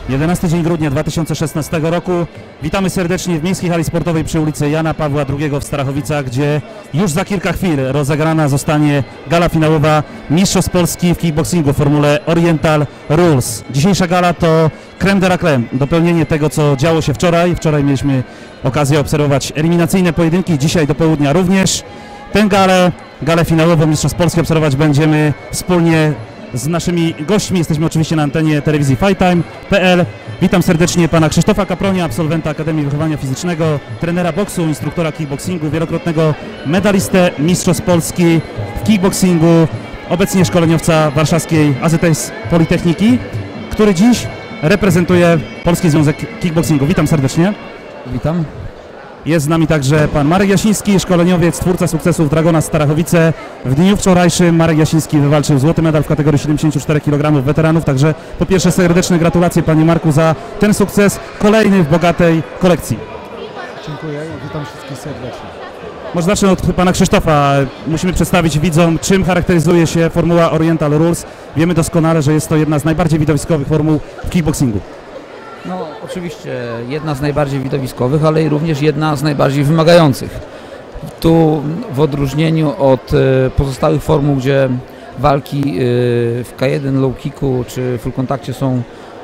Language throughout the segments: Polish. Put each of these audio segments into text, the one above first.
11 dzień grudnia 2016 roku. Witamy serdecznie w Miejskiej Hali Sportowej przy ulicy Jana Pawła II w Starachowicach, gdzie już za kilka chwil rozegrana zostanie gala finałowa Mistrzostw Polski w kickboxingu w formule Oriental Rules. Dzisiejsza gala to crème de la crème, dopełnienie tego, co działo się wczoraj. Wczoraj mieliśmy okazję obserwować eliminacyjne pojedynki, dzisiaj do południa również. Tę galę finałową Mistrzostw Polski obserwować będziemy wspólnie z naszymi gośćmi. Jesteśmy oczywiście na antenie telewizji FightTime.pl. Witam serdecznie pana Krzysztofa Kapronia, absolwenta Akademii Wychowania Fizycznego, trenera boksu, instruktora kickboxingu, wielokrotnego medalistę Mistrzostw Polski w kickboxingu, obecnie szkoleniowca warszawskiej AZS Politechniki, który dziś reprezentuje Polski Związek Kickboxingu. Witam serdecznie. Witam. Jest z nami także pan Marek Jasiński, szkoleniowiec, twórca sukcesów Dragona Starachowice. W dniu wczorajszym Marek Jasiński wywalczył złoty medal w kategorii 74 kg weteranów. Także po pierwsze serdeczne gratulacje panie Marku za ten sukces, kolejny w bogatej kolekcji. Dziękuję, witam wszystkich serdecznie. Może zacznę od pana Krzysztofa. Musimy przedstawić widzom, czym charakteryzuje się formuła Oriental Rules. Wiemy doskonale, że jest to jedna z najbardziej widowiskowych formuł w kickboxingu. No oczywiście jedna z najbardziej widowiskowych, ale i również jedna z najbardziej wymagających. Tu w odróżnieniu od pozostałych formuł, gdzie walki w K1, low kicku czy full kontakcie są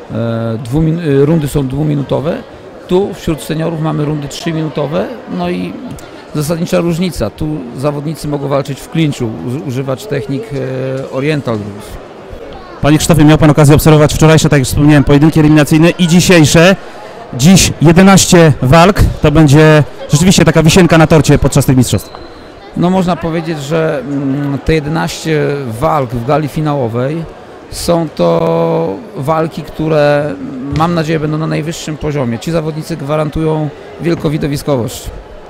rundy są dwuminutowe, tu wśród seniorów mamy rundy 3-minutowe, no i zasadnicza różnica. Tu zawodnicy mogą walczyć w clinchu, używać technik Oriental Rules. Panie Krzysztofie, miał pan okazję obserwować wczorajsze, tak jak wspomniałem, pojedynki eliminacyjne i dzisiejsze. Dziś 11 walk, to będzie rzeczywiście taka wisienka na torcie podczas tych mistrzostw. No można powiedzieć, że te 11 walk w gali finałowej są to walki, które mam nadzieję będą na najwyższym poziomie. Ci zawodnicy gwarantują wielką widowiskowość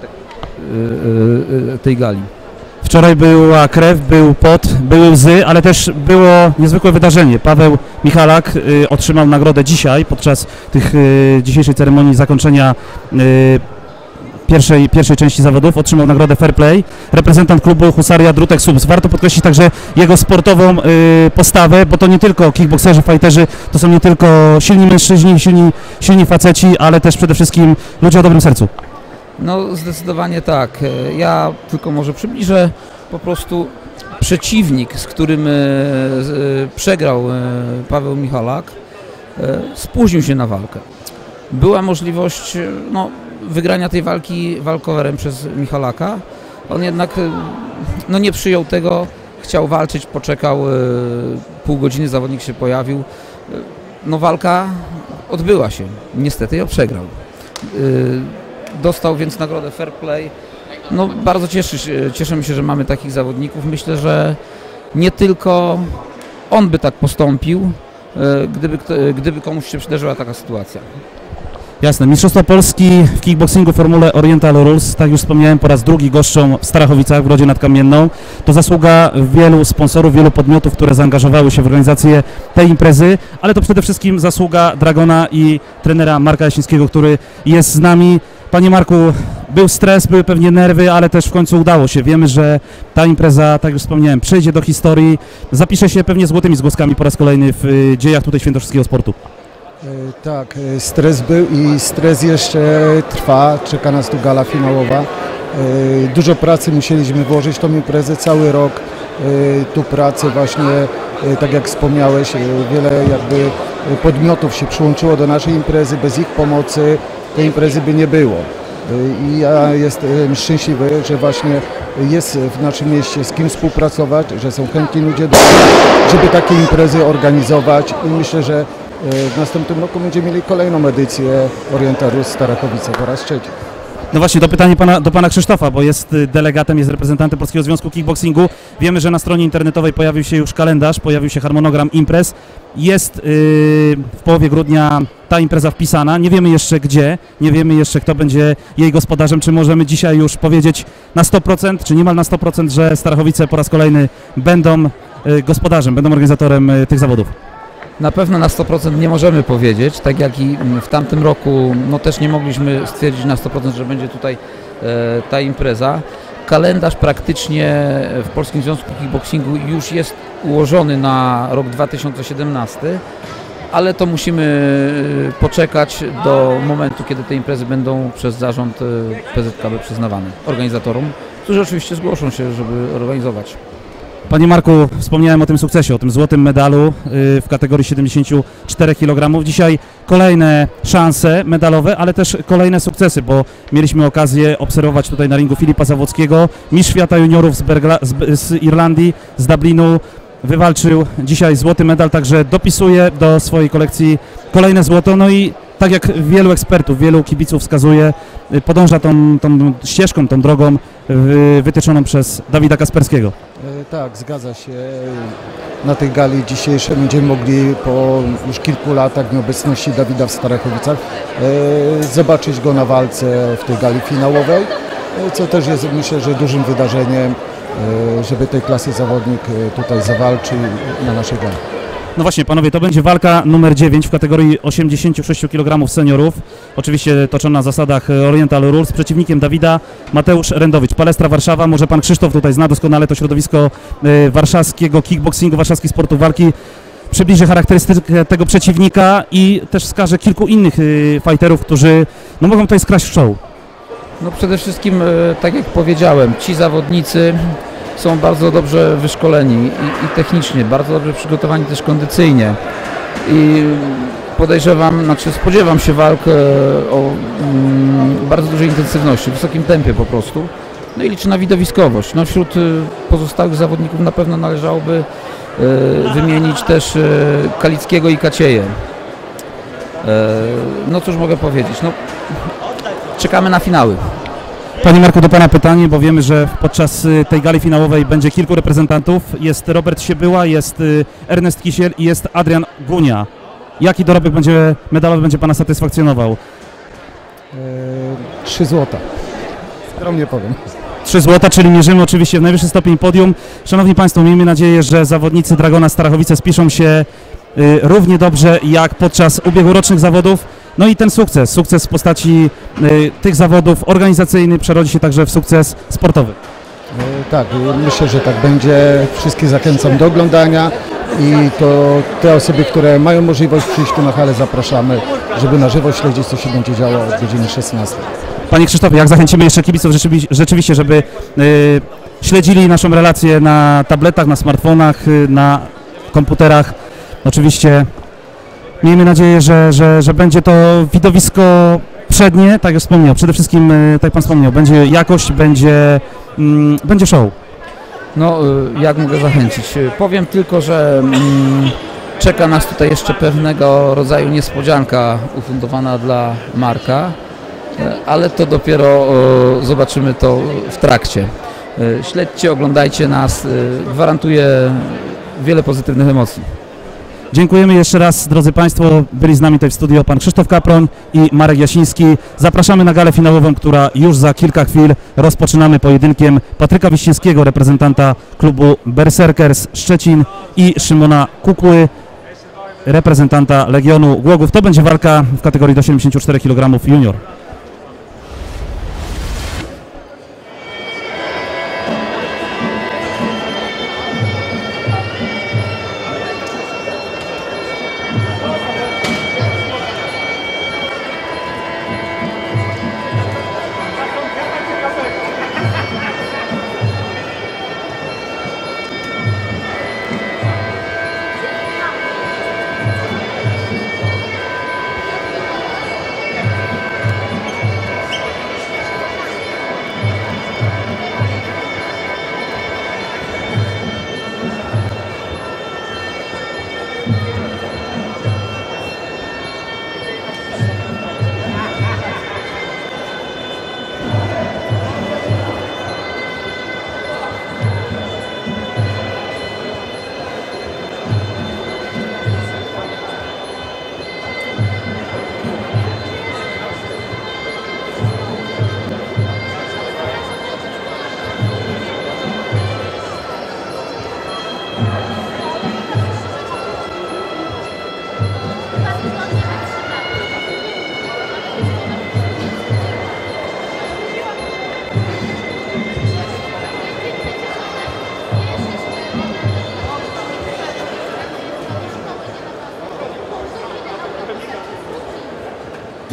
tej gali. Wczoraj była krew, był pot, były łzy, ale też było niezwykłe wydarzenie. Paweł Michalak otrzymał nagrodę dzisiaj podczas dzisiejszej ceremonii zakończenia pierwszej części zawodów. Otrzymał nagrodę Fair Play. Reprezentant klubu Husaria Drutek Subs. Warto podkreślić także jego sportową postawę, bo to nie tylko kickbokserzy, fighterzy, to są nie tylko silni mężczyźni, silni faceci, ale też przede wszystkim ludzie o dobrym sercu. No zdecydowanie tak. Ja tylko może przybliżę po prostu przeciwnik, z którym przegrał Paweł Michalak, spóźnił się na walkę. Była możliwość wygrania tej walki walkowerem przez Michalaka. On jednak nie przyjął tego, chciał walczyć, poczekał pół godziny, zawodnik się pojawił. Walka odbyła się, niestety ją przegrał. Dostał więc nagrodę Fair Play. Bardzo cieszymy się, że mamy takich zawodników. Myślę, że nie tylko on by tak postąpił, gdyby komuś się przydarzyła taka sytuacja. Jasne. Mistrzostwa Polski w kickboxingu w formule Oriental Rules, tak już wspomniałem, po raz drugi goszczą w Starachowicach, w Brodzie nad Kamienną. To zasługa wielu sponsorów, wielu podmiotów, które zaangażowały się w organizację tej imprezy, ale to przede wszystkim zasługa Dragona i trenera Marka Jasińskiego, który jest z nami. Panie Marku, był stres, były pewnie nerwy, ale też w końcu udało się. Wiemy, że ta impreza, tak jak już wspomniałem, przejdzie do historii, zapisze się pewnie złotymi zgłoskami po raz kolejny w dziejach tutaj świętokrzyskiego sportu. Tak, stres był i stres jeszcze trwa, czeka nas tu gala finałowa. Dużo pracy musieliśmy włożyć w tą imprezę, cały rok tu pracy właśnie, tak jak wspomniałeś, wiele jakby podmiotów się przyłączyło do naszej imprezy, bez ich pomocy tej imprezy by nie było. I ja jestem szczęśliwy, że właśnie jest w naszym mieście z kim współpracować, że są chętni ludzie do tego, żeby takie imprezy organizować i myślę, że w następnym roku będziemy mieli kolejną edycję Oriental Rules Starachowice po raz trzeci. No właśnie, to pytanie do pana Krzysztofa, bo jest delegatem, jest reprezentantem Polskiego Związku Kickboxingu. Wiemy, że na stronie internetowej pojawił się już kalendarz, pojawił się harmonogram imprez. Jest w połowie grudnia ta impreza wpisana. Nie wiemy jeszcze gdzie, nie wiemy jeszcze kto będzie jej gospodarzem. Czy możemy dzisiaj już powiedzieć na 100%, czy niemal na 100%, że Starachowice po raz kolejny będą gospodarzem, będą organizatorem tych zawodów? Na pewno na 100% nie możemy powiedzieć, tak jak i w tamtym roku też nie mogliśmy stwierdzić na 100%, że będzie tutaj ta impreza. Kalendarz praktycznie w Polskim Związku Kickboxingu już jest ułożony na rok 2017. ale to musimy poczekać do momentu, kiedy te imprezy będą przez zarząd PZKB przyznawane organizatorom, którzy oczywiście zgłoszą się, żeby organizować. Panie Marku, wspomniałem o tym sukcesie, o tym złotym medalu w kategorii 74 kg. Dzisiaj kolejne szanse medalowe, ale też kolejne sukcesy, bo mieliśmy okazję obserwować tutaj na ringu Filipa Zawockiego, mistrz świata juniorów z Irlandii, z Dublinu. Wywalczył dzisiaj złoty medal, także dopisuje do swojej kolekcji kolejne złoto. No i tak jak wielu ekspertów, wielu kibiców wskazuje, podąża tą ścieżką, tą drogą wytyczoną przez Dawida Kasperskiego. Tak, zgadza się. Na tej gali dzisiejszej będziemy mogli po już kilku latach nieobecności Dawida w Starachowicach zobaczyć go na walce w tej gali finałowej, co też jest, myślę, że dużym wydarzeniem, żeby tej klasy zawodnik tutaj zawalczył na naszej gali. No właśnie, panowie, to będzie walka numer 9 w kategorii 86 kg seniorów. Oczywiście toczona na zasadach Oriental Rules. Przeciwnikiem Dawida Mateusz Rędowicz, Palestra Warszawa. Może pan Krzysztof tutaj zna doskonale to środowisko warszawskiego kickboxingu, warszawskich sportów walki. Przybliży charakterystykę tego przeciwnika i też wskaże kilku innych fighterów, którzy no, mogą tutaj skraść w show. No przede wszystkim, tak jak powiedziałem, ci zawodnicy są bardzo dobrze wyszkoleni i technicznie, bardzo dobrze przygotowani też kondycyjnie i podejrzewam, spodziewam się walk o bardzo dużej intensywności, wysokim tempie po prostu, no i liczę na widowiskowość. No wśród pozostałych zawodników na pewno należałoby wymienić też Kalickiego i Kacieję. No cóż mogę powiedzieć, no czekamy na finały. Panie Marku, do pana pytanie, bo wiemy, że podczas tej gali finałowej będzie kilku reprezentantów. Jest Robert Siebyła, jest Ernest Kisiel i jest Adrian Gunia. Jaki dorobek medalowy będzie pana satysfakcjonował? 3 złota. Skromnie powiem. 3 złota, czyli mierzymy oczywiście w najwyższy stopień podium. Szanowni Państwo, miejmy nadzieję, że zawodnicy Dragona Starachowice spiszą się równie dobrze jak podczas ubiegłorocznych zawodów. No i ten sukces w postaci tych zawodów organizacyjnych przerodzi się także w sukces sportowy. Tak, myślę, że tak będzie. Wszystkich zachęcam do oglądania i to te osoby, które mają możliwość przyjść tu na halę, zapraszamy, żeby na żywo śledzić, co się będzie działo od godziny 16. Panie Krzysztofie, jak zachęcimy jeszcze kibiców rzeczywiście, żeby śledzili naszą relację na tabletach, na smartfonach, na komputerach. Oczywiście miejmy nadzieję, że będzie to widowisko przednie, tak jak wspomniał. Przede wszystkim, tak jak pan wspomniał, będzie jakość, będzie show. No, jak mogę zachęcić? Powiem tylko, że czeka nas tutaj jeszcze pewnego rodzaju niespodzianka ufundowana dla Marka, ale to dopiero zobaczymy to w trakcie. Śledźcie, oglądajcie nas, gwarantuję wiele pozytywnych emocji. Dziękujemy jeszcze raz, drodzy Państwo. Byli z nami tutaj w studio pan Krzysztof Kaproń i Marek Jasiński. Zapraszamy na galę finałową, która już za kilka chwil rozpoczynamy pojedynkiem Patryka Wiśniewskiego, reprezentanta klubu Berserkers Szczecin i Szymona Kukły, reprezentanta Legionu Głogów. To będzie walka w kategorii do 74 kg junior.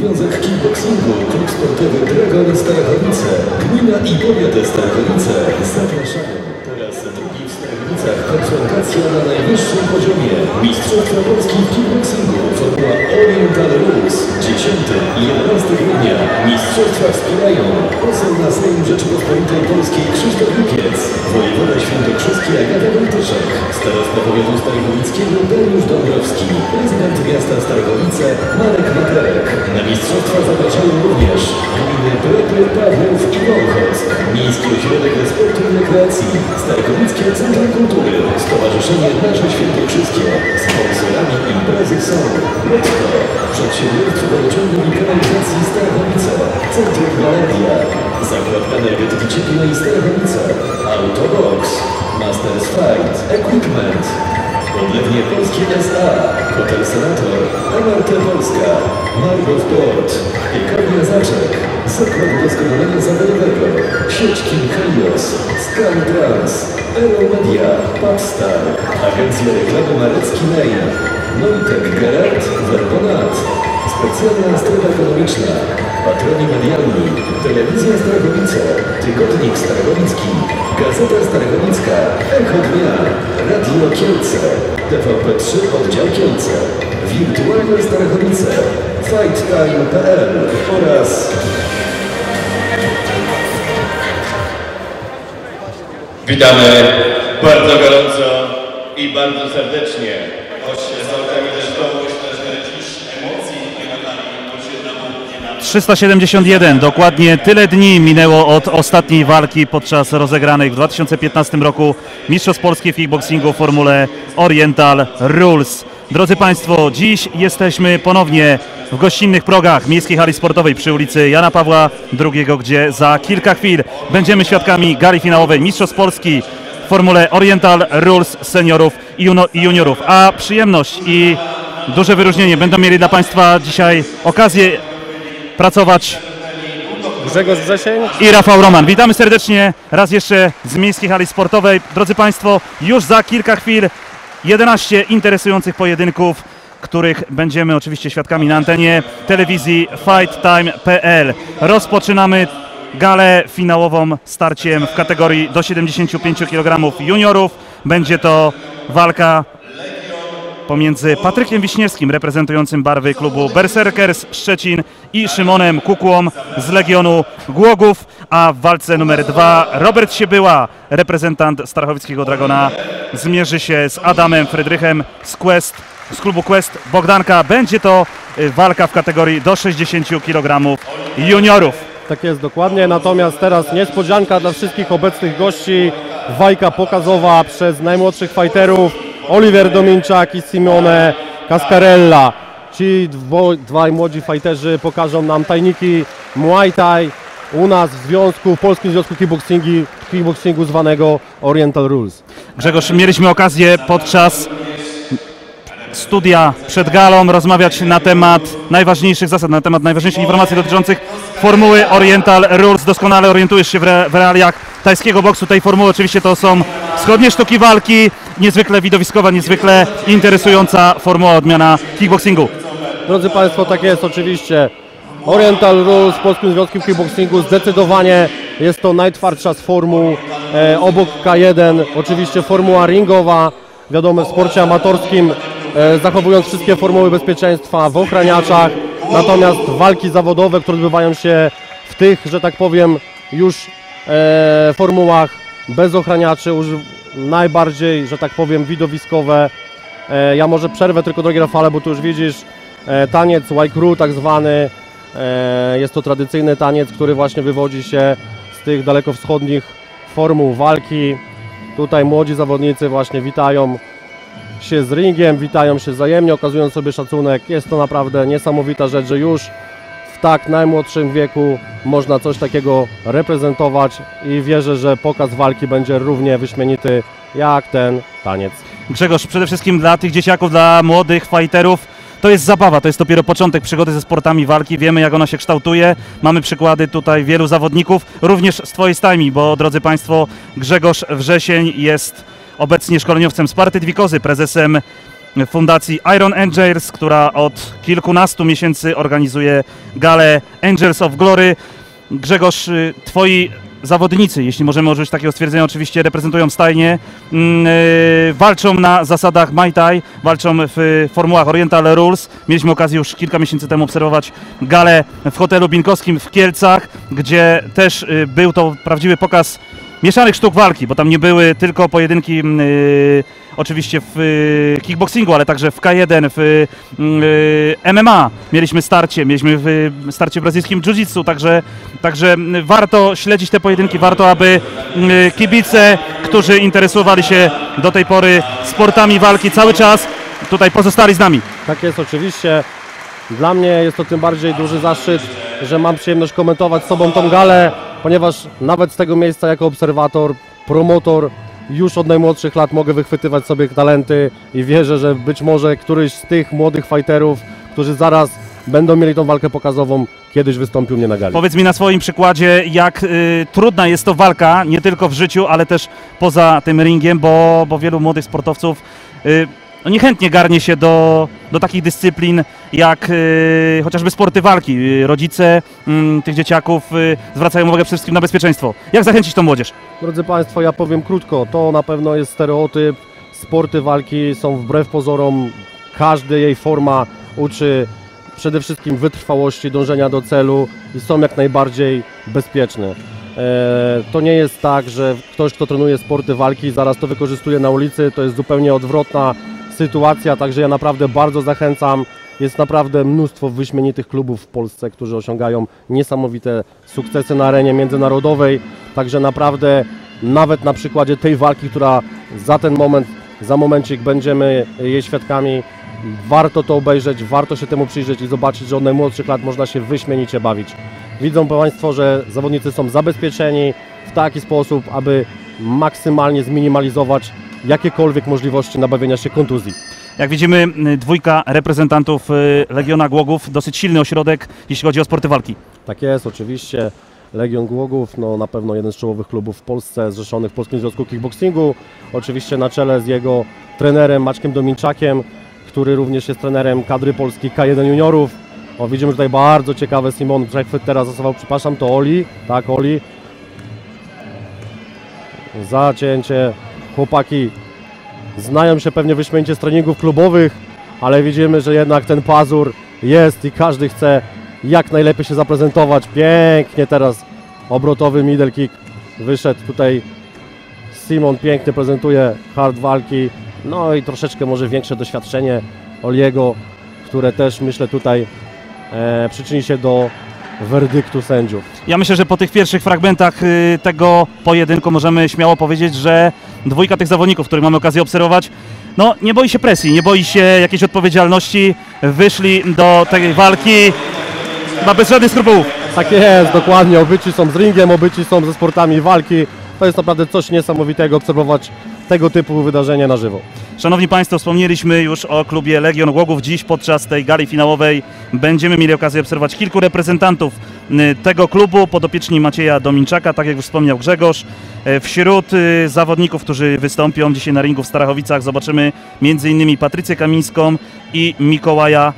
Związek Kickboxingu, Klub Sportowy Dragon Starachowice, Gmina i Powiat Starachowice zapraszają. Teraz drugi w Starachowicach konfrontacja na najwyższym poziomie. Mistrzostwa Polski w kickboxingu, formuła Oriental Rules. 10 i 11 grudnia. Mistrzostwa wspierają poseł na Sejm Rzeczypospolitej Polskiej Krzysztof Jukiec, wojewoda świętokrzyski Agata Wojtyszek, starosta powiatu starachowickiego Dariusz Dąbrowski, prezydent miasta Starachowice Marek Materek. Na mistrzostwa zapraszają również gminy Brekle, Pawłów i Wąchock, Miejski Ośrodek Sportu i Rekreacji, Starachowickie Centrum Kultury, Stowarzyszenie Nasze Świętokrzyskie. Sponsorami imprezy są Lotto, Przedsiębiorstwo Wodociągów i Kanalizacji Starachowice, Centrum Galeria, Zakład Energetyki Cieplnej Starachowice, Autobox, Masters Fight, Equipment, Odlewnie Polskie S.A., Hotel Senator, MRT Polska, Margo Sport, Piekarnia Zaczek, Zakład Doskonalenia Zawodowego, Sieć King Helios, Sky Trans, Aeromedia, Popstar, Agencja Reklamy Marecki Main, Noitek Gerard, Verbonat, Specjalna Strefa Ekonomiczna, Patroni Medialni, Telewizja Starachowice, Tygodnik Starachowicki, Gazeta Starachowicka, Echo Dnia, Radio Kielce, TVP3 Oddział Kielce, Wirtualne Starachowice, FightTime.pl oraz Witamy bardzo gorąco i bardzo serdecznie. Choć z autami deszczowych też dziś emocji nie nadali, bo się na południe na 371, dokładnie tyle dni minęło od ostatniej walki podczas rozegranych w 2015 roku Mistrzostw Polski w kickboxingu w formule Oriental Rules. Drodzy Państwo, dziś jesteśmy ponownie w gościnnych progach Miejskiej Hali Sportowej przy ulicy Jana Pawła II, gdzie za kilka chwil będziemy świadkami gali finałowej Mistrzostw Polski w formule Oriental Rules seniorów i juniorów. A przyjemność i duże wyróżnienie będą mieli dla Państwa dzisiaj okazję pracować Grzegorz Wrzesień i Rafał Roman. Witamy serdecznie raz jeszcze z Miejskiej Hali Sportowej. Drodzy Państwo, już za kilka chwil 11 interesujących pojedynków, których będziemy oczywiście świadkami na antenie telewizji FightTime.pl. Rozpoczynamy galę finałową starciem w kategorii do 75 kg juniorów. Będzie to walka pomiędzy Patrykiem Wiśniewskim, reprezentującym barwy klubu Berserkers Szczecin, i Szymonem Kukłą z Legionu Głogów, a w walce numer 2 Robert Siebyła, reprezentant Starachowickiego Dragona, zmierzy się z Adamem Frydrychem z klubu Quest Bogdanka. Będzie to walka w kategorii do 60 kg juniorów. Tak jest, dokładnie. Natomiast teraz niespodzianka dla wszystkich obecnych gości. Walka pokazowa przez najmłodszych fighterów Oliver Dominczak i Simone Cascarella. Ci dwaj młodzi fighterzy pokażą nam tajniki Muay Thai u nas w Polskim Związku Kickboxingu zwanego Oriental Rules. Grzegorz, mieliśmy okazję podczas studia przed galą rozmawiać na temat najważniejszych zasad, na temat najważniejszych informacji dotyczących formuły Oriental Rules. Doskonale orientujesz się w realiach tajskiego boksu. Tej formuły oczywiście to są wschodnie sztuki walki, niezwykle widowiskowa, niezwykle interesująca formuła, odmiana kickboxingu. Drodzy Państwo, tak jest oczywiście. Oriental Rules w Polskim Związku Kickboxingu zdecydowanie jest to najtwardsza z formuł. Obok K1 oczywiście formuła ringowa, wiadomo, w sporcie amatorskim, zachowując wszystkie formuły bezpieczeństwa w ochraniaczach. Natomiast walki zawodowe, które odbywają się w tych, że tak powiem, już formułach bez ochraniaczy, najbardziej, że tak powiem, widowiskowe. Ja może przerwę tylko, drogi Rafale, bo tu już widzisz taniec Waikru tak zwany. Jest to tradycyjny taniec, który właśnie wywodzi się z tych dalekowschodnich formuł walki. Tutaj młodzi zawodnicy właśnie witają się z ringiem, witają się wzajemnie, okazują sobie szacunek. Jest to naprawdę niesamowita rzecz, że już w tak najmłodszym wieku można coś takiego reprezentować i wierzę, że pokaz walki będzie równie wyśmienity jak ten taniec. Grzegorz, przede wszystkim dla tych dzieciaków, dla młodych fighterów to jest zabawa, to jest dopiero początek przygody ze sportami walki. Wiemy, jak ona się kształtuje. Mamy przykłady tutaj wielu zawodników, również z Twojej stajni, bo drodzy Państwo, Grzegorz Wrzesień jest obecnie szkoleniowcem Sparty Dwikozy, prezesem fundacji Iron Angels, która od kilkunastu miesięcy organizuje galę Angels of Glory. Grzegorz, twoi zawodnicy, jeśli możemy użyć takiego stwierdzenia, oczywiście reprezentują stajnię, walczą na zasadach Muay Thai, walczą w formułach Oriental Rules. Mieliśmy okazję już kilka miesięcy temu obserwować galę w hotelu Binkowskim w Kielcach, gdzie też był to prawdziwy pokaz mieszanych sztuk walki, bo tam nie były tylko pojedynki oczywiście w kickboxingu, ale także w K1, w MMA mieliśmy starcie w brazylijskim jiu-jitsu, także warto śledzić te pojedynki, warto, aby kibice, którzy interesowali się do tej pory sportami walki cały czas tutaj pozostali z nami. Tak jest, oczywiście. Dla mnie jest to tym bardziej duży zaszczyt, że mam przyjemność komentować z sobą tą galę, ponieważ nawet z tego miejsca jako obserwator, promotor już od najmłodszych lat mogę wychwytywać sobie talenty i wierzę, że być może któryś z tych młodych fighterów, którzy zaraz będą mieli tą walkę pokazową, kiedyś wystąpił mnie na gali. Powiedz mi na swoim przykładzie, jak trudna jest to walka, nie tylko w życiu, ale też poza tym ringiem, bo wielu młodych sportowców no niechętnie garnie się do takich dyscyplin jak chociażby sporty walki. Rodzice tych dzieciaków zwracają uwagę przede wszystkim na bezpieczeństwo. Jak zachęcić tą młodzież? Drodzy Państwo, ja powiem krótko, to na pewno jest stereotyp. Sporty walki są wbrew pozorom, każda jej forma uczy przede wszystkim wytrwałości, dążenia do celu i są jak najbardziej bezpieczne. To nie jest tak, że ktoś, kto trenuje sporty walki, zaraz to wykorzystuje na ulicy, to jest zupełnie odwrotna sytuacja, także ja naprawdę bardzo zachęcam. Jest naprawdę mnóstwo wyśmienitych klubów w Polsce, którzy osiągają niesamowite sukcesy na arenie międzynarodowej, także naprawdę nawet na przykładzie tej walki, która za ten moment, za momencik będziemy jej świadkami, warto to obejrzeć, warto się temu przyjrzeć i zobaczyć, że od najmłodszych lat można się wyśmienicie bawić. Widzą Państwo, że zawodnicy są zabezpieczeni w taki sposób, aby maksymalnie zminimalizować jakiekolwiek możliwości nabawienia się kontuzji. Jak widzimy, dwójka reprezentantów Legiona Głogów, dosyć silny ośrodek, jeśli chodzi o sporty walki. Tak jest, oczywiście. Legion Głogów, no na pewno jeden z czołowych klubów w Polsce, zrzeszonych w Polskim Związku Kickboxingu. Oczywiście na czele z jego trenerem Maćkiem Dominczakiem, który również jest trenerem kadry Polski K1 juniorów. O, widzimy tutaj bardzo ciekawe Simon przechwyt teraz zastosował, przepraszam, to Oli, tak, Oli. Zacięcie, chłopaki znają się pewnie wyśmienicie z treningów klubowych, ale widzimy, że jednak ten pazur jest i każdy chce jak najlepiej się zaprezentować. Pięknie teraz obrotowy middle kick wyszedł tutaj. Simon pięknie prezentuje hard walki, no i troszeczkę może większe doświadczenie Oliego, które też myślę tutaj przyczyni się do werdyktu sędziów. Ja myślę, że po tych pierwszych fragmentach tego pojedynku możemy śmiało powiedzieć, że dwójka tych zawodników, których mamy okazję obserwować, no nie boi się presji, nie boi się jakiejś odpowiedzialności, wyszli do tej walki bez żadnych skrupułów. Tak jest, dokładnie, obyci są z ringiem, obyci są ze sportami walki. To jest naprawdę coś niesamowitego obserwować tego typu wydarzenia na żywo. Szanowni Państwo, wspomnieliśmy już o klubie Legion Głogów. Dziś podczas tej gali finałowej będziemy mieli okazję obserwować kilku reprezentantów tego klubu, podopieczni Macieja Dominczaka, tak jak już wspomniał Grzegorz. Wśród zawodników, którzy wystąpią dzisiaj na ringu w Starachowicach, zobaczymy m.in. Patrycję Kamińską i Mikołaja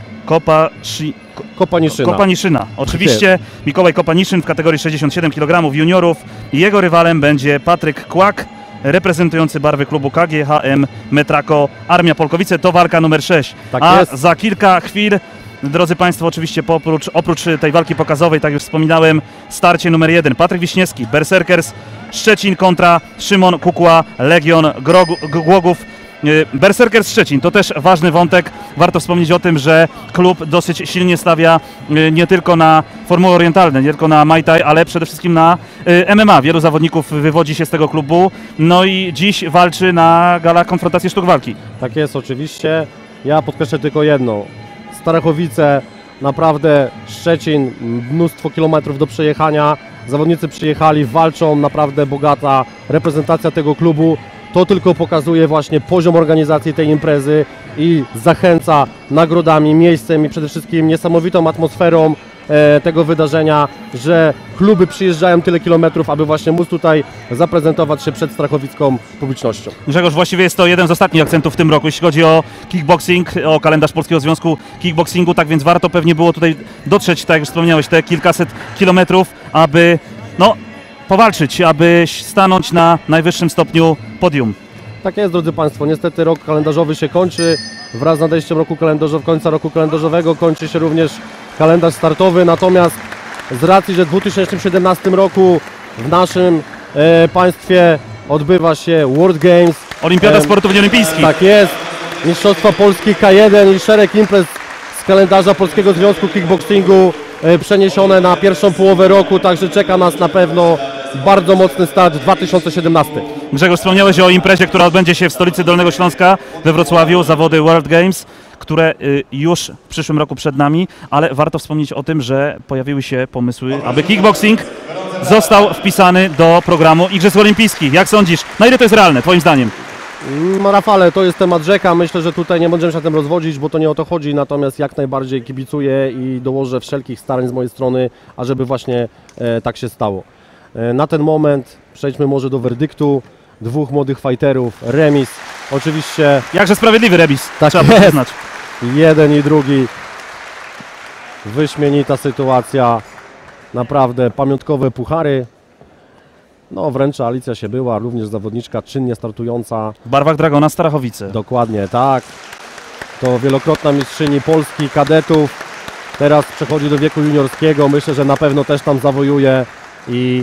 Kopaniszyna. Oczywiście Mikołaj Kopaniszyn w kategorii 67 kg juniorów. Jego rywalem będzie Patryk Kłak, reprezentujący barwy klubu KGHM Metrako Armia Polkowice. To walka numer 6. Tak a jest. Za kilka chwil, drodzy Państwo, oczywiście oprócz tej walki pokazowej, tak już wspominałem, starcie numer 1. Patryk Wiśniewski, Berserkers Szczecin kontra Szymon Kukła, Legion Głogów. Berserkers Szczecin to też ważny wątek. Warto wspomnieć o tym, że klub dosyć silnie stawia nie tylko na formuły orientalne, nie tylko na Muay Thai, ale przede wszystkim na MMA. Wielu zawodników wywodzi się z tego klubu, no i dziś walczy na galach konfrontacji sztuk walki. Tak jest, oczywiście. Ja podkreślę tylko jedno. Starachowice, naprawdę Szczecin, mnóstwo kilometrów do przejechania. Zawodnicy przyjechali, walczą, naprawdę bogata reprezentacja tego klubu. To tylko pokazuje właśnie poziom organizacji tej imprezy i zachęca nagrodami, miejscem i przede wszystkim niesamowitą atmosferą. tego wydarzenia, że kluby przyjeżdżają tyle kilometrów, aby właśnie móc tutaj zaprezentować się przed strachowicką publicznością. Grzegorz, właściwie jest to jeden z ostatnich akcentów w tym roku, jeśli chodzi o kickboxing, o kalendarz Polskiego Związku Kickboxingu, tak więc warto pewnie było tutaj dotrzeć, tak jak już wspomniałeś, te kilkaset kilometrów, aby powalczyć, aby stanąć na najwyższym stopniu podium. Tak jest, drodzy Państwo, niestety rok kalendarzowy się kończy, wraz z nadejściem końca roku kalendarzowego kończy się również kalendarz startowy, natomiast z racji, że w 2017 roku w naszym państwie odbywa się World Games. Olimpiada Sportów Nieolimpijskich. Tak jest, Mistrzostwa Polski K1 i szereg imprez z kalendarza Polskiego Związku Kickboxingu przeniesione na pierwszą połowę roku, także czeka nas na pewno bardzo mocny start 2017. Grzegorz, wspomniałeś o imprezie, która odbędzie się w stolicy Dolnego Śląska, we Wrocławiu, zawody World Games, które już w przyszłym roku przed nami, ale warto wspomnieć o tym, że pojawiły się pomysły, aby kickboxing został wpisany do programu Igrzysk Olimpijskich. Jak sądzisz, na ile to jest realne, twoim zdaniem? Rafale, to jest temat rzeka, myślę, że tutaj nie będziemy się na tym rozwodzić, bo to nie o to chodzi, natomiast jak najbardziej kibicuję i dołożę wszelkich starań z mojej strony, ażeby właśnie tak się stało. Na ten moment przejdźmy może do werdyktu. Dwóch młodych fighterów, remis, oczywiście... Jakże sprawiedliwy remis, tak trzeba jest. przyznać. Jeden i drugi, wyśmienita sytuacja, naprawdę pamiątkowe puchary. No wręcz Alicja się była, również zawodniczka czynnie startująca. W barwach Dragona Starachowice. Dokładnie, tak. To wielokrotna mistrzyni Polski kadetów. Teraz przechodzi do wieku juniorskiego. Myślę, że na pewno też tam zawojuje i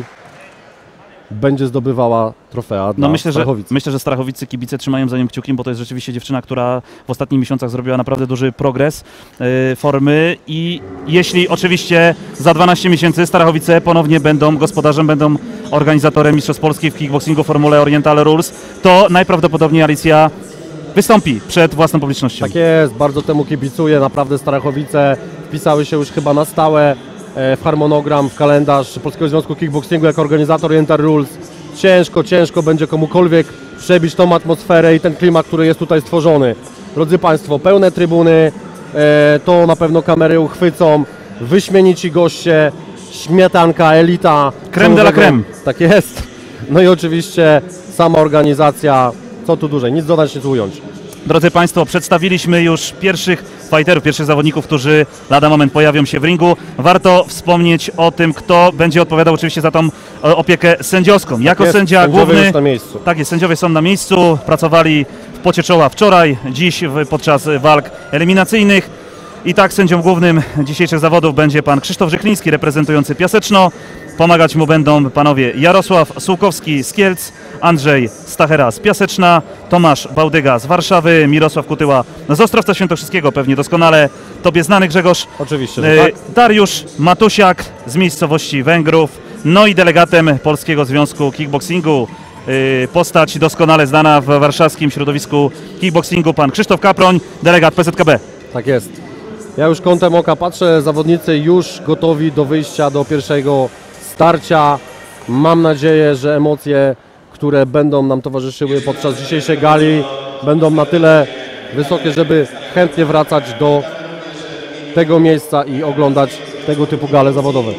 będzie zdobywała trofea dla Strachowic. Myślę, że Strachowicy kibice trzymają za nią kciuki, bo to jest rzeczywiście dziewczyna, która w ostatnich miesiącach zrobiła naprawdę duży progres formy i jeśli oczywiście za 12 miesięcy Starachowice ponownie będą gospodarzem, będą organizatorem Mistrzostw Polski w kickboxingu w formule Oriental Rules, to najprawdopodobniej Alicja wystąpi przed własną publicznością. Tak jest, bardzo temu kibicuję, naprawdę Starachowice wpisały się już chyba na stałe w harmonogram, w kalendarz Polskiego Związku Kickboxingu jako organizator Oriental Rules. Ciężko będzie komukolwiek przebić tą atmosferę i ten klimat, który jest tutaj stworzony. Drodzy Państwo, pełne trybuny, to na pewno kamery uchwycą, wyśmienici goście, śmietanka, elita. Creme de la creme. Tak jest. No i oczywiście sama organizacja, co tu dłużej, nic dodać, nic ująć. Drodzy Państwo, przedstawiliśmy już pierwszych fighterów, pierwszych zawodników, którzy lada moment pojawią się w ringu. Warto wspomnieć o tym, kto będzie odpowiadał oczywiście za tą opiekę sędziowską. Jako sędzia główny, już na miejscu. Tak jest, sędziowie są na miejscu, pracowali w pocie czoła wczoraj, dziś podczas walk eliminacyjnych. I tak sędzią głównym dzisiejszych zawodów będzie pan Krzysztof Rzekliński, reprezentujący Piaseczno. Pomagać mu będą panowie Jarosław Sułkowski z Kielc, Andrzej Stachera z Piaseczna, Tomasz Bałdyga z Warszawy, Mirosław Kutyła z Ostrowca Świętokrzyskiego, pewnie doskonale tobie znany, Grzegorz. Oczywiście, że tak. Dariusz Matusiak z miejscowości Węgrów, no i delegatem Polskiego Związku Kickboxingu, postać doskonale znana w warszawskim środowisku kickboxingu, pan Krzysztof Kaproń, delegat PZKB. Tak jest. Ja już kątem oka patrzę, zawodnicy już gotowi do wyjścia do pierwszego starcia. Mam nadzieję, że emocje, które będą nam towarzyszyły podczas dzisiejszej gali, będą na tyle wysokie, żeby chętnie wracać do tego miejsca i oglądać tego typu gale zawodowe.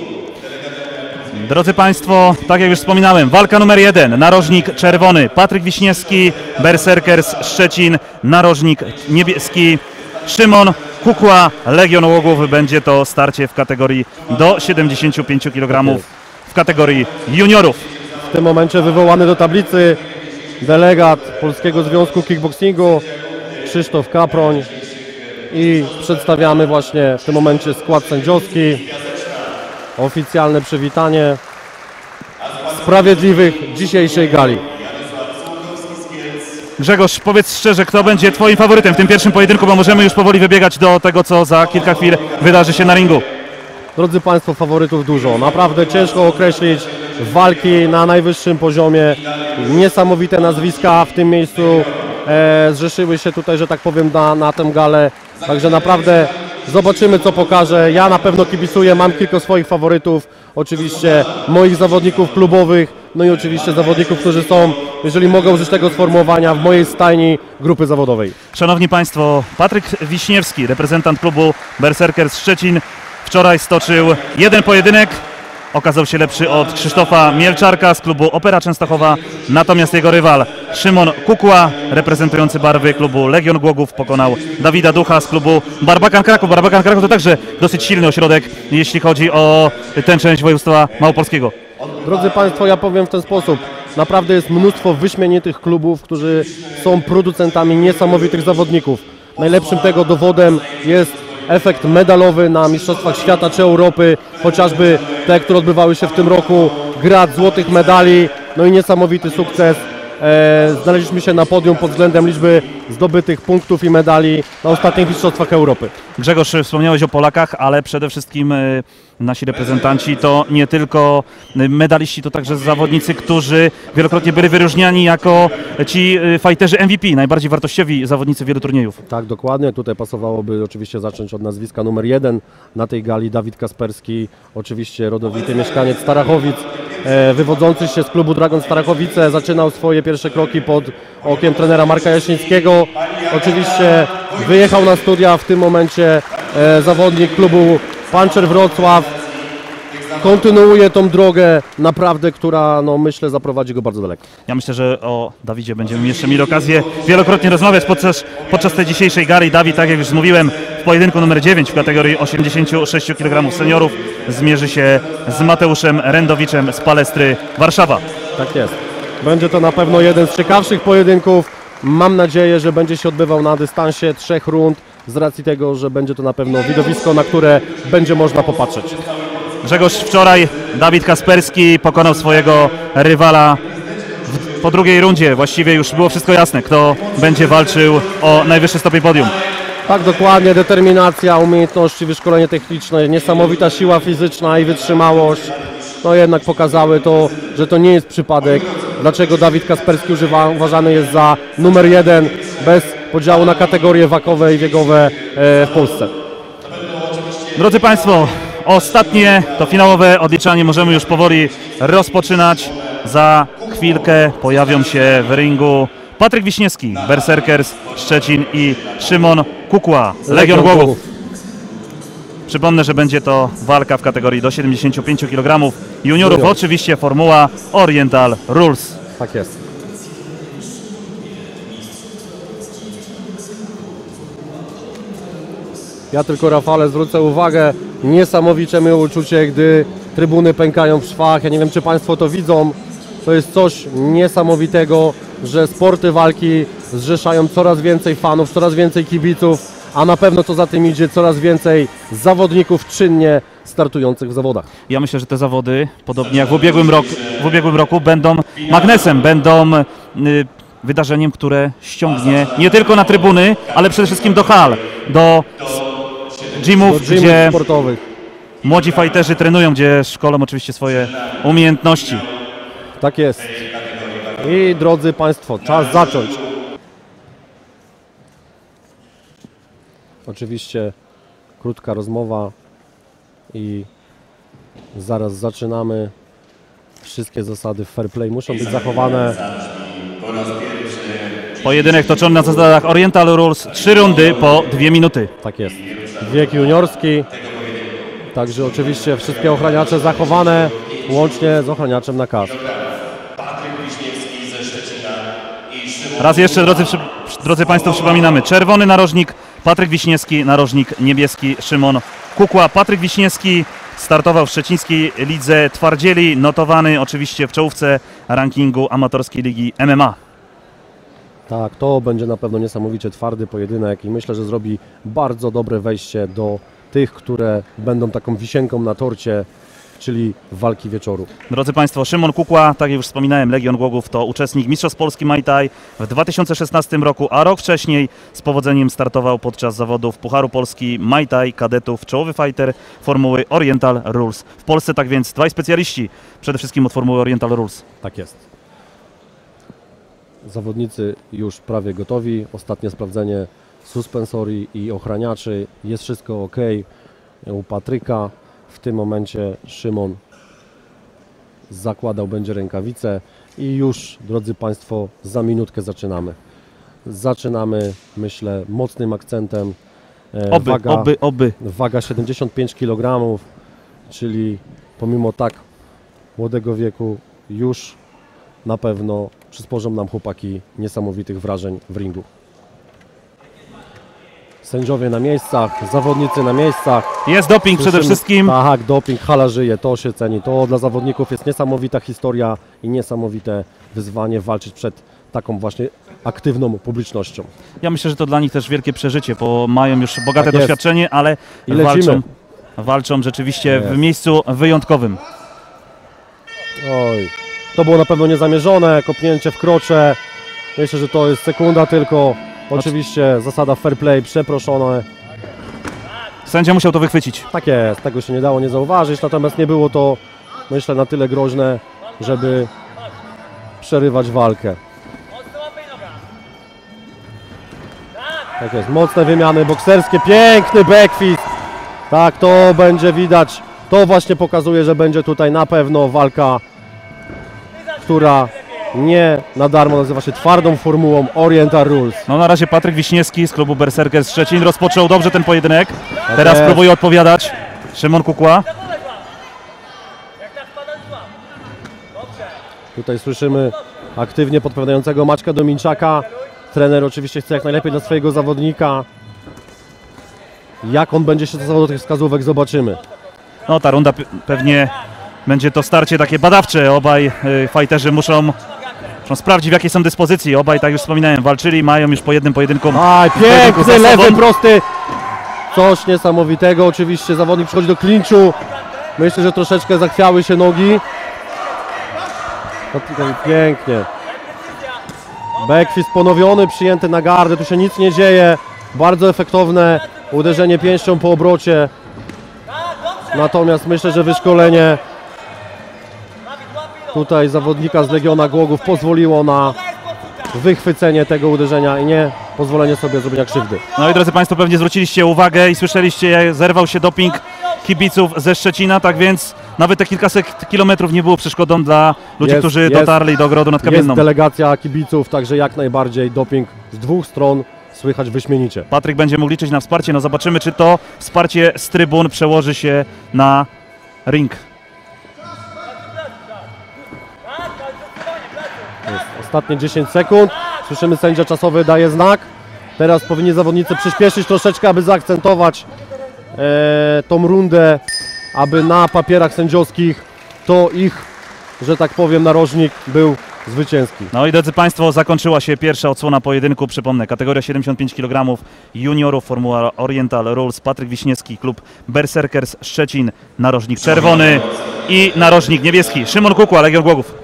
Drodzy Państwo, tak jak już wspominałem, walka numer 1, narożnik czerwony, Patryk Wiśniewski, Berserkers Szczecin, narożnik niebieski, Szymon Kukła, Legion Łogów. Będzie to starcie w kategorii do 75 kg w kategorii juniorów. W tym momencie wywołany do tablicy delegat Polskiego Związku Kickboxingu Krzysztof Kaproń i przedstawiamy właśnie w tym momencie skład sędziowski. Oficjalne przywitanie sprawiedliwych dzisiejszej gali. Grzegorz, powiedz szczerze, kto będzie twoim faworytem w tym pierwszym pojedynku, bo możemy już powoli wybiegać do tego, co za kilka chwil wydarzy się na ringu. Drodzy Państwo, faworytów dużo. Naprawdę ciężko określić walki na najwyższym poziomie. Niesamowite nazwiska w tym miejscu zrzeszyły się tutaj, że tak powiem, na tę galę. Także naprawdę zobaczymy, co pokaże. Ja na pewno kibicuję, mam kilku swoich faworytów. Oczywiście moich zawodników klubowych, no i oczywiście zawodników, którzy są, jeżeli mogę użyć tego sformułowania, w mojej stajni grupy zawodowej. Szanowni Państwo, Patryk Wiśniewski, reprezentant klubu Berserkers Szczecin. wczoraj stoczył jeden pojedynek. Okazał się lepszy od Krzysztofa Mielczarka z klubu Opera Częstochowa, natomiast jego rywal Szymon Kukła, reprezentujący barwy klubu Legion Głogów, pokonał Dawida Ducha z klubu Barbakan Kraków. Barbakan Kraków to także dosyć silny ośrodek, jeśli chodzi o tę część województwa małopolskiego. Drodzy Państwo, ja powiem w ten sposób. Naprawdę jest mnóstwo wyśmienitych klubów, którzy są producentami niesamowitych zawodników. Najlepszym tego dowodem jest efekt medalowy na Mistrzostwach Świata czy Europy, chociażby te, które odbywały się w tym roku, grad złotych medali, no i niesamowity sukces. Znaleźliśmy się na podium pod względem liczby zdobytych punktów i medali na ostatnich Mistrzostwach Europy. Grzegorz, wspomniałeś o Polakach, ale przede wszystkim nasi reprezentanci to nie tylko medaliści, to także zawodnicy, którzy wielokrotnie byli wyróżniani jako ci fighterzy MVP, najbardziej wartościowi zawodnicy wielu turniejów. Tak, dokładnie. Tutaj pasowałoby oczywiście zacząć od nazwiska numer 1 na tej gali. Dawid Kasperski, oczywiście rodowity mieszkaniec Starachowic, wywodzący się z klubu Dragon Starachowice, zaczynał swoje pierwsze kroki pod okiem trenera Marka Jasińskiego. Oczywiście wyjechał na studia w tym momencie zawodnik klubu Puncher Wrocław. Kontynuuje tą drogę naprawdę, która no, myślę zaprowadzi go bardzo daleko. Ja myślę, że o Dawidzie będziemy jeszcze mieli okazję wielokrotnie rozmawiać podczas tej dzisiejszej gali. Dawid, tak jak już mówiłem, w pojedynku numer 9 w kategorii 86 kg seniorów zmierzy się z Mateuszem Rendowiczem z Palestry Warszawa. Tak jest. Będzie to na pewno jeden z ciekawszych pojedynków. Mam nadzieję, że będzie się odbywał na dystansie 3 rund, z racji tego, że będzie to na pewno widowisko, na które będzie można popatrzeć. Grzegorz, wczoraj Dawid Kasperski pokonał swojego rywala po drugiej rundzie. Właściwie już było wszystko jasne, kto będzie walczył o najwyższy stopień podium. Tak, dokładnie. Determinacja, umiejętności, wyszkolenie techniczne, niesamowita siła fizyczna i wytrzymałość. No jednak pokazały to, że to nie jest przypadek. Dlaczego Dawid Kasperski uważany jest za numer 1 bez podziału na kategorie wakowe i wiekowe w Polsce. Drodzy Państwo, ostatnie to finałowe odliczanie możemy już powoli rozpoczynać. Za chwilkę pojawią się w ringu Patryk Wiśniewski, Berserkers Szczecin i Szymon Kukła, Legion Głogów. Przypomnę, że będzie to walka w kategorii do 75 kg juniorów. Oczywiście formuła Oriental Rules. Tak jest. Ja tylko, Rafale, zwrócę uwagę, niesamowicie miłe uczucie, gdy trybuny pękają w szwach. Ja nie wiem, czy Państwo to widzą. To jest coś niesamowitego, że sporty walki zrzeszają coraz więcej fanów, coraz więcej kibiców, a na pewno co za tym idzie, coraz więcej zawodników czynnie startujących w zawodach. Ja myślę, że te zawody, podobnie jak w ubiegłym roku, będą magnesem, będą wydarzeniem, które ściągnie nie tylko na trybuny, ale przede wszystkim do hal, do gymów, gdzie sportowych. Młodzi fighterzy trenują, gdzie szkolą oczywiście swoje umiejętności. Tak jest. I drodzy Państwo, czas zacząć. Oczywiście krótka rozmowa i zaraz zaczynamy. Wszystkie zasady fair play muszą być zachowane. Pojedynek toczony na zasadach Oriental Rules, 3 rundy po 2 minuty. Tak jest. Wiek juniorski. Także oczywiście wszystkie ochraniacze zachowane, łącznie z ochraniaczem na kask. Raz jeszcze, drodzy Państwo, przypominamy. Czerwony narożnik Patryk Wiśniewski, narożnik niebieski Szymon Kukła. Patryk Wiśniewski startował w szczecińskiej lidze twardzieli, notowany oczywiście w czołówce rankingu amatorskiej ligi MMA. Tak, to będzie na pewno niesamowicie twardy pojedynek i myślę, że zrobi bardzo dobre wejście do tych, które będą taką wisienką na torcie, czyli walki wieczoru. Drodzy Państwo, Szymon Kukła, tak jak już wspominałem, Legion Głogów to uczestnik Mistrzostw Polski Muay Thai w 2016 roku, a rok wcześniej z powodzeniem startował podczas zawodów Pucharu Polski Muay Thai kadetów, czołowy fighter formuły Oriental Rules. W Polsce tak więc dwaj specjaliści, przede wszystkim od formuły Oriental Rules. Tak jest. Zawodnicy już prawie gotowi, ostatnie sprawdzenie suspensorii i ochraniaczy, jest wszystko ok. U Patryka w tym momencie Szymon zakładał będzie rękawice i już, drodzy Państwo, za minutkę zaczynamy. Zaczynamy, myślę, mocnym akcentem Waga 75 kg, czyli pomimo tak młodego wieku już na pewno przysporzą nam chłopaki niesamowitych wrażeń w ringu. Sędziowie na miejscach, zawodnicy na miejscach. Jest doping przede wszystkim. Tak, doping, hala żyje, to się ceni. To dla zawodników jest niesamowita historia i niesamowite wyzwanie walczyć przed taką właśnie aktywną publicznością. Ja myślę, że to dla nich też wielkie przeżycie, bo mają już bogate Tak jest. doświadczenie, ale I lecimy. walczą rzeczywiście Tak w miejscu wyjątkowym. Oj, to było na pewno niezamierzone, kopnięcie w krocze. Myślę, że to jest sekunda tylko. Oczywiście zasada fair play, przeproszone. Sędzia musiał to wychwycić. Tak jest, tego się nie dało nie zauważyć, natomiast nie było to, myślę, na tyle groźne, żeby przerywać walkę. Tak jest, mocne wymiany bokserskie, piękny backfist. Tak, to będzie widać, to właśnie pokazuje, że będzie tutaj na pewno walka, która nie na darmo nazywa się twardą formułą Oriental Rules. No na razie Patryk Wiśniewski z klubu Berserkers Szczecin rozpoczął dobrze ten pojedynek. Tak Teraz jest. próbuje odpowiadać Szymon Kukła. Tutaj słyszymy aktywnie podpowiadającego Maćka Dominczaka. Trener oczywiście chce jak najlepiej dla swojego zawodnika. Jak on będzie się stosował do tych wskazówek, zobaczymy. No ta runda pewnie będzie to starcie takie badawcze. Obaj fajterzy muszą sprawdzić, w jakiej są dyspozycji. Obaj, tak już wspominałem, walczyli, mają już po jednym pojedynku. Aj, pojedynku za piękny, sobą. lewy, prosty. Coś niesamowitego. Oczywiście zawodnik przychodzi do klinczu. Myślę, że troszeczkę zachwiały się nogi. No, tutaj pięknie. Backfist ponowiony, przyjęty na gardę. Tu się nic nie dzieje. Bardzo efektowne uderzenie pięścią po obrocie. Natomiast myślę, że wyszkolenie tutaj zawodnika z Legiona Głogów pozwoliło na wychwycenie tego uderzenia i nie pozwolenie sobie zrobienia krzywdy. No i drodzy Państwo, pewnie zwróciliście uwagę i słyszeliście, jak zerwał się doping kibiców ze Szczecina, tak więc nawet te kilkaset kilometrów nie było przeszkodą dla ludzi, którzy dotarli do Ogrodu nad Kamienną. Jest delegacja kibiców, także jak najbardziej doping z dwóch stron słychać wyśmienicie. Patryk będzie mógł liczyć na wsparcie, no zobaczymy, czy to wsparcie z trybun przełoży się na ring. Jest ostatnie 10 sekund. Słyszymy, sędzia czasowy daje znak. Teraz powinni zawodnicy przyspieszyć troszeczkę, aby zaakcentować tą rundę, aby na papierach sędziowskich to ich, że tak powiem, narożnik był zwycięski. No i drodzy Państwo, zakończyła się pierwsza odsłona pojedynku. Przypomnę, kategoria 75 kg juniorów, formuła Oriental Rules. Patryk Wiśniewski, klub Berserkers Szczecin, narożnik czerwony i narożnik niebieski Szymon Kukła, Legion Głogów.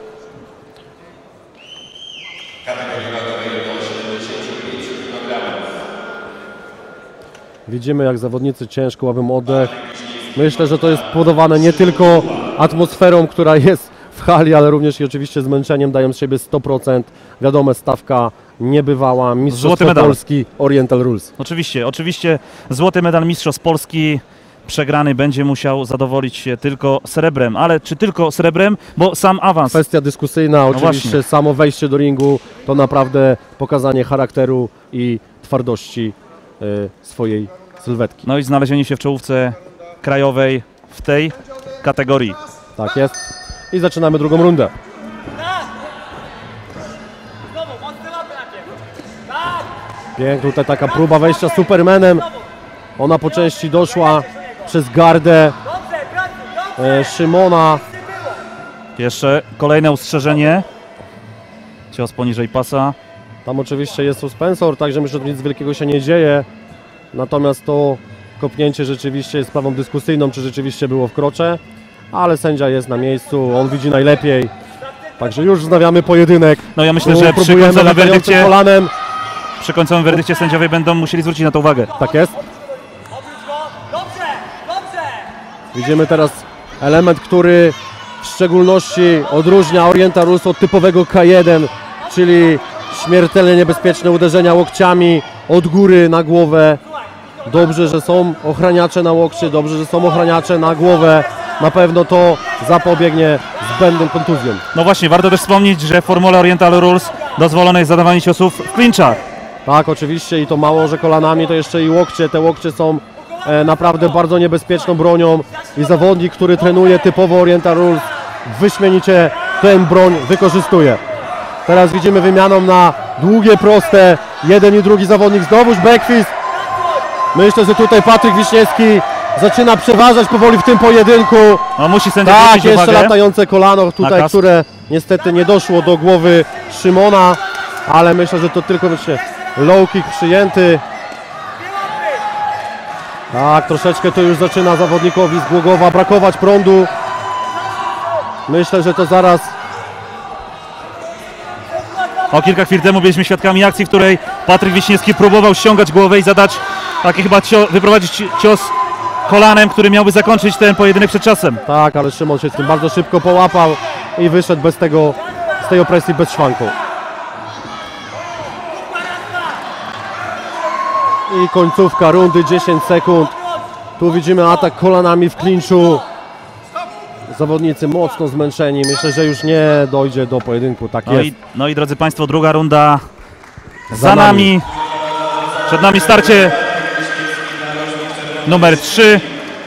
Widzimy, jak zawodnicy ciężko łapią oddech. Myślę, że to jest powodowane nie tylko atmosferą, która jest w hali, ale również i oczywiście zmęczeniem, dają z siebie 100%. Wiadomo, stawka niebywała, mistrzostwo Polski, Oriental Rules. Oczywiście złoty medal mistrzostw Polski. Przegrany będzie musiał zadowolić się tylko srebrem, ale czy tylko srebrem, bo sam awans. Kwestia dyskusyjna, oczywiście właśnie. samo wejście do ringu to naprawdę pokazanie charakteru i twardości swojej sylwetki. No i znalezienie się w czołówce krajowej w tej kategorii. Tak jest. I zaczynamy drugą rundę. Piękna tutaj taka próba wejścia Supermanem. Ona po części doszła przez gardę Szymona. Jeszcze kolejne ustrzeżenie. Cios poniżej pasa. Tam oczywiście jest suspensor, także myślę, że nic wielkiego się nie dzieje. Natomiast to kopnięcie rzeczywiście jest sprawą dyskusyjną, czy rzeczywiście było w krocze. Ale sędzia jest na miejscu, on widzi najlepiej. Także już wznawiamy pojedynek. No ja myślę, że przy końcowym werdykcie sędziowie będą musieli zwrócić na to uwagę. Tak jest. Widzimy teraz element, który w szczególności odróżnia Oriental Rules od typowego K1, czyli śmiertelnie niebezpieczne uderzenia łokciami od góry na głowę. Dobrze, że są ochraniacze na łokcie, dobrze, że są ochraniacze na głowę. Na pewno to zapobiegnie zbędnym kontuzjom. No właśnie, warto też wspomnieć, że w formule Oriental Rules dozwolone jest zadawanie ciosów w clinchach. Tak, oczywiście i to mało, że kolanami, to jeszcze i łokcie. Te łokcie są naprawdę bardzo niebezpieczną bronią i zawodnik, który trenuje typowo Oriental Rules, wyśmienicie tę broń wykorzystuje. Teraz widzimy wymianą na długie, proste. Jeden i drugi zawodnik znowuż backfist. Myślę, że tutaj Patryk Wiśniewski zaczyna przeważać powoli w tym pojedynku. No musi sędzia Tak, zwrócić jeszcze uwagę. latające kolano tutaj, Nakaz. które niestety nie doszło do głowy Szymona, ale myślę, że to tylko low kick przyjęty. Tak, troszeczkę to już zaczyna zawodnikowi z Głogowa brakować prądu. Myślę, że to zaraz... O kilka chwil temu byliśmy świadkami akcji, w której Patryk Wiśniewski próbował ściągać głowę i zadać taki chyba wyprowadzić cios kolanem, który miałby zakończyć ten pojedynek przed czasem. Tak, ale Szymon się z tym bardzo szybko połapał i wyszedł bez tego, z tej opresji bez szwanku. I końcówka rundy, 10 sekund. Tu widzimy atak kolanami w klinczu. Zawodnicy mocno zmęczeni. Myślę, że już nie dojdzie do pojedynku. Tak jest. No i drodzy Państwo, druga runda za nami. Przed nami starcie numer 3.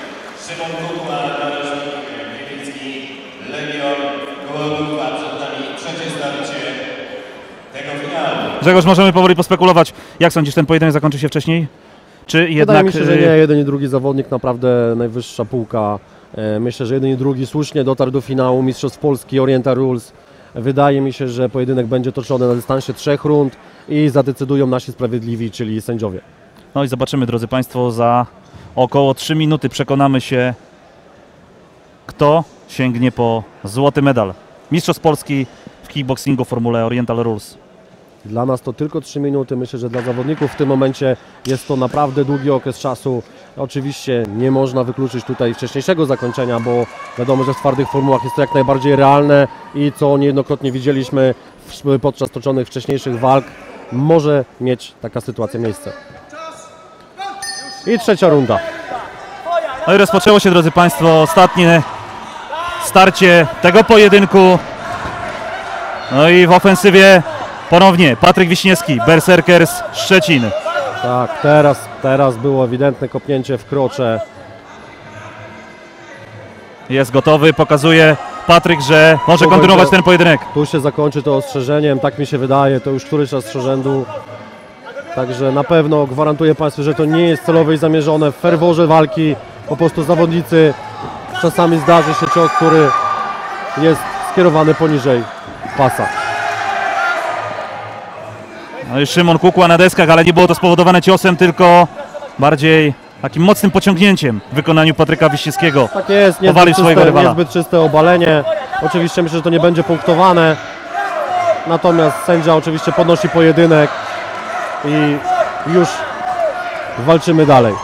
Grzegorz, możemy powoli pospekulować. Jak sądzisz, ten pojedynek zakończy się wcześniej? Czy jednak... Wydaje mi się, że nie. Jeden i drugi zawodnik naprawdę najwyższa półka. Myślę, że jeden i drugi słusznie dotarł do finału Mistrzostw Polski Oriental Rules. Wydaje mi się, że pojedynek będzie toczony na dystansie 3 rund i zadecydują nasi sprawiedliwi, czyli sędziowie. No i zobaczymy, drodzy Państwo, za około 3 minuty przekonamy się, kto sięgnie po złoty medal Mistrzostw Polski w kickboxingu w formule Oriental Rules. Dla nas to tylko 3 minuty. Myślę, że dla zawodników w tym momencie jest to naprawdę długi okres czasu. Oczywiście nie można wykluczyć tutaj wcześniejszego zakończenia, bo wiadomo, że w twardych formułach jest to jak najbardziej realne i co niejednokrotnie widzieliśmy podczas toczonych wcześniejszych walk, może mieć taka sytuacja miejsce. I trzecia runda. No i rozpoczęło się, drodzy Państwo, ostatnie starcie tego pojedynku. No i w ofensywie ponownie Patryk Wiśniewski, Berserkers Szczecin. Tak, teraz było ewidentne kopnięcie w krocze. Jest gotowy, pokazuje Patryk, że może kontynuować ten pojedynek. Tu się zakończy to ostrzeżeniem, tak mi się wydaje, to już któryś raz z rzędu. Także na pewno gwarantuję Państwu, że to nie jest celowe i zamierzone. W ferworze walki po prostu zawodnicy, czasami zdarzy się cios, który jest skierowany poniżej pasa. No i Szymon kukła na deskach, ale nie było to spowodowane ciosem, tylko bardziej takim mocnym pociągnięciem w wykonaniu Patryka Wiśniewskiego. Tak jest, niezbyt czyste obalenie. Oczywiście myślę, że to nie będzie punktowane. Natomiast sędzia oczywiście podnosi pojedynek i już walczymy dalej.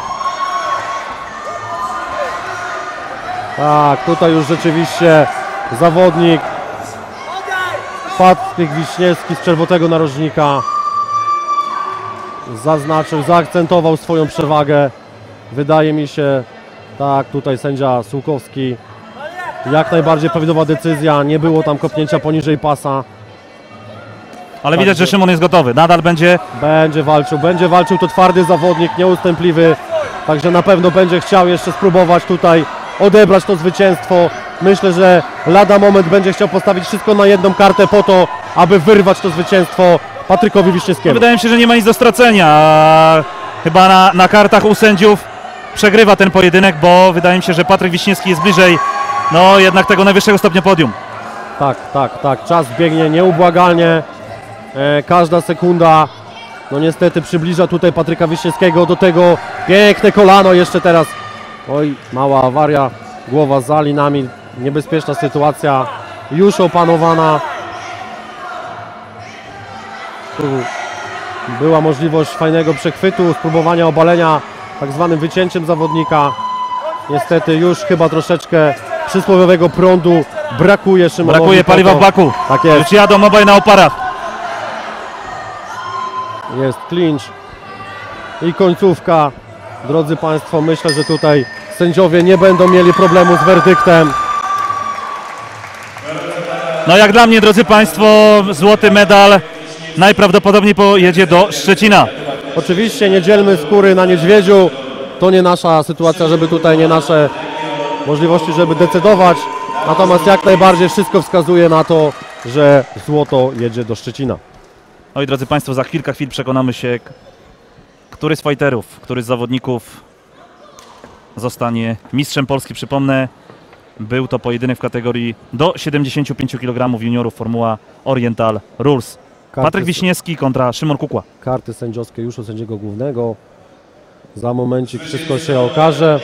Tak, tutaj już rzeczywiście zawodnik Patryk Wiśniewski z czerwonego narożnika zaznaczył, zaakcentował swoją przewagę. Wydaje mi się, tak, tutaj sędzia Sułkowski, jak najbardziej prawidłowa decyzja, nie było tam kopnięcia poniżej pasa. Ale widać, że Szymon jest gotowy, nadal będzie walczył, to twardy zawodnik, nieustępliwy, także na pewno będzie chciał jeszcze spróbować tutaj odebrać to zwycięstwo. Myślę, że lada moment będzie chciał postawić wszystko na jedną kartę po to, aby wyrwać to zwycięstwo Patrykowi Wiśniewskiemu. Wydaje mi się, że nie ma nic do stracenia. Chyba na kartach u sędziów przegrywa ten pojedynek, bo wydaje mi się, że Patryk Wiśniewski jest bliżej jednak tego najwyższego stopnia podium. Tak. Czas biegnie nieubłagalnie. Każda sekunda, no niestety przybliża tutaj Patryka Wiśniewskiego do tego. Piękne kolano jeszcze teraz. Oj, mała awaria, głowa za linami, niebezpieczna sytuacja, już opanowana. Tu była możliwość fajnego przechwytu, spróbowania obalenia tak zwanym wycięciem zawodnika. Niestety już chyba troszeczkę przysłowiowego prądu brakuje Szymonowi. Brakuje paliwa w baku. Tak jest. Już jadą obaj na oparach. Jest clinch i końcówka. Drodzy Państwo, myślę, że tutaj sędziowie nie będą mieli problemu z werdyktem. No jak dla mnie, drodzy Państwo, złoty medal najprawdopodobniej pojedzie do Szczecina. Oczywiście nie dzielmy skóry na niedźwiedziu, to nie nasza sytuacja, żeby tutaj nie nasze możliwości, żeby decydować, natomiast jak najbardziej wszystko wskazuje na to, że złoto jedzie do Szczecina. No i drodzy Państwo, za kilka chwil przekonamy się, który z fighterów, który z zawodników zostanie mistrzem Polski. Przypomnę, był to pojedynek w kategorii do 75 kg juniorów Formuła Oriental Rules. Patryk Wiśniewski kontra Szymon Kukła. Karty sędziowskie już u sędziego głównego. Za momencik wszystko się okaże.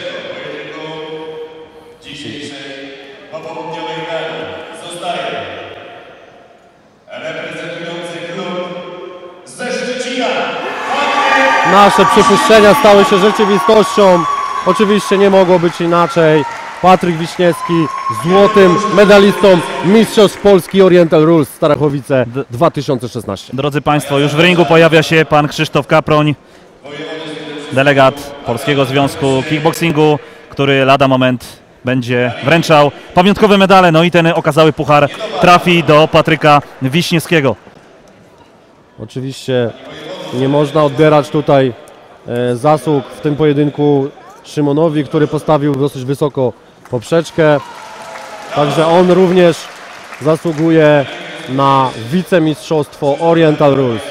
Nasze przypuszczenia stały się rzeczywistością. Oczywiście nie mogło być inaczej. Patryk Wiśniewski złotym medalistą Mistrzostw Polski Oriental Rules Starachowice 2016. Drodzy Państwo, już w ringu pojawia się pan Krzysztof Kaproń, delegat Polskiego Związku Kickboxingu, który lada moment będzie wręczał pamiątkowe medale, no i ten okazały puchar trafi do Patryka Wiśniewskiego. Oczywiście nie można odbierać tutaj zasług w tym pojedynku Szymonowi, który postawił dosyć wysoko poprzeczkę. Także on również zasługuje na wicemistrzostwo Oriental Rules.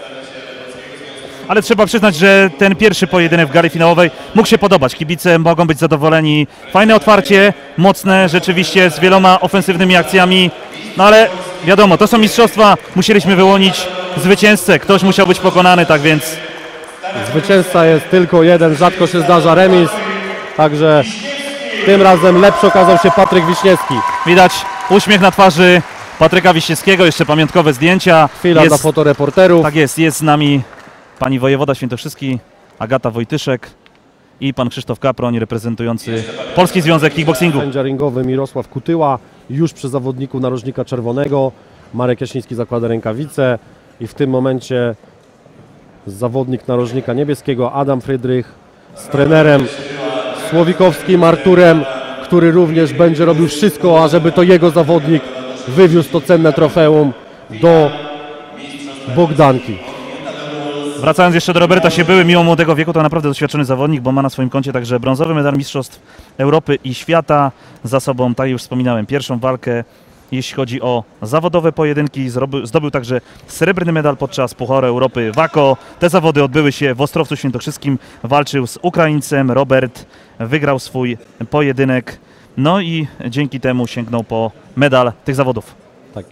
Ale trzeba przyznać, że ten pierwszy pojedynek w gali finałowej mógł się podobać. Kibice mogą być zadowoleni. Fajne otwarcie, mocne, rzeczywiście z wieloma ofensywnymi akcjami. No ale wiadomo, to są mistrzostwa, musieliśmy wyłonić zwycięzcę. Ktoś musiał być pokonany, tak więc... Zwycięzca jest tylko jeden, rzadko się zdarza remis. Także tym razem lepszy okazał się Patryk Wiśniewski. Widać uśmiech na twarzy Patryka Wiśniewskiego, jeszcze pamiątkowe zdjęcia. Chwila dla fotoreporterów. Tak jest z nami pani wojewoda świętokrzyski Agata Wojtyszek i pan Krzysztof Kaproń reprezentujący Polski Związek Kickboxingu. Sędzia ringowy Mirosław Kutyła już przy zawodniku narożnika czerwonego. Marek Jaśniński zakłada rękawice i w tym momencie zawodnik narożnika niebieskiego Adam Frydrych z trenerem Słowikowskim Arturem, który również będzie robił wszystko, ażeby to jego zawodnik wywiózł to cenne trofeum do Bogdanki. Wracając jeszcze do Roberta Siebyły, mimo młodego wieku to naprawdę doświadczony zawodnik, bo ma na swoim koncie także brązowy medal Mistrzostw Europy i Świata. Za sobą, tak jak już wspominałem, pierwszą walkę, jeśli chodzi o zawodowe pojedynki. Zdobył także srebrny medal podczas Pucharu Europy WAKO. Te zawody odbyły się w Ostrowcu Świętokrzyskim. Walczył z Ukraińcem. Robert wygrał swój pojedynek. No i dzięki temu sięgnął po medal tych zawodów. Tak.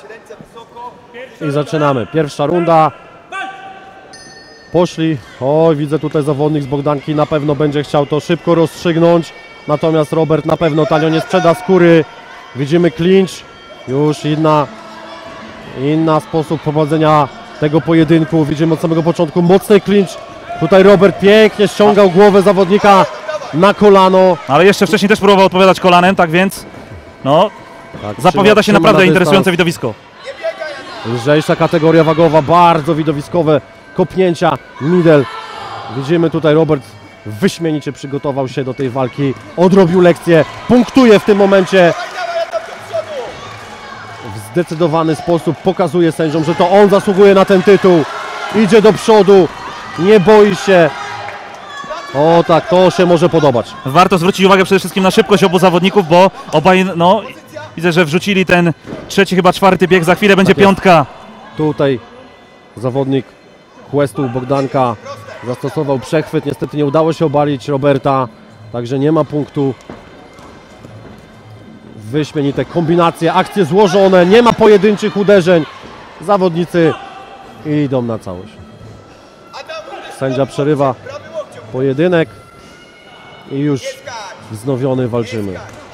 I zaczynamy. Pierwsza runda. Poszli. Oj, widzę tutaj zawodnik z Bogdanki. Na pewno będzie chciał to szybko rozstrzygnąć. Natomiast Robert na pewno tanio nie sprzeda skóry. Widzimy clinch. Już inna sposób prowadzenia tego pojedynku. Widzimy od samego początku mocny clinch. Tutaj Robert pięknie ściągał głowę zawodnika na kolano. Ale jeszcze wcześniej też próbował odpowiadać kolanem, tak więc no, Tak, zapowiada się naprawdę interesujące widowisko. Lżejsza kategoria wagowa, bardzo widowiskowe kopnięcia, middle. Widzimy tutaj Robert wyśmienicie przygotował się do tej walki, odrobił lekcję, punktuje w tym momencie. W zdecydowany sposób pokazuje sędziom, że to on zasługuje na ten tytuł. Idzie do przodu, nie boi się. O tak, to się może podobać. Warto zwrócić uwagę przede wszystkim na szybkość obu zawodników, bo obaj, no, widzę, że wrzucili ten trzeci, chyba czwarty bieg, za chwilę będzie Tak jest. piątka. Tutaj zawodnik Questu Bogdanka zastosował przechwyt, niestety nie udało się obalić Roberta, także nie ma punktu. Wyśmienite kombinacje, akcje złożone, nie ma pojedynczych uderzeń. Zawodnicy idą na całość. Sędzia przerywa pojedynek i już wznowiony walczymy.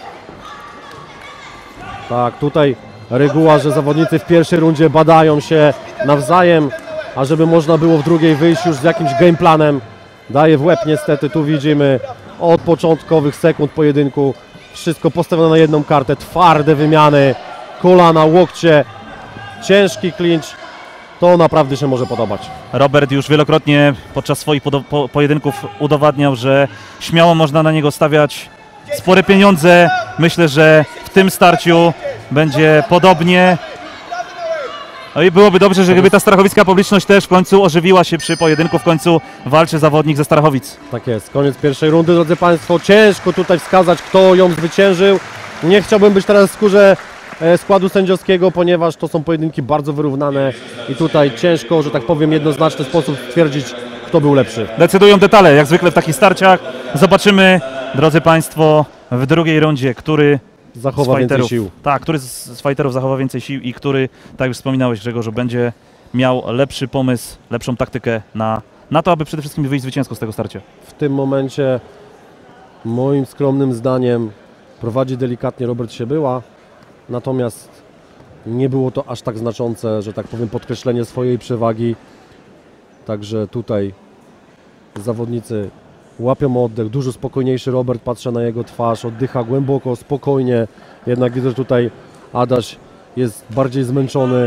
Tak, tutaj reguła, że zawodnicy w pierwszej rundzie badają się nawzajem, a żeby można było w drugiej wyjść już z jakimś gameplanem. Daje w łeb niestety, tu widzimy od początkowych sekund pojedynku wszystko postawione na jedną kartę, twarde wymiany, kolana, łokcie, ciężki clinch. To naprawdę się może podobać. Robert już wielokrotnie podczas swoich pojedynków udowadniał, że śmiało można na niego stawiać spore pieniądze. Myślę, że w tym starciu będzie podobnie. No i byłoby dobrze, że gdyby ta starachowicka publiczność też w końcu ożywiła się przy pojedynku, w końcu walczy zawodnik ze Starachowic. Tak jest, koniec pierwszej rundy, drodzy Państwo. Ciężko tutaj wskazać, kto ją zwyciężył. Nie chciałbym być teraz w skórze składu sędziowskiego, ponieważ to są pojedynki bardzo wyrównane i tutaj ciężko, że tak powiem, w jednoznaczny sposób stwierdzić, kto był lepszy. Decydują detale, jak zwykle w takich starciach. Zobaczymy, drodzy Państwo, w drugiej rundzie, który Zachowa więcej sił. Tak, który z fighterów zachowa więcej sił i który, tak jak już wspominałeś, Grzegorzu, będzie miał lepszy pomysł, lepszą taktykę na to, aby przede wszystkim wyjść zwycięsko z tego starcia. W tym momencie, moim skromnym zdaniem, prowadzi delikatnie Robert Siebyła, natomiast nie było to aż tak znaczące, że tak powiem, podkreślenie swojej przewagi. Także tutaj zawodnicy łapią oddech, dużo spokojniejszy Robert, patrzę na jego twarz, oddycha głęboko, spokojnie, jednak widzę, że tutaj Adaś jest bardziej zmęczony.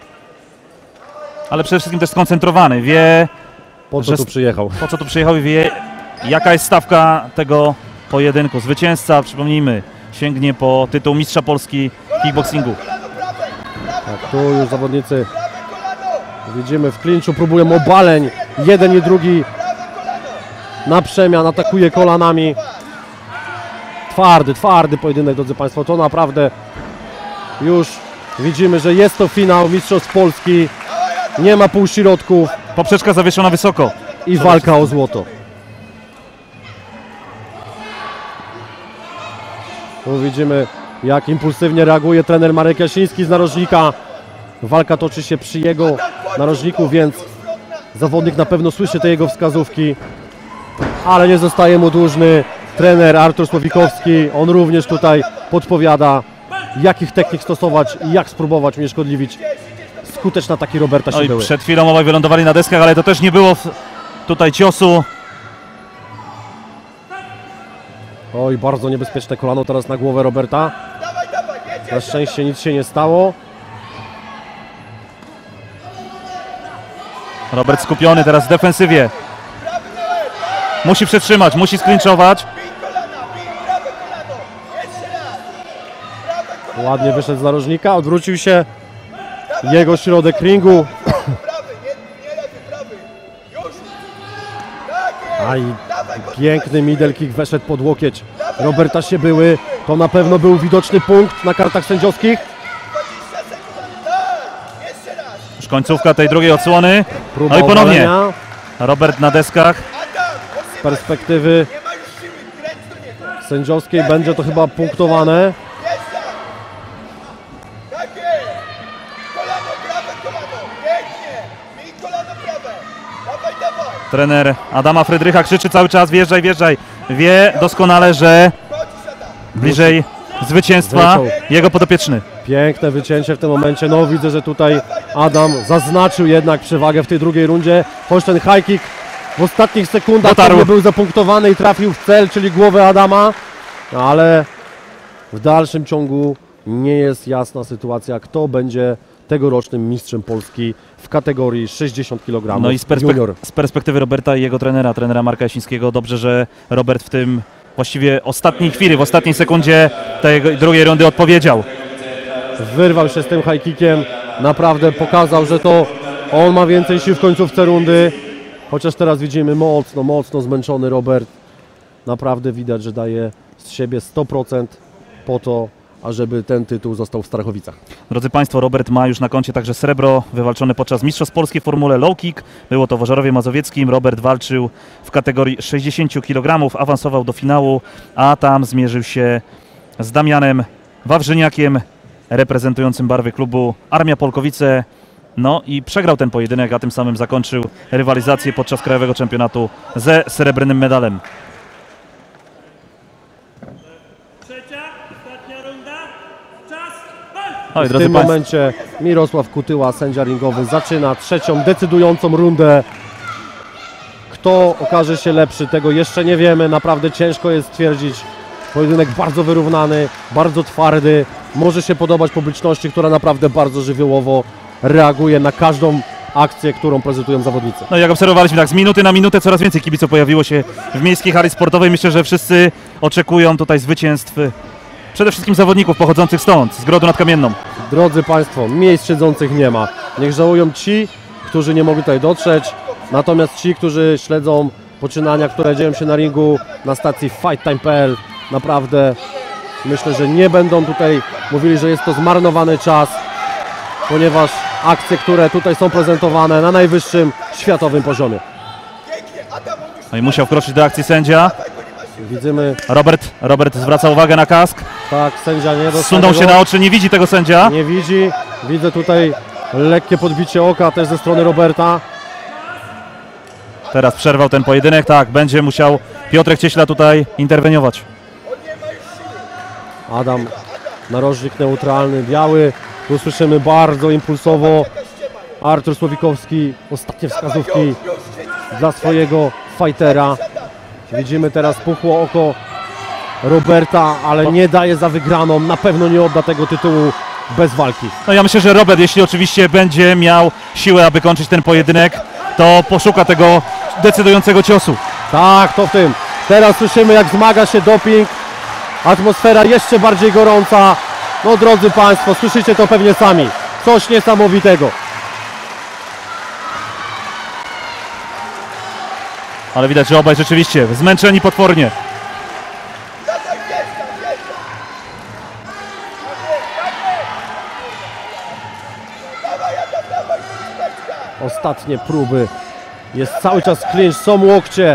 Ale przede wszystkim też skoncentrowany, wie Po co tu przyjechał. Po co tu przyjechał i wie, jaka jest stawka tego pojedynku. Zwycięzca, przypomnijmy, sięgnie po tytuł mistrza Polski w kickboxingu. Tak, tu już zawodnicy, widzimy, w klinczu próbują obaleń, jeden i drugi na przemian, atakuje kolanami. Twardy pojedynek, drodzy Państwo, to naprawdę już widzimy, że jest to finał mistrzostw Polski, nie ma półśrodków. Poprzeczka zawieszona wysoko. I walka o złoto. Tu widzimy, jak impulsywnie reaguje trener Marek Jasiński z narożnika. Walka toczy się przy jego narożniku, więc zawodnik na pewno słyszy te jego wskazówki, ale nie zostaje mu dłużny trener Artur Słowikowski. On również tutaj podpowiada, jakich technik stosować i jak spróbować unieszkodliwić skuteczne ataki Roberta Siebyły. No i przed chwilą obaj wylądowali na deskach, ale to też nie było tutaj ciosu. Oj, bardzo niebezpieczne kolano teraz na głowę Roberta. Na szczęście nic się nie stało. Robert skupiony teraz w defensywie. Musi przetrzymać, musi sklinczować. Ładnie wyszedł z narożnika, odwrócił się. Jego środek ringu. Aj, piękny middle kick weszedł pod łokieć Roberta Siebyły. To na pewno był widoczny punkt na kartach sędziowskich. Już końcówka tej drugiej odsłony. Próba No i ponownie obalenia. Robert na deskach. Z perspektywy sędziowskiej będzie to chyba punktowane. Trener Adama Frydrycha krzyczy cały czas: wjeżdżaj, wjeżdżaj. Wie doskonale, że bliżej zwycięstwa jego podopieczny. Piękne wycięcie w tym momencie. No widzę, że tutaj Adam zaznaczył jednak przewagę w tej drugiej rundzie. Choć ten high kick w ostatnich sekundach nie był zapunktowany i trafił w cel, czyli głowę Adama. Ale w dalszym ciągu nie jest jasna sytuacja, kto będzie tegorocznym mistrzem Polski w kategorii 60 kg. No i z perspektywy Roberta i jego trenera Marka Jasińskiego, dobrze, że Robert w tym właściwie ostatniej chwili, w ostatniej sekundzie tej drugiej rundy odpowiedział. Wyrwał się z tym high kickiem, naprawdę pokazał, że to on ma więcej sił w końcówce rundy. Chociaż teraz widzimy mocno zmęczony Robert. Naprawdę widać, że daje z siebie 100% po to, ażeby ten tytuł został w Starachowicach. Drodzy Państwo, Robert ma już na koncie także srebro wywalczone podczas Mistrzostw Polski w formule low kick. Było to w Ożarowie Mazowieckim. Robert walczył w kategorii 60 kg, awansował do finału, a tam zmierzył się z Damianem Wawrzyniakiem, reprezentującym barwy klubu Armia Polkowice. No i przegrał ten pojedynek, a tym samym zakończył rywalizację podczas krajowego czempionatu ze srebrnym medalem. No i w tym momencie Mirosław Kutyła, sędzia ringowy, zaczyna trzecią decydującą rundę. Kto okaże się lepszy, tego jeszcze nie wiemy. Naprawdę ciężko jest stwierdzić. Pojedynek bardzo wyrównany, bardzo twardy. Może się podobać publiczności, która naprawdę bardzo żywiołowo reaguje na każdą akcję, którą prezentują zawodnicy. No jak obserwowaliśmy, tak z minuty na minutę coraz więcej kibiców pojawiło się w miejskiej hali sportowej. Myślę, że wszyscy oczekują tutaj zwycięstw. Przede wszystkim zawodników pochodzących stąd, z Grodu nad Kamienną. Drodzy Państwo, miejsc siedzących nie ma. Niech żałują ci, którzy nie mogli tutaj dotrzeć, natomiast ci, którzy śledzą poczynania, które dzieją się na ringu na stacji FightTime.pl, naprawdę myślę, że nie będą tutaj mówili, że jest to zmarnowany czas, ponieważ akcje, które tutaj są prezentowane na najwyższym światowym poziomie. No i musiał wkroczyć do akcji sędzia. Widzimy, Robert zwraca uwagę na kask. tak, sędzia nie dostał Zsunął się tego, na oczy, nie widzi tego sędzia. nie widzi. Widzę tutaj lekkie podbicie oka też ze strony Roberta. Teraz przerwał ten pojedynek, tak, będzie musiał Piotrek Cieśla tutaj interweniować. Adam, narożnik neutralny, biały. Tu słyszymy bardzo impulsowo. Artur Słowikowski, ostatnie wskazówki dla swojego fightera. Widzimy teraz puchło oko Roberta, ale nie daje za wygraną. Na pewno nie odda tego tytułu bez walki. No ja myślę, że Robert, jeśli oczywiście będzie miał siłę, aby kończyć ten pojedynek, to poszuka tego decydującego ciosu. Tak, to w tym. Teraz słyszymy, jak zmaga się doping. Atmosfera jeszcze bardziej gorąca. No drodzy Państwo, słyszycie to pewnie sami. Coś niesamowitego. Ale widać, że obaj rzeczywiście zmęczeni potwornie. Ostatnie próby. Jest cały czas clinch, są łokcie.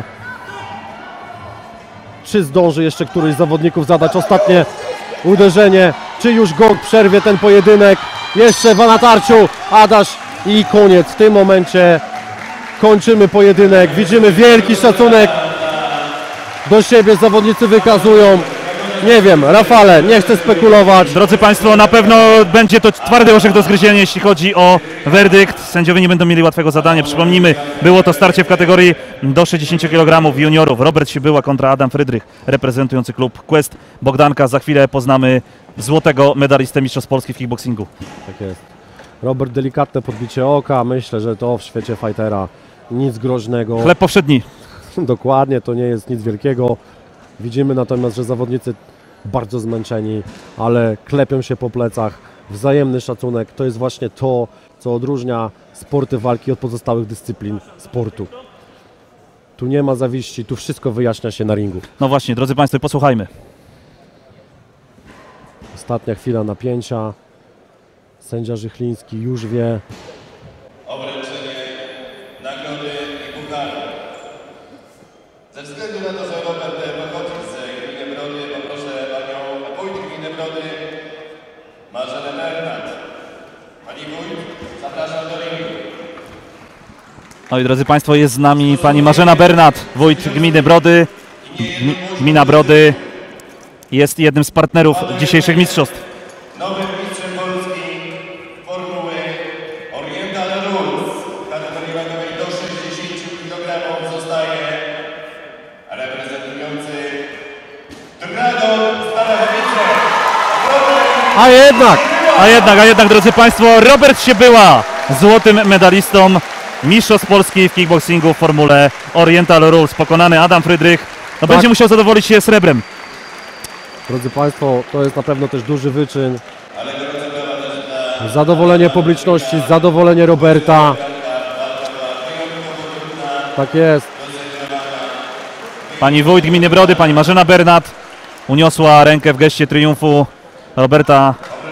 Czy zdąży jeszcze któryś z zawodników zadać ostatnie uderzenie? Czy już gong przerwie ten pojedynek? Jeszcze w natarciu Adaś i koniec. W tym momencie kończymy pojedynek. Widzimy wielki szacunek do siebie. Zawodnicy wykazują. Nie wiem, Rafale, nie chcę spekulować. Drodzy Państwo, na pewno będzie to twardy orzech do zgryzienia, jeśli chodzi o werdykt. Sędziowie nie będą mieli łatwego zadania. Przypomnijmy, było to starcie w kategorii do 60 kg juniorów. Robert Sibyła kontra Adam Frydrych, reprezentujący klub Quest. Bogdanka, za chwilę poznamy złotego medalistę mistrzostw Polski w kickboxingu. Tak jest. Robert, delikatne podbicie oka. Myślę, że to w świecie fightera nic groźnego. Chleb powszedni. Dokładnie, to nie jest nic wielkiego. Widzimy natomiast, że zawodnicy bardzo zmęczeni, ale klepią się po plecach. Wzajemny szacunek to jest właśnie to, co odróżnia sporty walki od pozostałych dyscyplin sportu. Tu nie ma zawiści, tu wszystko wyjaśnia się na ringu. No właśnie, drodzy Państwo, posłuchajmy. Ostatnia chwila napięcia. Sędzia Żychliński już wie. Obręczenie nagrody i pucharu. Ze względu na to, że Robert pochodzi z gminy Brody, poproszę panią wójt gminy Brody, Marzenę Bernat. Pani wójt, zapraszam do ringu. No i drodzy Państwo, jest z nami pani Marzena Bernat, wójt gminy Brody. Gmina Brody jest jednym z partnerów dzisiejszych mistrzostw. Nowym mistrzem Polski formuły Oriental Rules w kategorii wagowej do 60 kg zostaje reprezentujący Dragon Starachowice. A jednak, drodzy Państwo, Robert Sibyła, złotym medalistą mistrzostw Polski w kickboxingu w formule Oriental Rules. Pokonany Adam Frydrych, no będzie musiał zadowolić się srebrem. Drodzy Państwo, to jest na pewno też duży wyczyn. Zadowolenie publiczności, zadowolenie Roberta. Tak jest. Pani wójt gminy Brody, pani Marzena Bernat uniosła rękę w geście triumfu Roberta.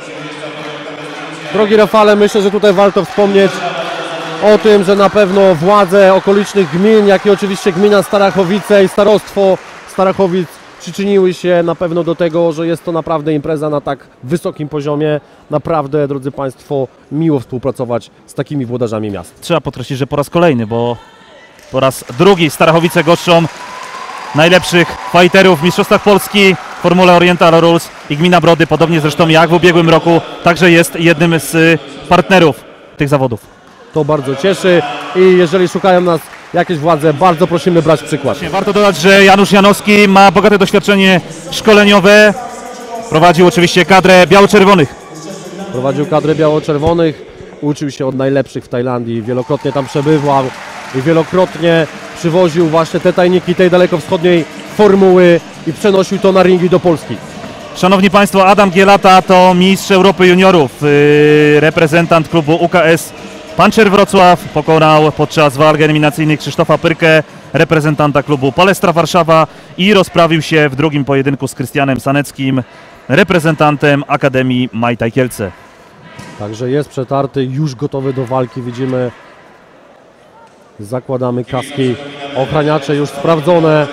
Drogi Rafale, myślę, że tutaj warto wspomnieć o tym, że na pewno władze okolicznych gmin, jak i oczywiście gmina Starachowice i starostwo Starachowic przyczyniły się na pewno do tego, że jest to naprawdę impreza na tak wysokim poziomie. Naprawdę, drodzy Państwo, miło współpracować z takimi włodarzami miast. Trzeba podkreślić, że po raz kolejny, bo po raz drugi Starachowice goszczą najlepszych fighterów w mistrzostwach Polski w formule Oriental Rules i gmina Brody, podobnie zresztą jak w ubiegłym roku, także jest jednym z partnerów tych zawodów. To bardzo cieszy i jeżeli szukają nas jakieś władze, bardzo prosimy brać przykład. Warto dodać, że Janusz Janowski ma bogate doświadczenie szkoleniowe. Prowadził oczywiście kadrę biało-czerwonych. Prowadził kadrę biało-czerwonych, uczył się od najlepszych w Tajlandii, wielokrotnie tam przebywał i wielokrotnie przywoził właśnie te tajniki tej dalekowschodniej formuły i przenosił to na ringi do Polski. Szanowni Państwo, Adam Gielata to mistrz Europy juniorów, reprezentant klubu UKS Puncher Wrocław pokonał podczas walk eliminacyjnych Krzysztofa Pyrkę, reprezentanta klubu Palestra Warszawa, i rozprawił się w drugim pojedynku z Krystianem Saneckim, reprezentantem Akademii Muay Thai Kielce. Także jest przetarty, już gotowy do walki, widzimy. Zakładamy kaski, ochraniacze już sprawdzone.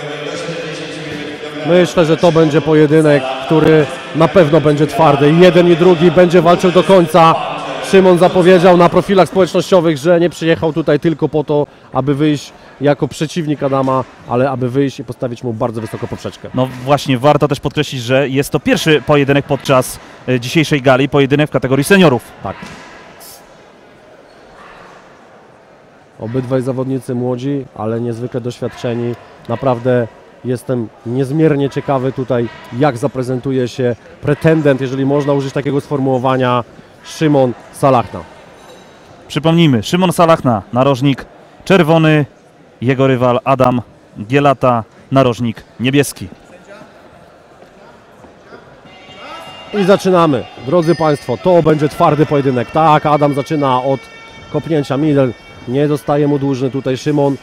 Myślę, że to będzie pojedynek, który na pewno będzie twardy. Jeden i drugi będzie walczył do końca. Szymon zapowiedział na profilach społecznościowych, że nie przyjechał tutaj tylko po to, aby wyjść jako przeciwnik Adama, ale aby wyjść i postawić mu bardzo wysoką poprzeczkę. No właśnie, warto też podkreślić, że jest to pierwszy pojedynek podczas dzisiejszej gali, pojedynek w kategorii seniorów. Tak. Obydwaj zawodnicy młodzi, ale niezwykle doświadczeni. Naprawdę jestem niezmiernie ciekawy tutaj, jak zaprezentuje się pretendent, jeżeli można użyć takiego sformułowania, Szymon Salachna. Przypomnijmy, Szymon Salachna, narożnik czerwony, jego rywal Adam Gielata, narożnik niebieski. I zaczynamy. Drodzy Państwo, to będzie twardy pojedynek. Tak, Adam zaczyna od kopnięcia middle. Nie zostaje mu dłużny tutaj Szymon.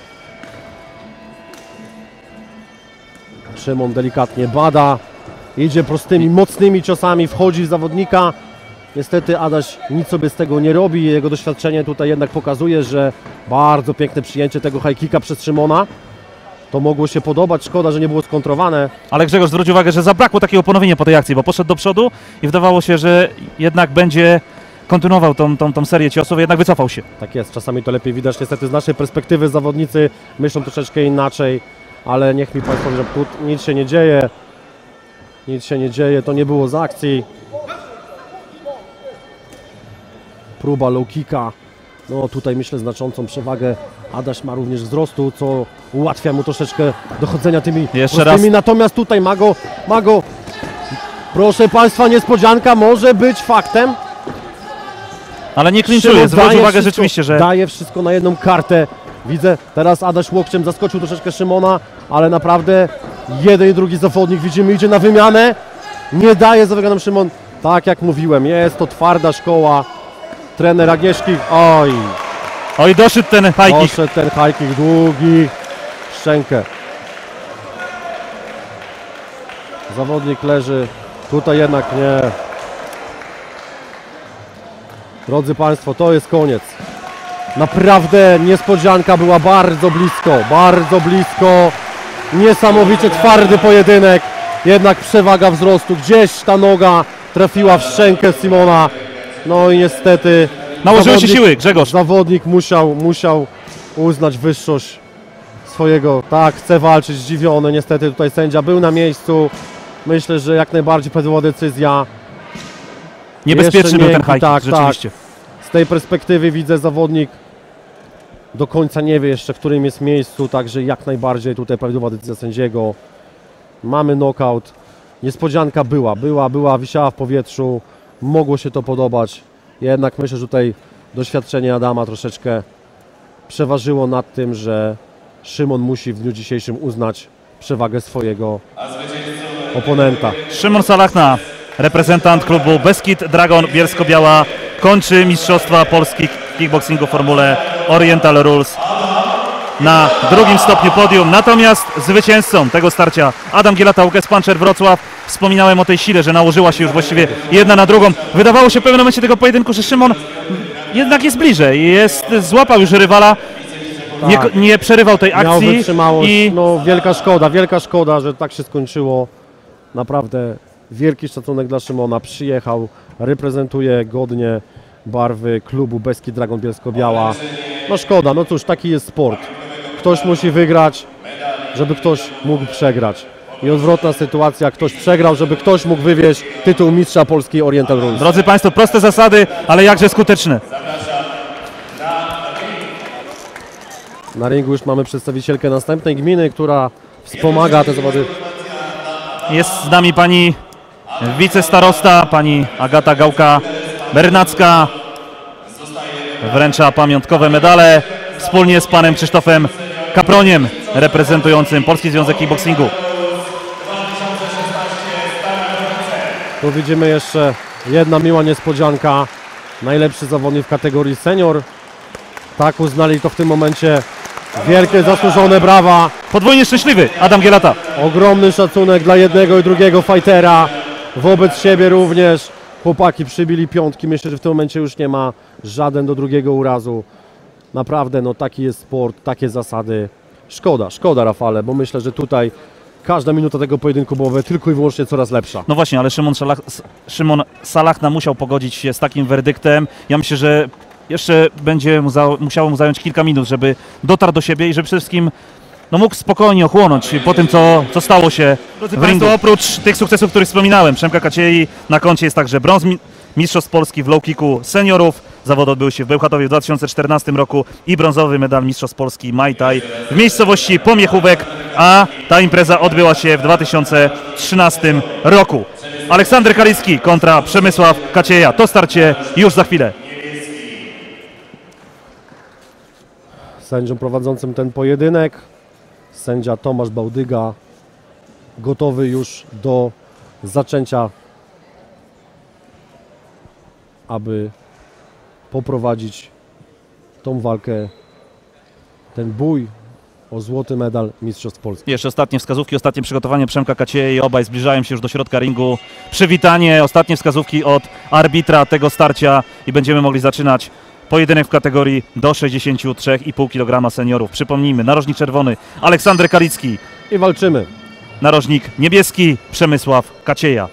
Szymon delikatnie bada. Idzie prostymi, mocnymi ciosami, wchodzi w zawodnika. Niestety Adaś nic sobie z tego nie robi. Jego doświadczenie tutaj jednak pokazuje, że bardzo piękne przyjęcie tego high kicka przez Szymona. To mogło się podobać, szkoda, że nie było skontrowane. Ale Grzegorz, zwróć uwagę, że zabrakło takiego ponowienia po tej akcji, bo poszedł do przodu i wydawało się, że jednak będzie kontynuował tą serię ciosów, jednak wycofał się. Tak jest, czasami to lepiej widać. Niestety z naszej perspektywy zawodnicy myślą troszeczkę inaczej, ale niech mi Państwo powie, że tu nic się nie dzieje. Nic się nie dzieje, to nie było z akcji. Próba low kicka. No tutaj myślę znaczącą przewagę Adaś ma również wzrostu, co ułatwia mu troszeczkę dochodzenia tymi prostymi. Natomiast tutaj ma go. Proszę Państwa, niespodzianka może być faktem. Ale nie klinczuje, zwróć uwagę rzeczywiście, że daje wszystko na jedną kartę. Widzę, teraz Adaś łokciem zaskoczył troszeczkę Szymona, ale naprawdę jeden i drugi zawodnik, widzimy, idzie na wymianę. Nie daje za wygraną Szymon. Tak jak mówiłem, jest to twarda szkoła. Trener Agnieszki, oj, doszedł ten high kick. Doszedł ten high kick, długi, w szczękę. Zawodnik leży, tutaj jednak nie. Drodzy Państwo, to jest koniec. Naprawdę niespodzianka była bardzo blisko. Niesamowicie twardy pojedynek, jednak przewaga wzrostu. Gdzieś ta noga trafiła w szczękę Simona. No i niestety nałożyły się siły, Grzegorz. Zawodnik musiał uznać wyższość swojego. Tak, chce walczyć, zdziwiony. Niestety tutaj sędzia był na miejscu. Myślę, że jak najbardziej padła decyzja. Niebezpieczny był ten high kick, rzeczywiście. Tak. Z tej perspektywy widzę, zawodnik do końca nie wie jeszcze, w którym jest miejscu, także jak najbardziej tutaj prawidłowa decyzja sędziego. Mamy knockout. Niespodzianka była, wisiała w powietrzu. Mogło się to podobać. Jednak myślę, że tutaj doświadczenie Adama troszeczkę przeważyło nad tym, że Szymon musi w dniu dzisiejszym uznać przewagę swojego oponenta. Szymon Salachna, reprezentant klubu Beskid Dragon Bielsko-Biała, kończy Mistrzostwa Polski w kickboxingu w formule Oriental Rules na drugim stopniu podium. Natomiast zwycięzcą tego starcia Adam Gielata, UKS Puncher Wrocław. Wspominałem o tej sile, że nałożyła się już właściwie jedna na drugą. Wydawało się w pewnym momencie tego pojedynku, że Szymon jednak jest bliżej. Złapał już rywala, tak. nie przerywał tej akcji. Miał wytrzymałość. No, wielka szkoda, że tak się skończyło. Naprawdę wielki szacunek dla Szymona. Przyjechał, reprezentuje godnie barwy klubu Beskid Dragon Bielsko-Biała. No szkoda, no cóż, taki jest sport. Ktoś musi wygrać, żeby ktoś mógł przegrać. I odwrotna sytuacja, ktoś przegrał, żeby ktoś mógł wywieźć tytuł mistrza Polski Oriental Rules. Drodzy Państwo, proste zasady, ale jakże skuteczne. Na ringu już mamy przedstawicielkę następnej gminy, która wspomaga te zawody. Jest z nami pani wicestarosta, pani Agata Gałka-Bernacka. Wręcza pamiątkowe medale wspólnie z panem Krzysztofem Kaproniem, reprezentującym Polski Związek Kickboxingu. Tu widzimy jeszcze jedna miła niespodzianka. najlepszy zawodnik w kategorii senior. Tak uznali to w tym momencie. Wielkie, zasłużone brawa. Podwójnie szczęśliwy Adam Gielata. Ogromny szacunek dla jednego i drugiego fightera. Wobec siebie również. Chłopaki przybili piątki. Myślę, że w tym momencie już nie ma żaden do drugiego urazu. Naprawdę, no taki jest sport, takie zasady. Szkoda Rafale, bo myślę, że tutaj każda minuta tego pojedynku byłaby tylko i wyłącznie coraz lepsza. No właśnie, ale Szymon Salachna musiał pogodzić się z takim werdyktem. Ja myślę, że jeszcze będzie musiało mu zająć kilka minut, żeby dotarł do siebie i żeby przede wszystkim mógł spokojnie ochłonąć po tym, co stało się w ringu. Oprócz tych sukcesów, których wspominałem, Przemka Kaciei na koncie jest także brąz mistrzostw Polski w low kicku seniorów. Zawody odbyły się w Bełchatowie w 2014 roku i brązowy medal mistrzostw Polski Muay Thai w miejscowości Pomiechówek, a ta impreza odbyła się w 2013 roku. Aleksander Kalicki kontra Przemysław Kacieja. To starcie już za chwilę. Sędzią prowadzącym ten pojedynek sędzia Tomasz Bałdyga, gotowy już do zaczęcia, aby poprowadzić tą walkę, ten bój o złoty medal mistrzostw Polski. Jeszcze ostatnie wskazówki, ostatnie przygotowanie Przemka Kaciei. Obaj zbliżają się już do środka ringu. Przywitanie, ostatnie wskazówki od arbitra tego starcia i będziemy mogli zaczynać pojedynek w kategorii do 63,5 kg seniorów. Przypomnijmy, narożnik czerwony Aleksander Kalicki I walczymy. Narożnik niebieski Przemysław Kacieja.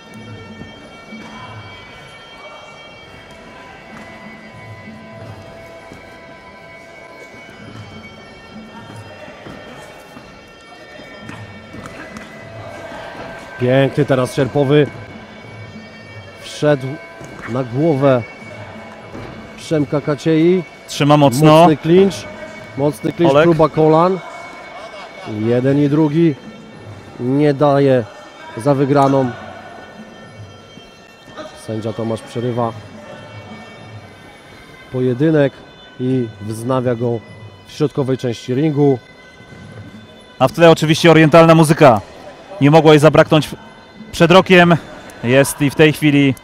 Piękny teraz sierpowy. Wszedł na głowę Przemka Kaciei. Trzyma mocno. Mocny klincz, Olek. próba kolan. Jeden i drugi nie daje za wygraną. Sędzia Tomasz przerywa pojedynek i wznawia go w środkowej części ringu. A w tle oczywiście orientalna muzyka. Nie mogło jej zabraknąć przed rokiem. Jest i w tej chwili.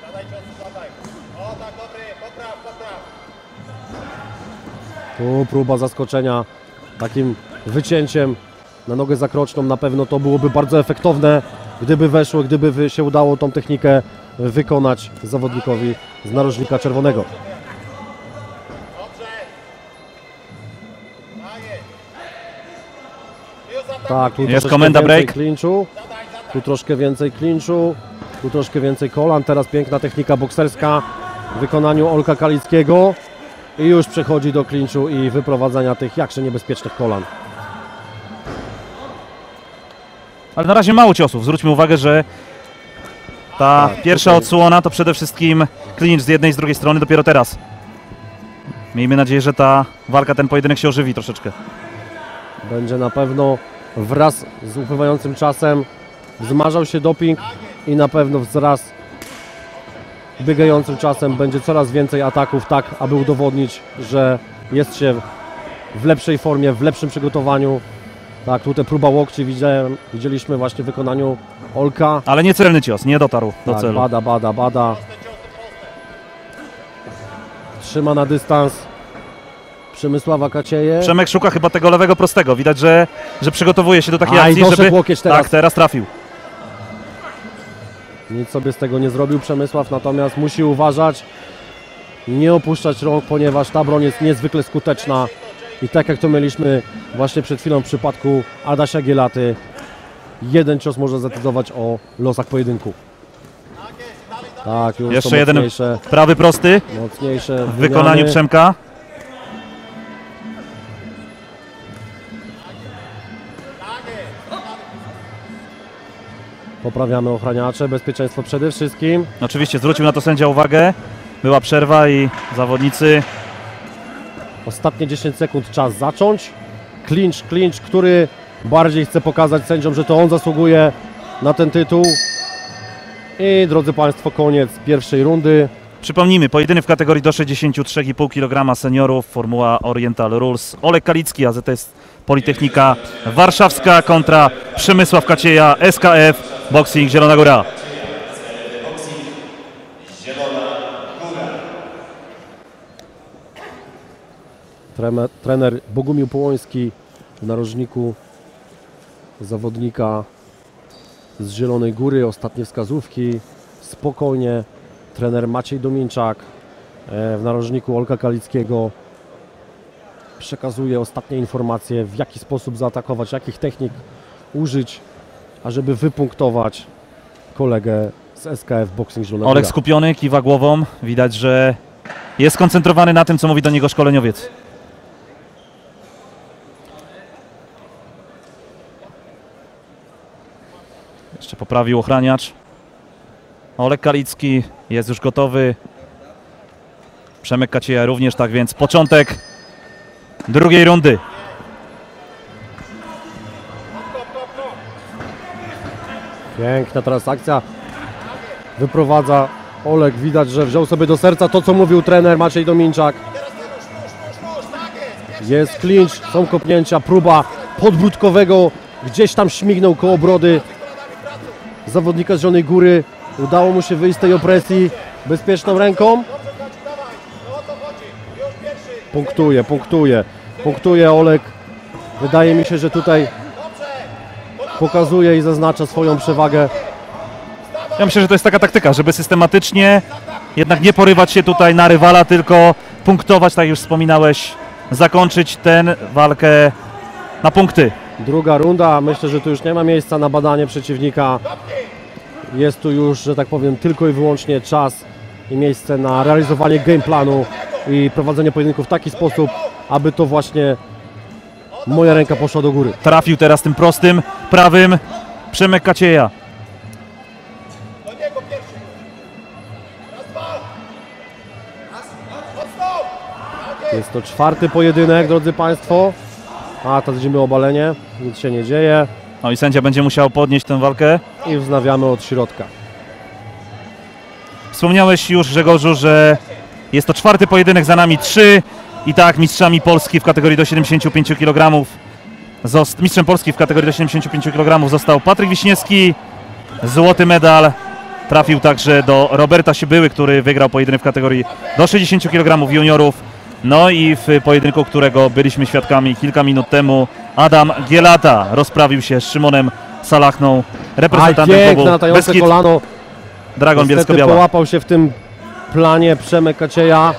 Tu próba zaskoczenia takim wycięciem na nogę zakroczną. Na pewno to byłoby bardzo efektowne, gdyby weszło, gdyby się udało tą technikę wykonać zawodnikowi z narożnika czerwonego. Tak, tu Jest komenda break. Klinczu, tu troszkę więcej klinczu, tu troszkę więcej kolan. Teraz piękna technika bokserska w wykonaniu Olka Kalickiego. I już przechodzi do klinczu i wyprowadzania tych jakże niebezpiecznych kolan. Ale na razie mało ciosów. Zwróćmy uwagę, że ta pierwsza odsłona to przede wszystkim klincz z jednej i z drugiej strony dopiero teraz. Miejmy nadzieję, że ta walka, ten pojedynek się ożywi troszeczkę. Będzie na pewno wraz z upływającym czasem wzmażał się doping i na pewno wraz z biegającym czasem będzie coraz więcej ataków, tak aby udowodnić, że jest się w lepszej formie, w lepszym przygotowaniu. Tak, tutaj próba łokci widzieliśmy właśnie w wykonaniu Olka. Ale niecelny cios, nie dotarł do Tak, celu. bada. Trzyma na dystans Przemysława Kacieję. Przemek szuka chyba tego lewego prostego. Widać, że przygotowuje się do takiej akcji, doszedł łokieć teraz. Tak, teraz trafił. Nic sobie z tego nie zrobił Przemysław, natomiast musi uważać, nie opuszczać rąk, ponieważ ta broń jest niezwykle skuteczna. I tak jak to mieliśmy właśnie przed chwilą w przypadku Adasia Gielaty, jeden cios może zdecydować o losach pojedynku. Tak, już Jeszcze to jeden mocniejsze, prawy prosty mocniejsze w wykonaniu wymiany. Przemka. Poprawiamy ochraniacze, bezpieczeństwo przede wszystkim. Oczywiście zwrócił na to sędzia uwagę. Była przerwa i zawodnicy. Ostatnie 10 sekund, czas zacząć. Klincz, który bardziej chce pokazać sędziom, że to on zasługuje na ten tytuł. I drodzy Państwo, koniec pierwszej rundy. Przypomnijmy, pojedynek w kategorii do 63,5 kg seniorów, Formuła Oriental Rules. Olek Kalicki, AZS Politechnika Warszawska kontra Przemysław Kacieja, SKF Boxing Zielona Góra. Trener Bogumił Połoński w narożniku zawodnika z Zielonej Góry. Ostatnie wskazówki. Spokojnie. Trener Maciej Dominczak w narożniku Olka Kalickiego przekazuje ostatnie informacje, w jaki sposób zaatakować, jakich technik użyć, ażeby wypunktować kolegę z SKF Boxing Zielona Góra. Olek skupiony, kiwa głową. Widać, że jest skoncentrowany na tym, co mówi do niego szkoleniowiec. Jeszcze poprawił ochraniacz. Olek Kalicki jest już gotowy. Przemek Kacieja również, tak więc początek drugiej rundy. Piękna teraz akcja. Wyprowadza Olek. Widać, że wziął sobie do serca to, co mówił trener Maciej Dominczak. Jest clinch, są kopnięcia, próba podbródkowego. Gdzieś tam śmignął koło brody zawodnika z Zielonej Góry. Udało mu się wyjść z tej opresji bezpieczną ręką. Punktuje Olek. Wydaje mi się, że tutaj pokazuje i zaznacza swoją przewagę. Ja myślę, że to jest taka taktyka, żeby systematycznie jednak nie porywać się tutaj na rywala, tylko punktować, tak jak już wspominałeś, zakończyć tę walkę na punkty. Druga runda, myślę, że tu już nie ma miejsca na badanie przeciwnika. Jest tu już, że tak powiem, tylko i wyłącznie czas i miejsce na realizowanie gameplanu i prowadzenie pojedynku w taki sposób, aby to właśnie moja ręka poszła do góry. Trafił teraz tym prostym, prawym Przemek Kacieja. Jest to czwarty pojedynek, drodzy Państwo. A, teraz widzimy obalenie, nic się nie dzieje. No i sędzia będzie musiał podnieść tę walkę. I wznawiamy od środka. Wspomniałeś już, Grzegorzu, że jest to czwarty pojedynek, za nami 3. I tak mistrzami Polski w kategorii do 75 kg. Mistrzem Polski w kategorii do 75 kg został Patryk Wiśniewski. Złoty medal trafił także do Roberta Sibyły, który wygrał pojedynek w kategorii do 60 kg juniorów. No i w pojedynku, którego byliśmy świadkami kilka minut temu, Adam Gielata rozprawił się z Szymonem Salachną, reprezentantem klubu Beskid kolano. Dragon Bielsko-Biała. Połapał się w tym planie Przemek Kacieja.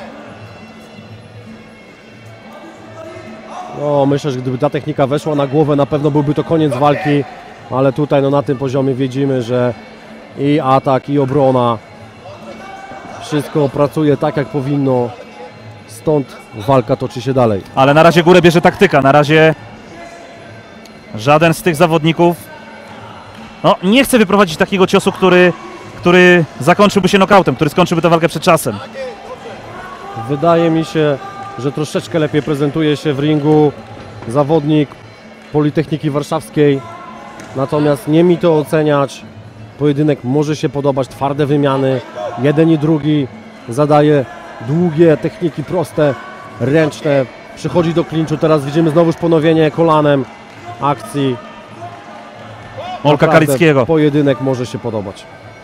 No, myślę, że gdyby ta technika weszła na głowę, na pewno byłby to koniec walki, ale tutaj no, na tym poziomie widzimy, że i atak, i obrona, wszystko pracuje tak, jak powinno, stąd walka toczy się dalej. Ale na razie górę bierze taktyka, na razie żaden z tych zawodników no, nie chce wyprowadzić takiego ciosu, który zakończyłby się nokautem, który skończyłby tę walkę przed czasem. Wydaje mi się, że troszeczkę lepiej prezentuje się w ringu zawodnik Politechniki Warszawskiej. Natomiast nie mi to oceniać. Pojedynek może się podobać, twarde wymiany. Jeden i drugi zadaje długie techniki proste, ręczne. Przychodzi do klinczu. Teraz widzimy znowuż ponowienie kolanem akcji. Olka Kalickiego. Pojedynek może się podobać.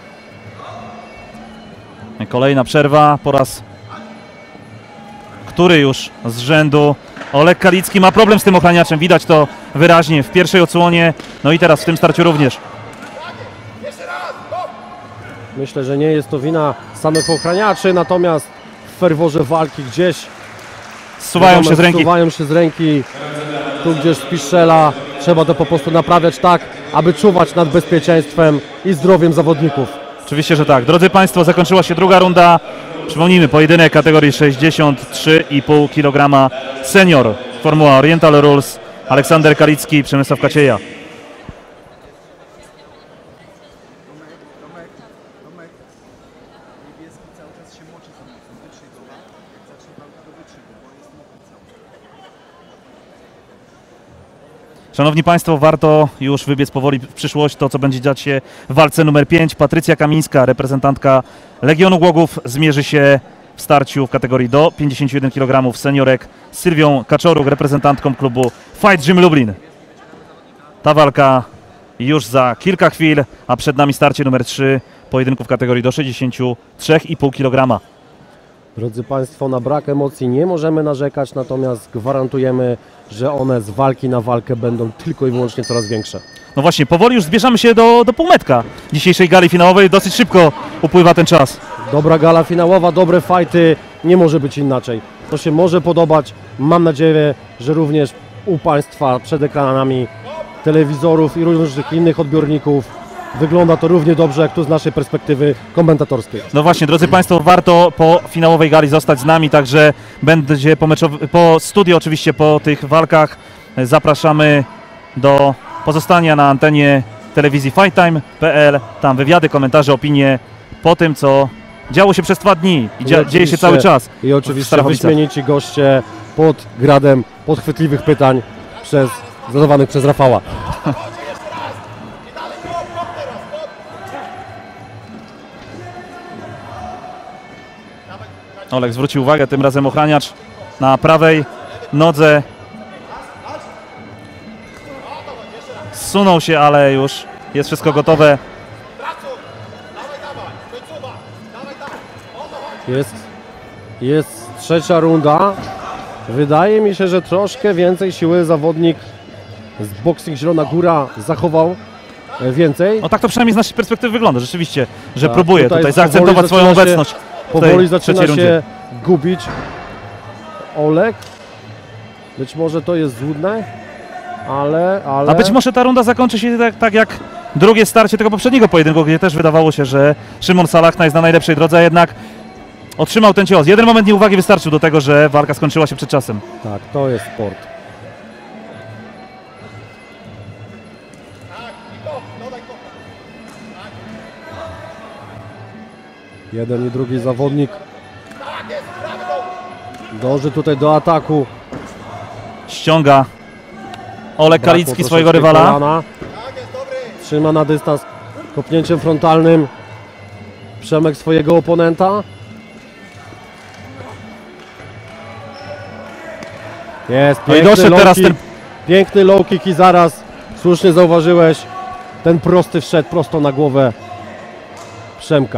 Kolejna przerwa, po raz który już z rzędu. Olek Kalicki ma problem z tym ochraniaczem, widać to wyraźnie w pierwszej odsłonie, no i teraz w tym starciu również. Myślę, że nie jest to wina samych ochraniaczy, natomiast w ferworze walki gdzieś Zsuwają się z ręki. Zsuwają się z ręki, tu gdzieś strzela. Trzeba to po prostu naprawiać tak, aby czuwać nad bezpieczeństwem i zdrowiem zawodników. Oczywiście, że tak. Drodzy Państwo, zakończyła się druga runda. Przypomnijmy, pojedynek kategorii 63,5 kg senior. Formuła Oriental Rules. Aleksander Kalicki, Przemysław Kacieja. Szanowni Państwo, warto już wybiec powoli w przyszłość to, co będzie dziać się w walce numer 5. Patrycja Kamińska, reprezentantka Legionu Głogów, zmierzy się w starciu w kategorii do 51 kg seniorek z Sylwią Kaczoruk, reprezentantką klubu Fight Gym Lublin. Ta walka już za kilka chwil, a przed nami starcie numer 3 pojedynku w kategorii do 63,5 kg. Drodzy Państwo, na brak emocji nie możemy narzekać, natomiast gwarantujemy, że one z walki na walkę będą tylko i wyłącznie coraz większe. No właśnie, powoli już zbierzamy się do półmetka dzisiejszej gali finałowej. Dosyć szybko upływa ten czas. Dobra gala finałowa, dobre fajty, nie może być inaczej. To się może podobać, mam nadzieję, że również u Państwa przed ekranami telewizorów i różnych innych odbiorników wygląda to równie dobrze, jak tu z naszej perspektywy komentatorskiej. No właśnie, drodzy Państwo, warto po finałowej gali zostać z nami, także będzie po studiu oczywiście po tych walkach. Zapraszamy do pozostania na antenie telewizji fightime.pl. Tam wywiady, komentarze, opinie po tym, co działo się przez 2 dni i dzieje się cały czas. I oczywiście wyśmienici goście pod gradem podchwytliwych pytań zadawanych przez Rafała. Olek zwrócił uwagę, tym razem ochraniacz na prawej nodze. Zsunął się, ale już jest wszystko gotowe. Jest trzecia runda. Wydaje mi się, że troszkę więcej siły zawodnik z Boxing Zielona Góra zachował więcej. No tak to przynajmniej z naszej perspektywy wygląda, rzeczywiście, że Tak, próbuje tutaj zaakcentować swoją obecność. Powoli zaczyna się gubić Olek. Być może to jest złudne, ale... A być może ta runda zakończy się tak jak drugie starcie tego poprzedniego pojedynku, gdzie też wydawało się, że Szymon Salachna jest na najlepszej drodze, a jednak otrzymał ten cios. Jeden moment nieuwagi wystarczył do tego, że walka skończyła się przed czasem. Tak, to jest sport. Jeden i drugi zawodnik dąży tutaj do ataku. Ściąga Olek Kalicki swojego rywala. Kolana. Trzyma na dystans kopnięciem frontalnym Przemek swojego oponenta. Jest No i doszedł teraz ten... Piękny low kick i zaraz, słusznie zauważyłeś, ten prosty wszedł prosto na głowę Przemka.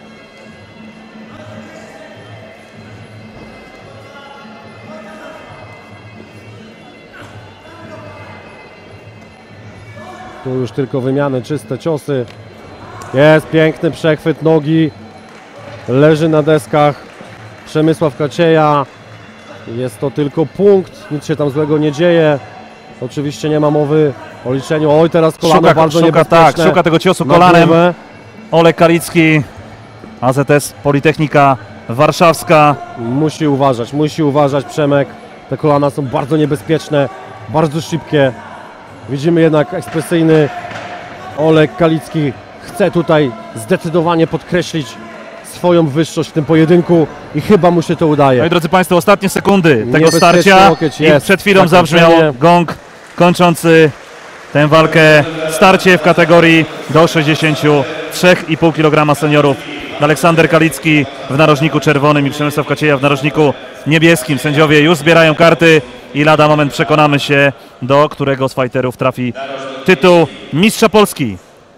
Tu już tylko wymiany, czyste ciosy. Jest piękny przechwyt nogi. Leży na deskach Przemysław Kacieja. Jest to tylko punkt, nic się tam złego nie dzieje. Oczywiście nie ma mowy o liczeniu. Oj, teraz kolano bardzo niebezpieczne. Tak, szuka tego ciosu kolanem. Olek Kalicki, AZS Politechnika Warszawska. Musi uważać Przemek. Te kolana są bardzo niebezpieczne, bardzo szybkie. Widzimy jednak ekspresyjny Olek Kalicki. Chce tutaj zdecydowanie podkreślić swoją wyższość w tym pojedynku i chyba mu się to udaje. No i drodzy Państwo, ostatnie sekundy tego starcia i przed chwilą zabrzmiał gong kończący tę walkę. Starcie w kategorii do 63,5 kg seniorów. Aleksander Kalicki w narożniku czerwonym i Przemysław Kacieja w narożniku niebieskim. Sędziowie już zbierają karty i lada moment przekonamy się, do którego z fighterów trafi tytuł Mistrza Polski.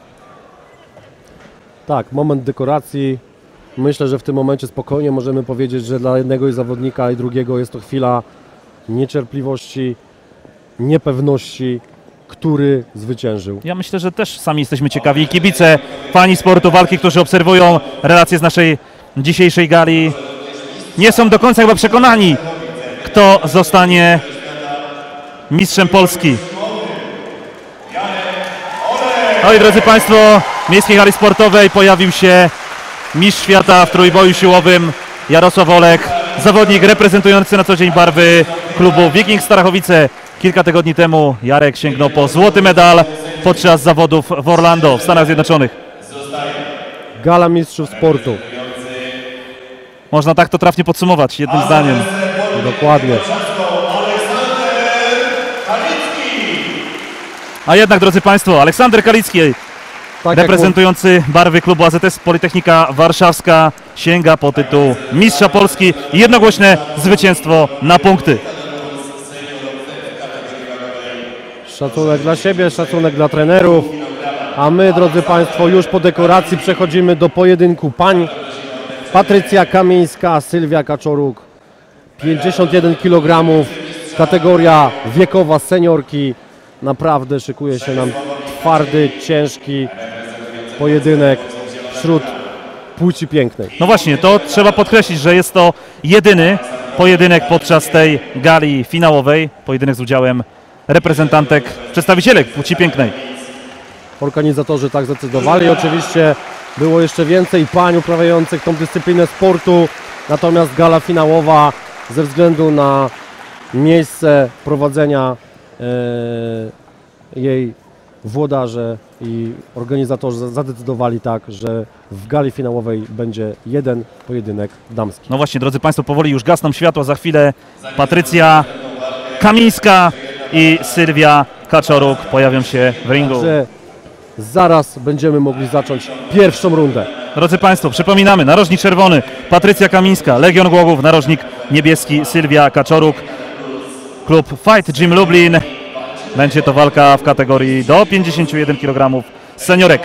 Tak, moment dekoracji. Myślę, że w tym momencie spokojnie możemy powiedzieć, że dla jednego zawodnika i drugiego jest to chwila niecierpliwości, niepewności, który zwyciężył. Ja myślę, że też sami jesteśmy ciekawi i kibice, fani sportu walki, którzy obserwują relacje z naszej dzisiejszej gali, nie są do końca chyba przekonani, kto zostanie mistrzem Polski. No i drodzy Państwo, w Miejskiej Hali Sportowej pojawił się mistrz świata w trójboju siłowym Jarosław Olek, zawodnik reprezentujący na co dzień barwy klubu Wiking Starachowice. Kilka tygodni temu Jarek sięgnął po złoty medal podczas zawodów w Orlando w Stanach Zjednoczonych. Gala mistrzów sportu. Można tak to trafnie podsumować jednym zdaniem. Dokładnie. A jednak, drodzy Państwo, Aleksander Kalicki, tak reprezentujący barwy klubu AZS Politechnika Warszawska, sięga po tytuł mistrza Polski i jednogłośne zwycięstwo na punkty. Szacunek dla siebie, szacunek dla trenerów. A my, drodzy Państwo, już po dekoracji przechodzimy do pojedynku pań Patrycja Kamińska, Sylwia Kaczoruk, 51 kg, kategoria wiekowa seniorki. Naprawdę szykuje się nam twardy, ciężki pojedynek wśród płci pięknej. No właśnie, to trzeba podkreślić, że jest to jedyny pojedynek podczas tej gali finałowej. Pojedynek z udziałem reprezentantek, przedstawicielek płci pięknej. Organizatorzy tak zdecydowali. Oczywiście było jeszcze więcej pań uprawiających tą dyscyplinę sportu, natomiast gala finałowa ze względu na miejsce prowadzenia jej włodarze i organizatorzy zadecydowali tak, że w gali finałowej będzie jeden pojedynek damski. No właśnie, drodzy Państwo, powoli już gasną światła. Za chwilę Patrycja Kamińska i Sylwia Kaczoruk pojawią się w ringu. Że zaraz będziemy mogli zacząć pierwszą rundę. Drodzy Państwo, przypominamy, narożnik czerwony Patrycja Kamińska, Legion Głogów, narożnik niebieski Sylwia Kaczoruk, klub Fight Gym Lublin. Będzie to walka w kategorii do 51 kg seniorek.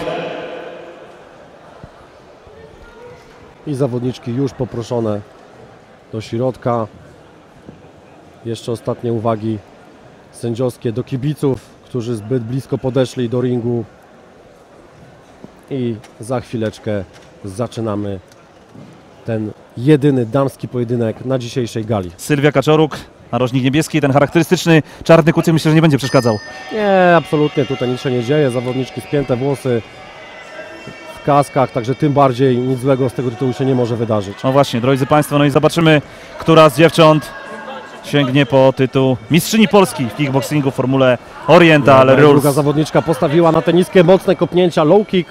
I zawodniczki już poproszone do środka. Jeszcze ostatnie uwagi sędziowskie do kibiców, którzy zbyt blisko podeszli do ringu. I za chwileczkę zaczynamy ten jedyny damski pojedynek na dzisiejszej gali. Sylwia Kaczoruk, narożnik niebieski, ten charakterystyczny czarny kucyk, myślę, że nie będzie przeszkadzał. Nie, absolutnie tutaj nic się nie dzieje. Zawodniczki spięte włosy w kaskach, także tym bardziej nic złego z tego tytułu się nie może wydarzyć. No właśnie, drodzy Państwo, no i zobaczymy, która z dziewcząt sięgnie po tytuł mistrzyni Polski w kickboxingu w formule Oriental Rules. Druga zawodniczka postawiła na te niskie, mocne kopnięcia, low kick.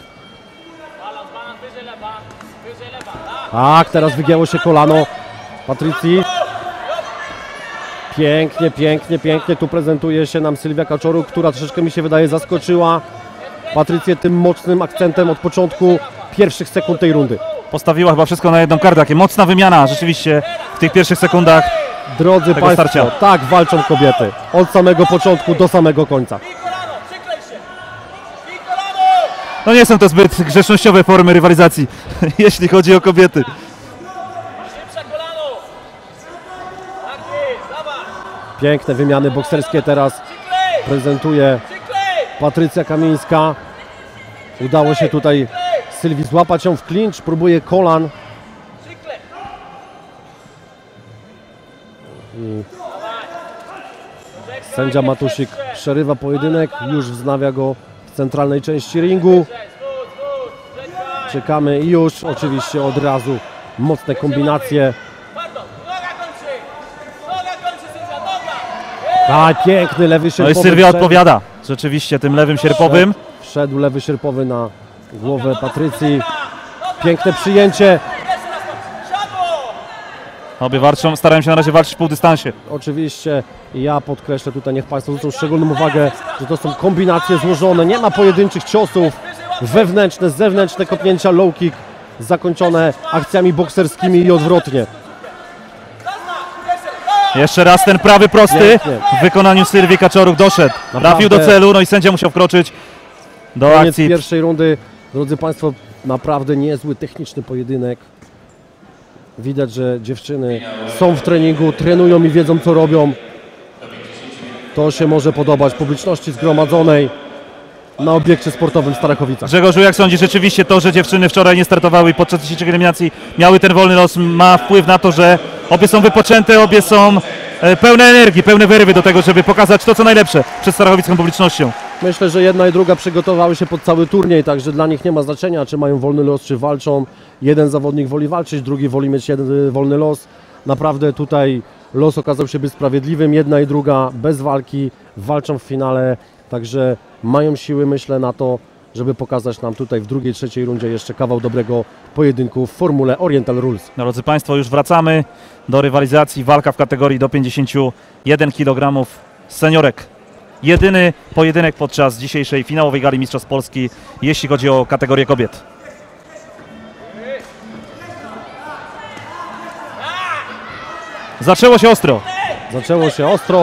Tak, teraz wygięło się kolano Patrycji. Pięknie, pięknie, pięknie. Tu prezentuje się nam Sylwia Kaczoruk, która troszeczkę mi się wydaje zaskoczyła Patrycję tym mocnym akcentem od początku pierwszych sekund tej rundy. Postawiła chyba wszystko na jedną kartę. Takie mocna wymiana rzeczywiście w tych pierwszych sekundach. Drodzy tego Państwo, starcia. tak walczą kobiety. Od samego początku do samego końca. No nie są to zbyt grzecznościowe formy rywalizacji, jeśli chodzi o kobiety. Piękne wymiany bokserskie teraz prezentuje Patrycja Kamińska. Udało się tutaj Sylwii złapać ją w klincz, próbuje kolan. I sędzia Matusik przerywa pojedynek, już wznawia go w centralnej części ringu. Czekamy i już oczywiście od razu mocne kombinacje. Tak, piękny lewy sierpowy. No i Sylwia odpowiada rzeczywiście tym lewym sierpowym. Wszedł lewy sierpowy na głowę Patrycji. Piękne przyjęcie. Obie walczą, starają się na razie walczyć w półdystansie. Oczywiście ja podkreślę tutaj, niech Państwo zwrócą szczególną uwagę, że to są kombinacje złożone. Nie ma pojedynczych ciosów. Wewnętrzne, zewnętrzne kopnięcia, low kick zakończone akcjami bokserskimi i odwrotnie. Jeszcze raz ten prawy prosty Pięknie. w wykonaniu Sylwii Kaczoruk doszedł. Trafił do celu, no i sędzia musiał wkroczyć do Koniec akcji. pierwszej rundy. Drodzy Państwo, naprawdę niezły techniczny pojedynek. Widać, że dziewczyny są w treningu, trenują i wiedzą, co robią. To się może podobać publiczności zgromadzonej na obiekcie sportowym w Starachowicach. Grzegorzu, jak sądzisz, rzeczywiście to, że dziewczyny wczoraj nie startowały i podczas dzisiejszej eliminacji miały ten wolny los, ma wpływ na to, że obie są wypoczęte, obie są pełne energii, pełne wyrwy do tego, żeby pokazać to, co najlepsze przed starachowicką publicznością. Myślę, że jedna i druga przygotowały się pod cały turniej, także dla nich nie ma znaczenia, czy mają wolny los, czy walczą. Jeden zawodnik woli walczyć, drugi woli mieć jeden wolny los. Naprawdę tutaj los okazał się być sprawiedliwym. Jedna i druga bez walki walczą w finale, także mają siły, myślę, na to, żeby pokazać nam tutaj w drugiej, trzeciej rundzie jeszcze kawał dobrego pojedynku w formule Oriental Rules. Drodzy Państwo, już wracamy do rywalizacji. Walka w kategorii do 51 kg seniorek. Jedyny pojedynek podczas dzisiejszej finałowej gali Mistrzostw Polski, jeśli chodzi o kategorię kobiet. Zaczęło się ostro. Zaczęło się ostro.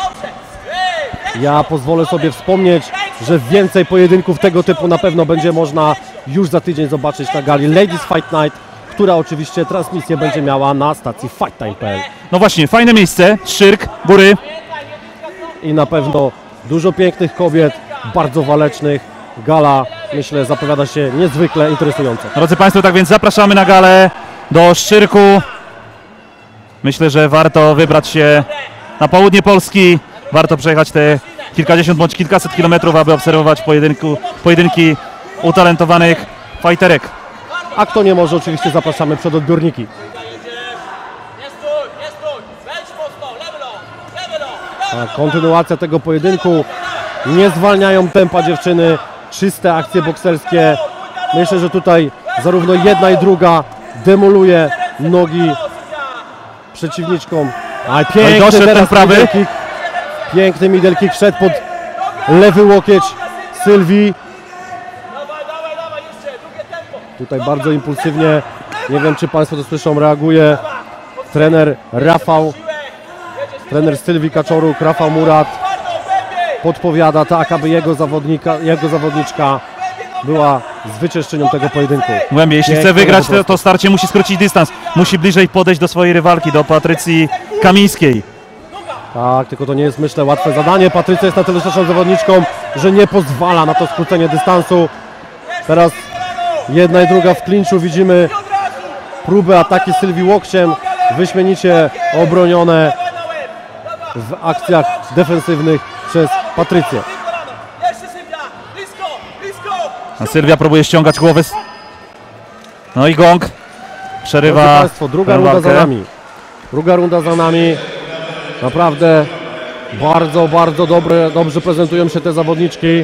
Ja pozwolę sobie wspomnieć, że więcej pojedynków tego typu na pewno będzie można już za tydzień zobaczyć na gali Ladies Fight Night, która oczywiście transmisję będzie miała na stacji FightTime.pl. No właśnie, fajne miejsce, Szczyrk, góry. I na pewno dużo pięknych kobiet, bardzo walecznych. Gala, myślę, zapowiada się niezwykle interesująco. Drodzy Państwo, tak więc zapraszamy na galę do Szczyrku. Myślę, że warto wybrać się na południe Polski. Warto przejechać te kilkadziesiąt bądź kilkaset kilometrów, aby obserwować pojedynki utalentowanych fajterek. A kto nie może, oczywiście zapraszamy przed odbiorniki. A kontynuacja tego pojedynku. Nie zwalniają tempa dziewczyny. Czyste akcje bokserskie. Myślę, że tutaj zarówno jedna i druga demoluje nogi przeciwniczkom. A piękny doszedł teraz ten prawy. middle kick. Piękny middle kick wszedł pod lewy łokieć Sylwii. Tutaj bardzo impulsywnie, nie wiem czy Państwo to słyszą, reaguje trener Sylwii Kaczoruk, Rafał Murat. Podpowiada tak, aby jego zawodniczka była zwyciężczynią tego pojedynku. Głębiej, jeśli chce wygrać to starcie, musi skrócić dystans. Musi bliżej podejść do swojej rywalki, do Patrycji Kamińskiej. Tak, tylko to nie jest, myślę, łatwe zadanie. Patrycja jest na tyle starszą zawodniczką, że nie pozwala na to skrócenie dystansu. Teraz jedna i druga w klinczu. Widzimy próbę ataki Sylwii łokciem, wyśmienicie obronione w akcjach defensywnych przez Patrycję. A Sylwia próbuje ściągać głowę. No i gong przerywa. Drodzy Państwo, druga runda za nami. Druga runda za nami. Naprawdę bardzo, bardzo dobrze prezentują się te zawodniczki.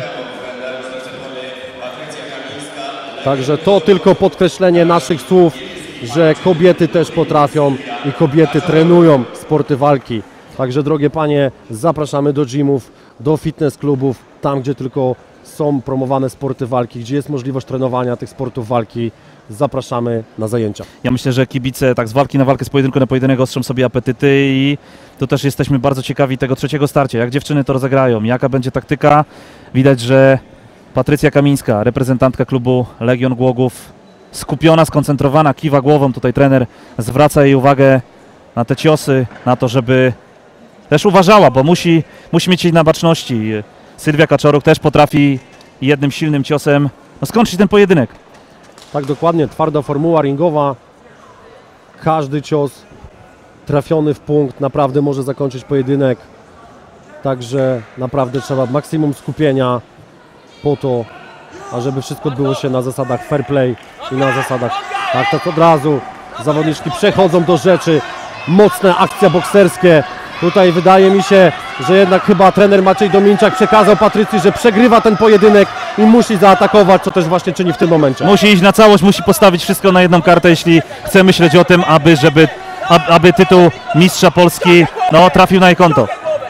Także to tylko podkreślenie naszych słów, że kobiety też potrafią i kobiety trenują sporty walki. Także drogie panie, zapraszamy do gymów, do fitness klubów, tam gdzie tylko są promowane sporty walki, gdzie jest możliwość trenowania tych sportów walki. Zapraszamy na zajęcia. Ja myślę, że kibice tak z walki na walkę, z pojedynku na pojedynek ostrzą sobie apetyty i tu też jesteśmy bardzo ciekawi tego trzeciego starcia. Jak dziewczyny to rozegrają, jaka będzie taktyka. Widać, że Patrycja Kamińska, reprezentantka klubu Legion Głogów, skupiona, skoncentrowana, kiwa głową. Tutaj trener zwraca jej uwagę na te ciosy, na to, żeby też uważała, bo musi mieć jej na baczności. Sylwia Kaczoruk też potrafi jednym silnym ciosem skończyć ten pojedynek. Tak, dokładnie, twarda formuła ringowa. Każdy cios trafiony w punkt naprawdę może zakończyć pojedynek. Także naprawdę trzeba maksimum skupienia po to, ażeby wszystko odbyło się na zasadach fair play i na zasadach tak od razu. Zawodniczki przechodzą do rzeczy. Mocne akcje bokserskie. Tutaj wydaje mi się, że jednak chyba trener Maciej Dominczak przekazał Patrycji, że przegrywa ten pojedynek i musi zaatakować, co też właśnie czyni w tym momencie. Musi iść na całość, musi postawić wszystko na jedną kartę, jeśli chce myśleć o tym, aby tytuł mistrza Polski trafił na jej konto.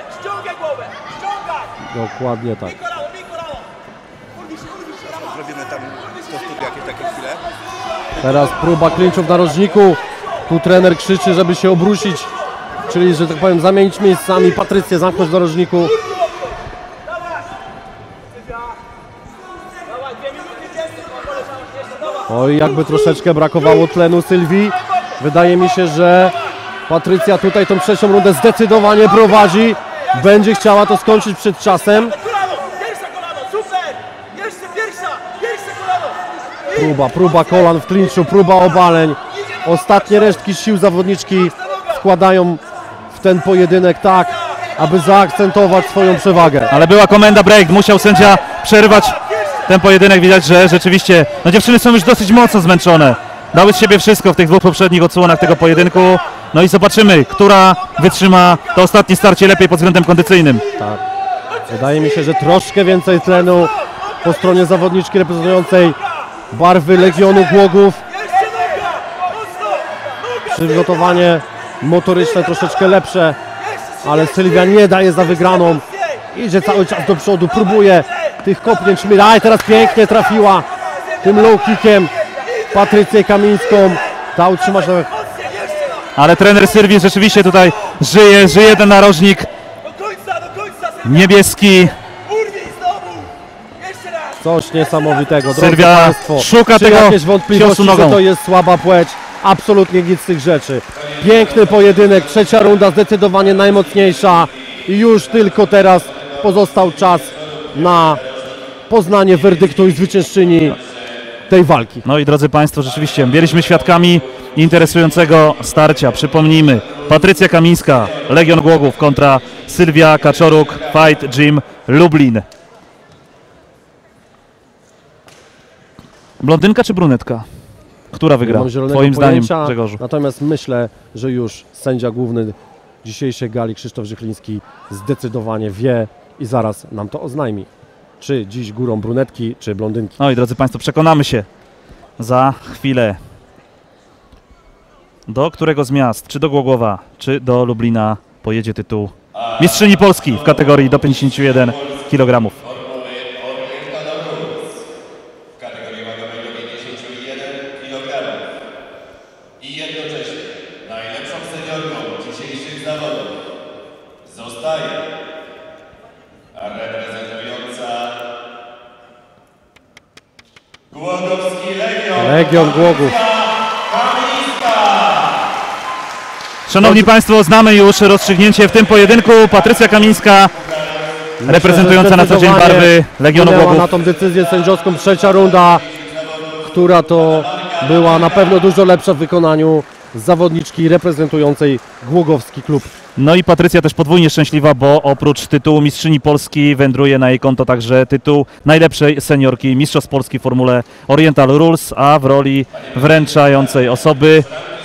Dokładnie tak. Teraz próba klinczu w narożniku. Tu trener krzyczy, żeby się obrócić, czyli, że tak powiem, zamienić miejscami Patrycję, zamknąć w narożniku. Oj, jakby troszeczkę brakowało tlenu Sylwii. Wydaje mi się, że Patrycja tutaj tą trzecią rundę zdecydowanie prowadzi. Będzie chciała to skończyć przed czasem. Próba kolan w klinczu, próba obaleń. Ostatnie resztki sił zawodniczki wkładają w ten pojedynek tak, aby zaakcentować swoją przewagę. Ale była komenda break, musiał sędzia przerwać ten pojedynek. Widać, że rzeczywiście dziewczyny są już dosyć mocno zmęczone. Dały z siebie wszystko w tych dwóch poprzednich odsłonach tego pojedynku. No i zobaczymy, która wytrzyma to ostatnie starcie lepiej pod względem kondycyjnym. Tak. Wydaje mi się, że troszkę więcej tlenu po stronie zawodniczki reprezentującej barwy Legionu Głogów. Przygotowanie motoryczne troszeczkę lepsze, ale Sylwia nie daje za wygraną. Idzie cały czas do przodu, próbuje tych kopnięć. I teraz pięknie trafiła tym low kickiem Patrycję Kamińską. Ta utrzyma się. Ale trener Sylwii rzeczywiście tutaj żyje ten narożnik niebieski. Coś niesamowitego. Sylwia szuka tego jakieś wątpliwości, ciosu nogą. że to jest słaba płeć, absolutnie nic z tych rzeczy. Piękny pojedynek, trzecia runda zdecydowanie najmocniejsza i już tylko teraz pozostał czas na poznanie werdyktu i zwyciężczyni tej walki. No i drodzy Państwo, rzeczywiście byliśmy świadkami interesującego starcia. Przypomnijmy, Patrycja Kamińska, Legion Głogów kontra Sylwia Kaczoruk, Fight Gym Lublin. Blondynka czy brunetka? Która wygra? Nie mam zielonego Twoim zdaniem, pojęcia, Grzegorzu? natomiast myślę, że już sędzia główny dzisiejszej gali Krzysztof Żychliński zdecydowanie wie i zaraz nam to oznajmi. Czy dziś górą brunetki, czy blondynki. No i drodzy Państwo, przekonamy się za chwilę, do którego z miast, czy do Głogowa, czy do Lublina pojedzie tytuł mistrzyni Polski w kategorii do 51 kg. W kategorii wagowej do 51 kg. I jednocześnie najlepszą seniorką dzisiejszych zawodów zostaje reprezentująca Głogowski Legion. Legion Głogów. Szanowni Państwo, znamy już rozstrzygnięcie w tym pojedynku. Patrycja Kamińska, reprezentująca na co dzień barwy Legionu Głogów. Na tą decyzję sędziowską trzecia runda, która to była na pewno dużo lepsza w wykonaniu zawodniczki reprezentującej Głogowski klub. No i Patrycja też podwójnie szczęśliwa, bo oprócz tytułu mistrzyni Polski wędruje na jej konto także tytuł najlepszej seniorki mistrzostw Polski w formule Oriental Rules, a w roli wręczającej osoby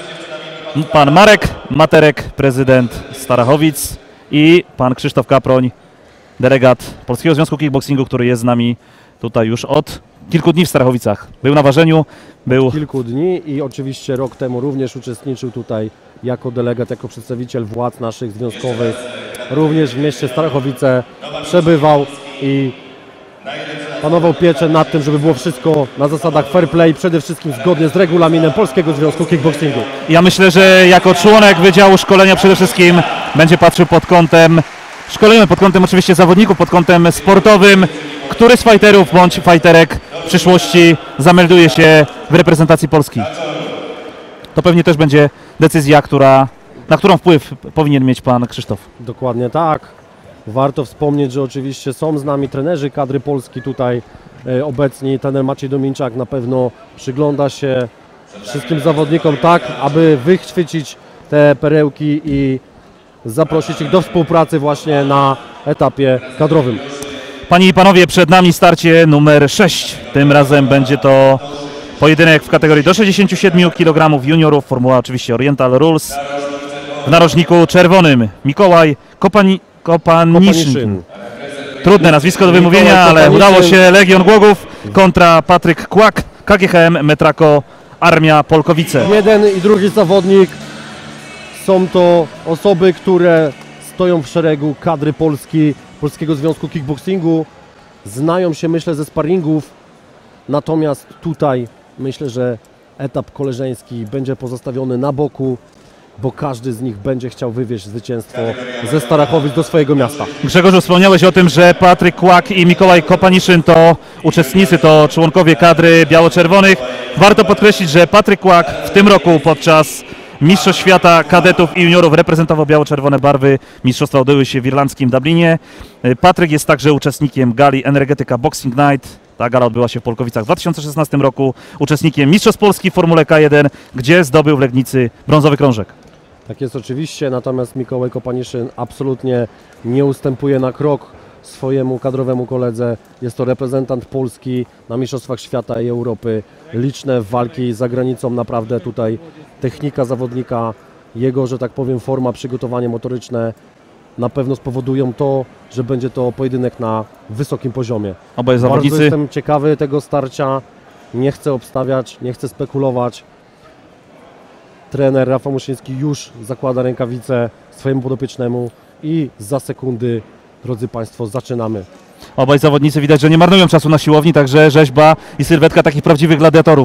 pan Marek Materek, prezydent Starachowic, i pan Krzysztof Kaproń, delegat Polskiego Związku Kickboxingu, który jest z nami tutaj już od kilku dni w Starachowicach. Był na ważeniu, był... Kilku dni i oczywiście rok temu również uczestniczył tutaj jako delegat, jako przedstawiciel władz naszych związkowych. Również w mieście Starachowice przebywał i panował pieczę nad tym, żeby było wszystko na zasadach fair play, przede wszystkim zgodnie z regulaminem Polskiego Związku Kickboxingu. Ja myślę, że jako członek Wydziału Szkolenia przede wszystkim będzie patrzył pod kątem szkolenia, pod kątem oczywiście zawodników, pod kątem sportowym, który z fighterów bądź fighterek w przyszłości zamelduje się w reprezentacji Polski. To pewnie też będzie decyzja, na którą wpływ powinien mieć pan Krzysztof. Dokładnie tak. Warto wspomnieć, że oczywiście są z nami trenerzy kadry Polski tutaj obecni. Trener Maciej Dominczak na pewno przygląda się wszystkim zawodnikom tak, aby wychwycić te perełki i zaprosić ich do współpracy właśnie na etapie kadrowym. Panie i panowie, przed nami starcie numer 6. Tym razem będzie to pojedynek w kategorii do 67 kg juniorów, formuła oczywiście Oriental Rules. W narożniku czerwonym Mikołaj Kopaniszyn. Trudne nazwisko do wymówienia, ale udało się. Legion Głogów kontra Patryk Kłak, KGHM Metrako Armia Polkowice. Jeden i drugi zawodnik są to osoby, które stoją w szeregu kadry Polski, Polskiego Związku Kickboxingu. Znają się, myślę, ze sparingów. Natomiast tutaj myślę, że etap koleżeński będzie pozostawiony na boku, bo każdy z nich będzie chciał wywieźć zwycięstwo ze Starachowic do swojego miasta. Grzegorzu, wspomniałeś o tym, że Patryk Kłak i Mikołaj Kopaniszyn to uczestnicy, to członkowie kadry biało-czerwonych. Warto podkreślić, że Patryk Kłak w tym roku podczas Mistrzostw Świata Kadetów i Juniorów reprezentował biało-czerwone barwy. Mistrzostwa odbyły się w irlandzkim Dublinie. Patryk jest także uczestnikiem gali Energetyka Boxing Night. Ta gala odbyła się w Polkowicach w 2016 roku. Uczestnikiem Mistrzostw Polski w Formule K1, gdzie zdobył w Legnicy brązowy krążek. Tak jest oczywiście, natomiast Mikołaj Kopaniszyn absolutnie nie ustępuje na krok swojemu kadrowemu koledze. Jest to reprezentant Polski na Mistrzostwach Świata i Europy. Liczne walki za granicą, naprawdę tutaj technika zawodnika, jego, że tak powiem, forma, przygotowanie motoryczne na pewno spowodują to, że będzie to pojedynek na wysokim poziomie. Oboje Bardzo zawodnicy. jestem ciekawy tego starcia, nie chcę obstawiać, nie chcę spekulować. Trener Rafał Muszyński już zakłada rękawice swojemu podopiecznemu i za sekundy, drodzy Państwo, zaczynamy. Obaj zawodnicy widać, że nie marnują czasu na siłowni, także rzeźba i sylwetka takich prawdziwych gladiatorów.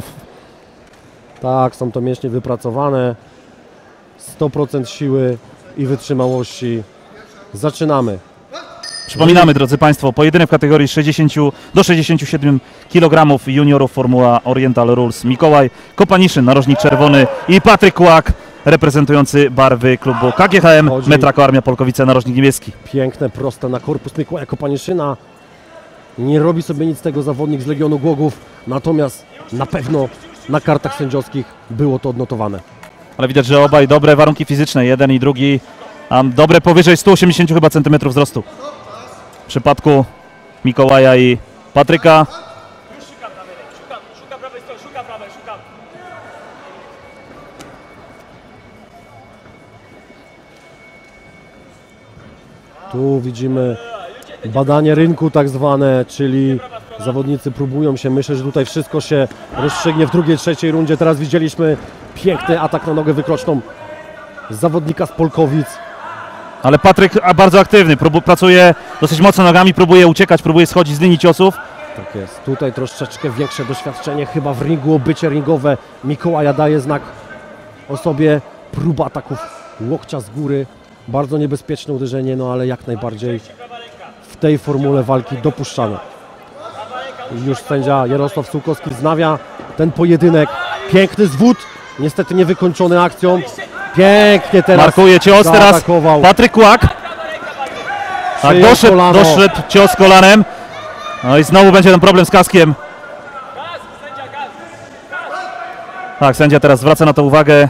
Tak, są to mięśnie wypracowane, 100% siły i wytrzymałości. Zaczynamy. Przypominamy, drodzy Państwo, pojedynek w kategorii 60 do 67 kg juniorów Formuła Oriental Rules. Mikołaj Kopaniszyn, narożnik czerwony, i Patryk Kłak, reprezentujący barwy klubu KGHM Metrako Armia Polkowice, narożnik niebieski. Piękne, proste na korpus Mikołaja Kopaniszyna. Nie robi sobie nic z tego zawodnik z Legionu Głogów, natomiast na pewno na kartach sędziowskich było to odnotowane. Ale widać, że obaj dobre warunki fizyczne, jeden i drugi, a dobre powyżej 180 chyba centymetrów wzrostu. W przypadku Mikołaja i Patryka. Tu widzimy badanie rynku tak zwane, czyli zawodnicy próbują się. Myślę, że tutaj wszystko się rozstrzygnie w drugiej, trzeciej rundzie. Teraz widzieliśmy piękny atak na nogę wykroczną z zawodnika z Polkowic. Ale Patryk bardzo aktywny, pracuje dosyć mocno nogami, próbuje uciekać, próbuje schodzić z linii ciosów. Tak jest. Tutaj troszeczkę większe doświadczenie chyba w ringu, obycie ringowe Mikołaja daje znak o sobie. Próba ataków łokcia z góry. Bardzo niebezpieczne uderzenie, no ale jak najbardziej w tej formule walki dopuszczane. Już sędzia Jarosław Sułkowski wznawia ten pojedynek. Piękny zwód, niestety niewykończony akcją. Pięknie teraz markuje cios, teraz Patryk Kłak. Tak, doszedł cios kolanem. No i znowu będzie ten problem z kaskiem. Tak, sędzia teraz zwraca na to uwagę.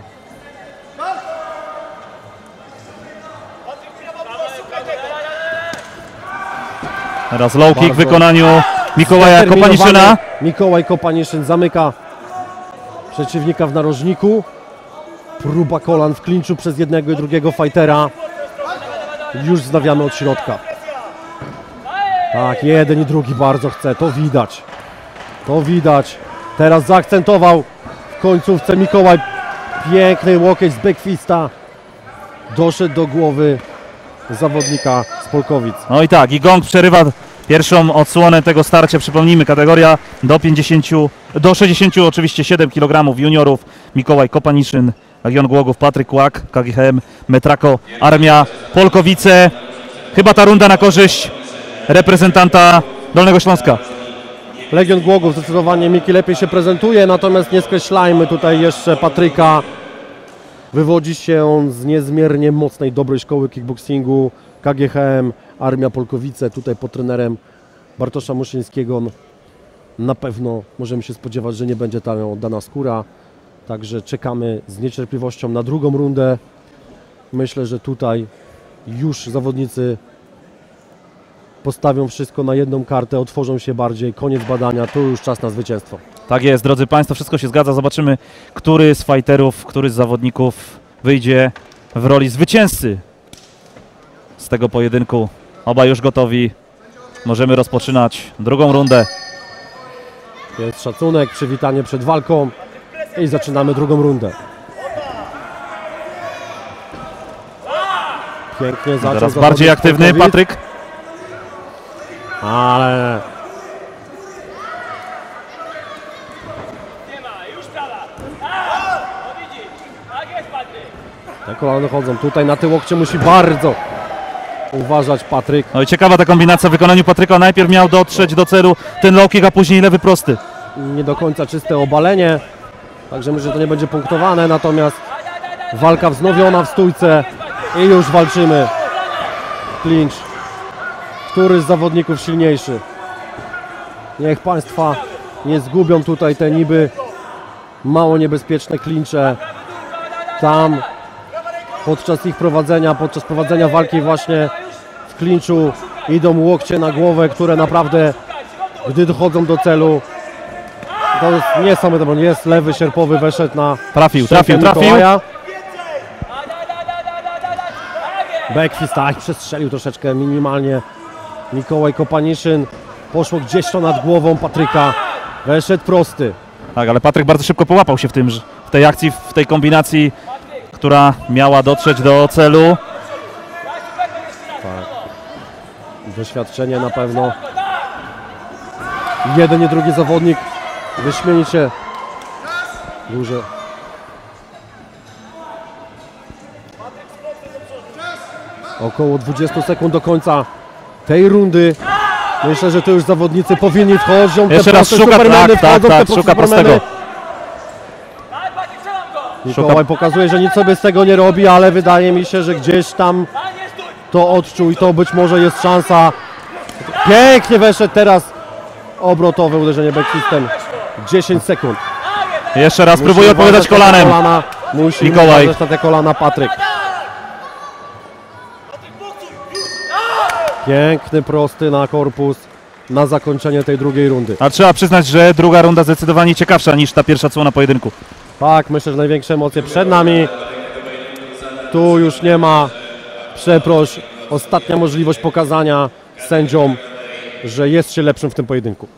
Teraz low kick w wykonaniu Mikołaja Kopaniszyna. Mikołaj Kopaniszyn zamyka przeciwnika w narożniku. Próba kolan w klinczu przez jednego i drugiego fightera. Już wznawiamy od środka. Tak, jeden i drugi bardzo chce, to widać. To widać. Teraz zaakcentował w końcówce Mikołaj. Piękny łokieć z backfista. Doszedł do głowy zawodnika z Polkowic. No i tak, i gong przerywa pierwszą odsłonę tego starcia. Przypomnijmy, kategoria do 60 oczywiście 7 kg juniorów. Mikołaj Kopaniszyn, Legion Głogów, Patryk Kłak, KGHM Metrako Armia Polkowice. Chyba ta runda na korzyść reprezentanta Dolnego Śląska. Legion Głogów zdecydowanie Miki lepiej się prezentuje, natomiast nie skreślajmy tutaj jeszcze Patryka. Wywodzi się on z niezmiernie mocnej, dobrej szkoły kickboxingu KGHM Armia Polkowice. Tutaj pod trenerem Bartosza Muszyńskiego na pewno możemy się spodziewać, że nie będzie tam oddana skóra. Także czekamy z niecierpliwością na drugą rundę. Myślę, że tutaj już zawodnicy postawią wszystko na jedną kartę, otworzą się bardziej, koniec badania, to już czas na zwycięstwo. Tak jest, drodzy Państwo, wszystko się zgadza. Zobaczymy, który z fighterów, który z zawodników wyjdzie w roli zwycięzcy z tego pojedynku. Obaj już gotowi. Możemy rozpoczynać drugą rundę. Jest szacunek, przywitanie przed walką i zaczynamy drugą rundę. Pięknie zaczął. Teraz bardziej aktywny Patryk. Ale te kolana chodzą. Tutaj na te łokcie musi bardzo uważać Patryk. No i ciekawa ta kombinacja w wykonaniu Patryka. Najpierw miał dotrzeć do celu ten low kick, a później lewy prosty. Nie do końca czyste obalenie, także myślę, że to nie będzie punktowane, natomiast walka wznowiona w stójce i już walczymy. Clinch. Który z zawodników silniejszy? Niech Państwa nie zgubią tutaj te niby mało niebezpieczne klincze. Tam podczas prowadzenia walki właśnie w klinczu idą łokcie na głowę, które naprawdę, gdy dochodzą do celu, to jest niesamowite. Jest lewy sierpowy, weszedł na trafił. Backfist, tak, przestrzelił troszeczkę minimalnie Mikołaj Kopaniszyn. Poszło gdzieś to nad głową Patryka. Weszedł prosty. Tak, ale Patryk bardzo szybko połapał się w tej akcji, w tej kombinacji, która miała dotrzeć do celu. Tak. Doświadczenie na pewno. Jeden i drugi zawodnik wyśmienicie duże. Około 20 sekund do końca tej rundy. Myślę, że to już zawodnicy powinni wchodzić. Jeszcze raz szuka, tak, szuka prostego. Mikołaj pokazuje, że nic sobie z tego nie robi, ale wydaje mi się, że gdzieś tam to odczuł i to być może jest szansa. Pięknie weszedł teraz obrotowe uderzenie backsystem. 10 sekund. Jeszcze raz próbuje odpowiadać kolanem. Musi Mikołaj. uważać na te kolana Patryk. Piękny prosty na korpus na zakończenie tej drugiej rundy. A trzeba przyznać, że druga runda zdecydowanie ciekawsza niż ta pierwsza odsłona pojedynku. Tak, myślę, że największe emocje przed nami. Tu już nie ma przeproś. Ostatnia możliwość pokazania sędziom, że jest się lepszym w tym pojedynku.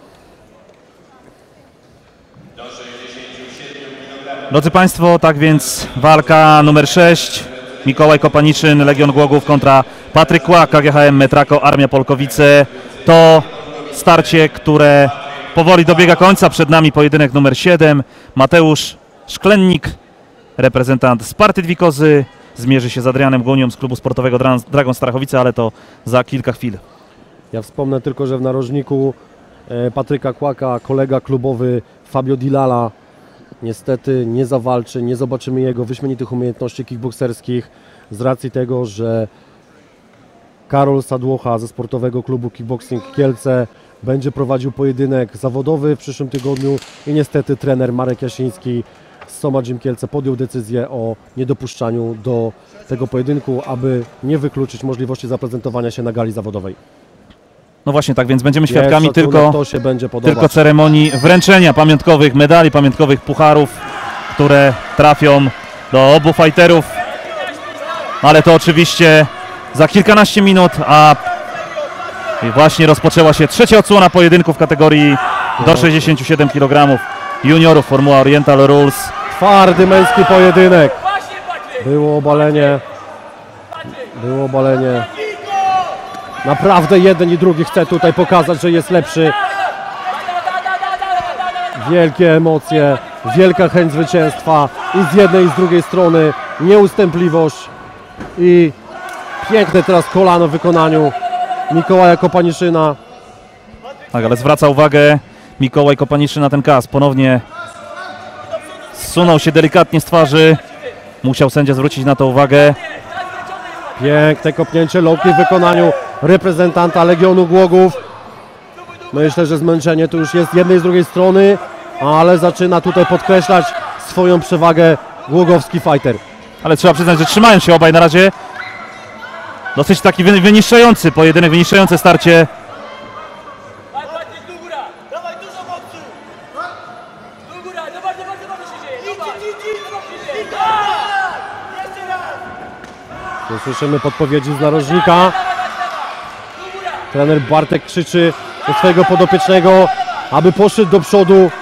Drodzy Państwo, tak więc walka numer 6. Mikołaj Kopaniczyn, Legion Głogów kontra Patryk Kłak, KGHM Metrako, Armia Polkowice. To starcie, które powoli dobiega końca. Przed nami pojedynek numer 7. Mateusz Szklennik, reprezentant Sparty Dwikozy, zmierzy się z Adrianem Gunią z klubu sportowego Dragon Starachowice, ale to za kilka chwil. Ja wspomnę tylko, że w narożniku Patryka Kłaka kolega klubowy Fabio Dilala niestety nie zawalczy, nie zobaczymy jego wyśmienitych umiejętności kickbokserskich z racji tego, że Karol Sadłocha ze sportowego klubu Kickboxing Kielce będzie prowadził pojedynek zawodowy w przyszłym tygodniu i niestety trener Marek Jasiński z Soma Gym Kielce podjął decyzję o niedopuszczaniu do tego pojedynku, aby nie wykluczyć możliwości zaprezentowania się na gali zawodowej. No właśnie, tak więc będziemy świadkami tylko ceremonii wręczenia pamiątkowych medali, pamiątkowych pucharów, które trafią do obu fighterów. Ale to oczywiście za kilkanaście minut, a właśnie rozpoczęła się trzecia odsłona pojedynku w kategorii do 67 kg juniorów, formuła Oriental Rules. Twardy męski pojedynek. Było obalenie. Naprawdę jeden i drugi chce tutaj pokazać, że jest lepszy. Wielkie emocje, wielka chęć zwycięstwa i z jednej i z drugiej strony nieustępliwość i piękne teraz kolano w wykonaniu Mikołaja Kopaniszyna. Tak, ale zwraca uwagę Mikołaj Kopaniszyn na ten kas. Ponownie zsunął się delikatnie z twarzy. Musiał sędzia zwrócić na to uwagę. Piękne kopnięcie low kick w wykonaniu reprezentanta Legionu Głogów. Myślę, że zmęczenie tu już jest z jednej i z drugiej strony, ale zaczyna tutaj podkreślać swoją przewagę głogowski fighter. Ale trzeba przyznać, że trzymają się obaj na razie. Dosyć taki wyniszczający pojedynek, wyniszczające starcie. Tu słyszymy podpowiedzi z narożnika. Trener Bartek krzyczy do swojego podopiecznego, aby poszedł do przodu,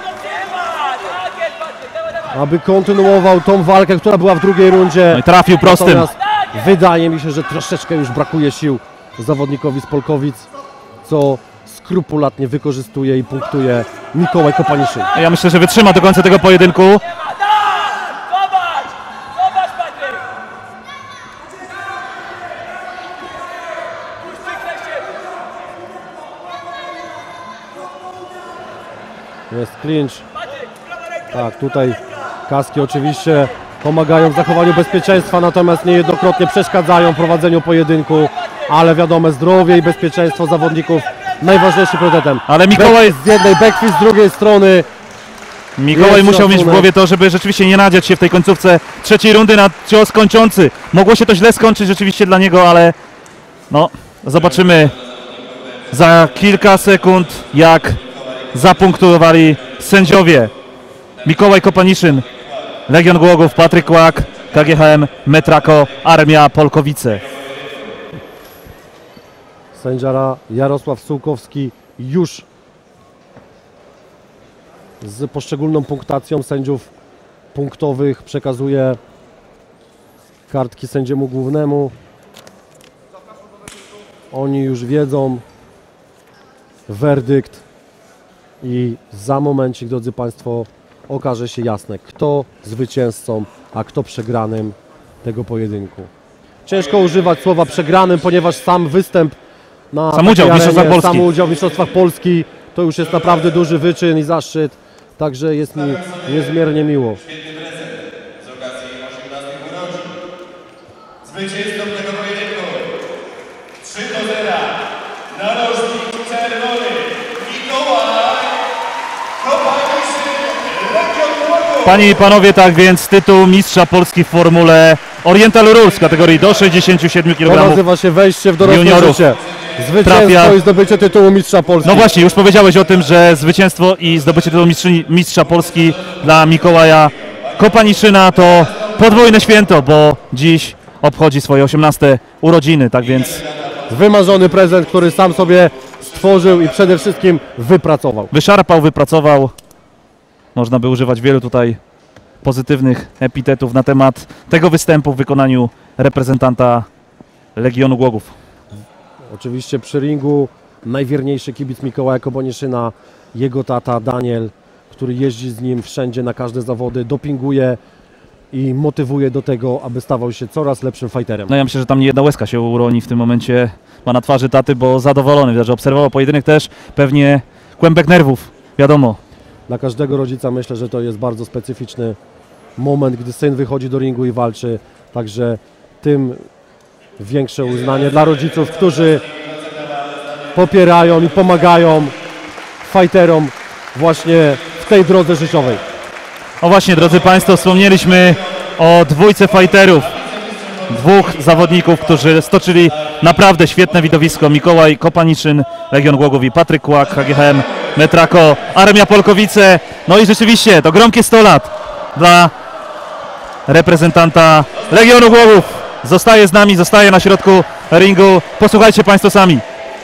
aby kontynuował tą walkę, która była w drugiej rundzie. No i trafił prostym. Natomiast wydaje mi się, że troszeczkę już brakuje sił zawodnikowi z Polkowic, co skrupulatnie wykorzystuje i punktuje Mikołaj Kopaniszyn. Ja myślę, że wytrzyma do końca tego pojedynku. Jest clinch. Tak, tutaj kaski oczywiście pomagają w zachowaniu bezpieczeństwa, natomiast niejednokrotnie przeszkadzają w prowadzeniu pojedynku, ale wiadomo, zdrowie i bezpieczeństwo zawodników najważniejszym priorytetem. Ale Mikołaj z jednej, backfist z drugiej strony. Mikołaj musiał mieć w głowie to, żeby rzeczywiście nie nadziać się w tej końcówce trzeciej rundy na cios kończący. Mogło się to źle skończyć rzeczywiście dla niego, ale no, zobaczymy za kilka sekund, jak zapunktowali sędziowie. Mikołaj Kopaniszyn, Legion Głogów, Patryk Kłak, KGHM Metrako, Armia Polkowice. Sędzia Jarosław Sułkowski już z poszczególną punktacją sędziów punktowych przekazuje kartki sędziemu głównemu. Oni już wiedzą werdykt i za momencik, drodzy Państwo, okaże się jasne, kto zwycięzcą, a kto przegranym tego pojedynku. Ciężko używać słowa przegranym, ponieważ sam występ na Sam udział w takiej Mistrzostwach arenie, Polski. sam udział w Mistrzostwach Polski. To już jest naprawdę duży wyczyn i zaszczyt. Także jest mi niezmiernie miło. Z okazji 18 urodzin. Zwycięzcą tego pojedynku 3-0. Narożnik czerwony Mikołaj Kopaniszyn, Legion Łogów. Panie i panowie, tak więc tytuł mistrza Polski w formule Oriental Rules w kategorii do 67 To kg. nazywa się wejście w dorosłe juniorów. życie. Zwycięstwo Trafia- i zdobycie tytułu mistrza Polski. No właśnie, już powiedziałeś o tym, że zwycięstwo i zdobycie tytułu mistrza Polski dla Mikołaja Kopaniszyna to podwójne święto, bo dziś obchodzi swoje 18 urodziny, tak więc Wymarzony prezent, który sam sobie stworzył i przede wszystkim wypracował. wyszarpał, wypracował. Można by używać wielu tutaj pozytywnych epitetów na temat tego występu w wykonaniu reprezentanta Legionu Głogów. Oczywiście przy ringu najwierniejszy kibic Mikołaja Kopaniszyna, jego tata Daniel, który jeździ z nim wszędzie na każde zawody, dopinguje i motywuje do tego, aby stawał się coraz lepszym fighterem. No ja myślę, że tam nie jedna łezka się uroni w tym momencie, ma na twarzy taty, bo zadowolony, widać, że obserwował pojedynek też, pewnie kłębek nerwów, wiadomo. Dla każdego rodzica myślę, że to jest bardzo specyficzny moment, gdy syn wychodzi do ringu i walczy, także tym większe uznanie dla rodziców, którzy popierają i pomagają fighterom właśnie w tej drodze życiowej. O właśnie, drodzy Państwo, wspomnieliśmy o dwójce fighterów, dwóch zawodników, którzy stoczyli naprawdę świetne widowisko. Mikołaj Kopaniszyn, Legion Głogów i Patryk Kłak, KGHM Metrako, Armia Polkowice. No i rzeczywiście to gromkie 100 lat dla reprezentanta Legionu Głogów. Zostaje z nami, zostaje na środku ringu. Posłuchajcie Państwo sami.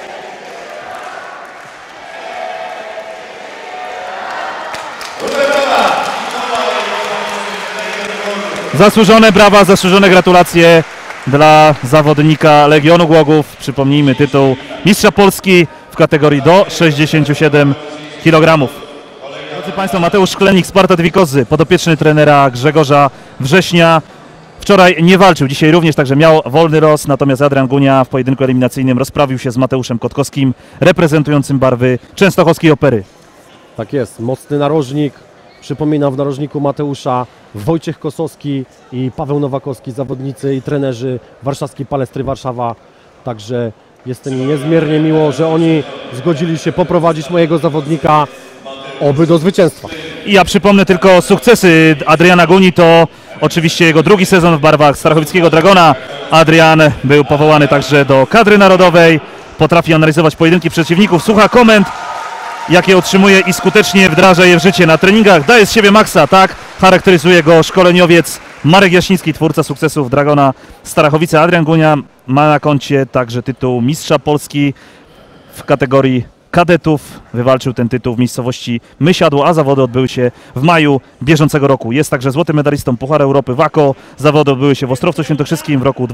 Zasłużone brawa, zasłużone gratulacje dla zawodnika Legionu Głogów. Przypomnijmy tytuł mistrza Polski w kategorii do 67 kg. Drodzy Państwo, Mateusz Szklenik, Sparta Dwikozy, podopieczny trenera Grzegorza Września. Wczoraj nie walczył, dzisiaj również, także miał wolny los, natomiast Adrian Gunia w pojedynku eliminacyjnym rozprawił się z Mateuszem Kotkowskim, reprezentującym barwy Częstochowskiej Opery. Tak jest, mocny narożnik. Przypominam, w narożniku Mateusza Wojciech Kosowski i Paweł Nowakowski, zawodnicy i trenerzy warszawskiej Palestry Warszawa. Także jest mi niezmiernie miło, że oni zgodzili się poprowadzić mojego zawodnika oby do zwycięstwa. I ja przypomnę tylko sukcesy Adriana Guni, to oczywiście jego drugi sezon w barwach Starachowickiego Dragona. Adrian był powołany także do kadry narodowej, potrafi analizować pojedynki przeciwników, słucha komend, jakie otrzymuje i skutecznie wdraża je w życie na treningach. Daje z siebie maksa, tak charakteryzuje go szkoleniowiec Marek Jaśnicki, twórca sukcesów Dragona Starachowice. Adrian Gunia ma na koncie także tytuł mistrza Polski w kategorii kadetów. Wywalczył ten tytuł w miejscowości Mysiadło, a zawody odbyły się w maju bieżącego roku. Jest także złotym medalistą Pucharu Europy WAKO. Zawody odbyły się w Ostrowcu Świętokrzyskim w roku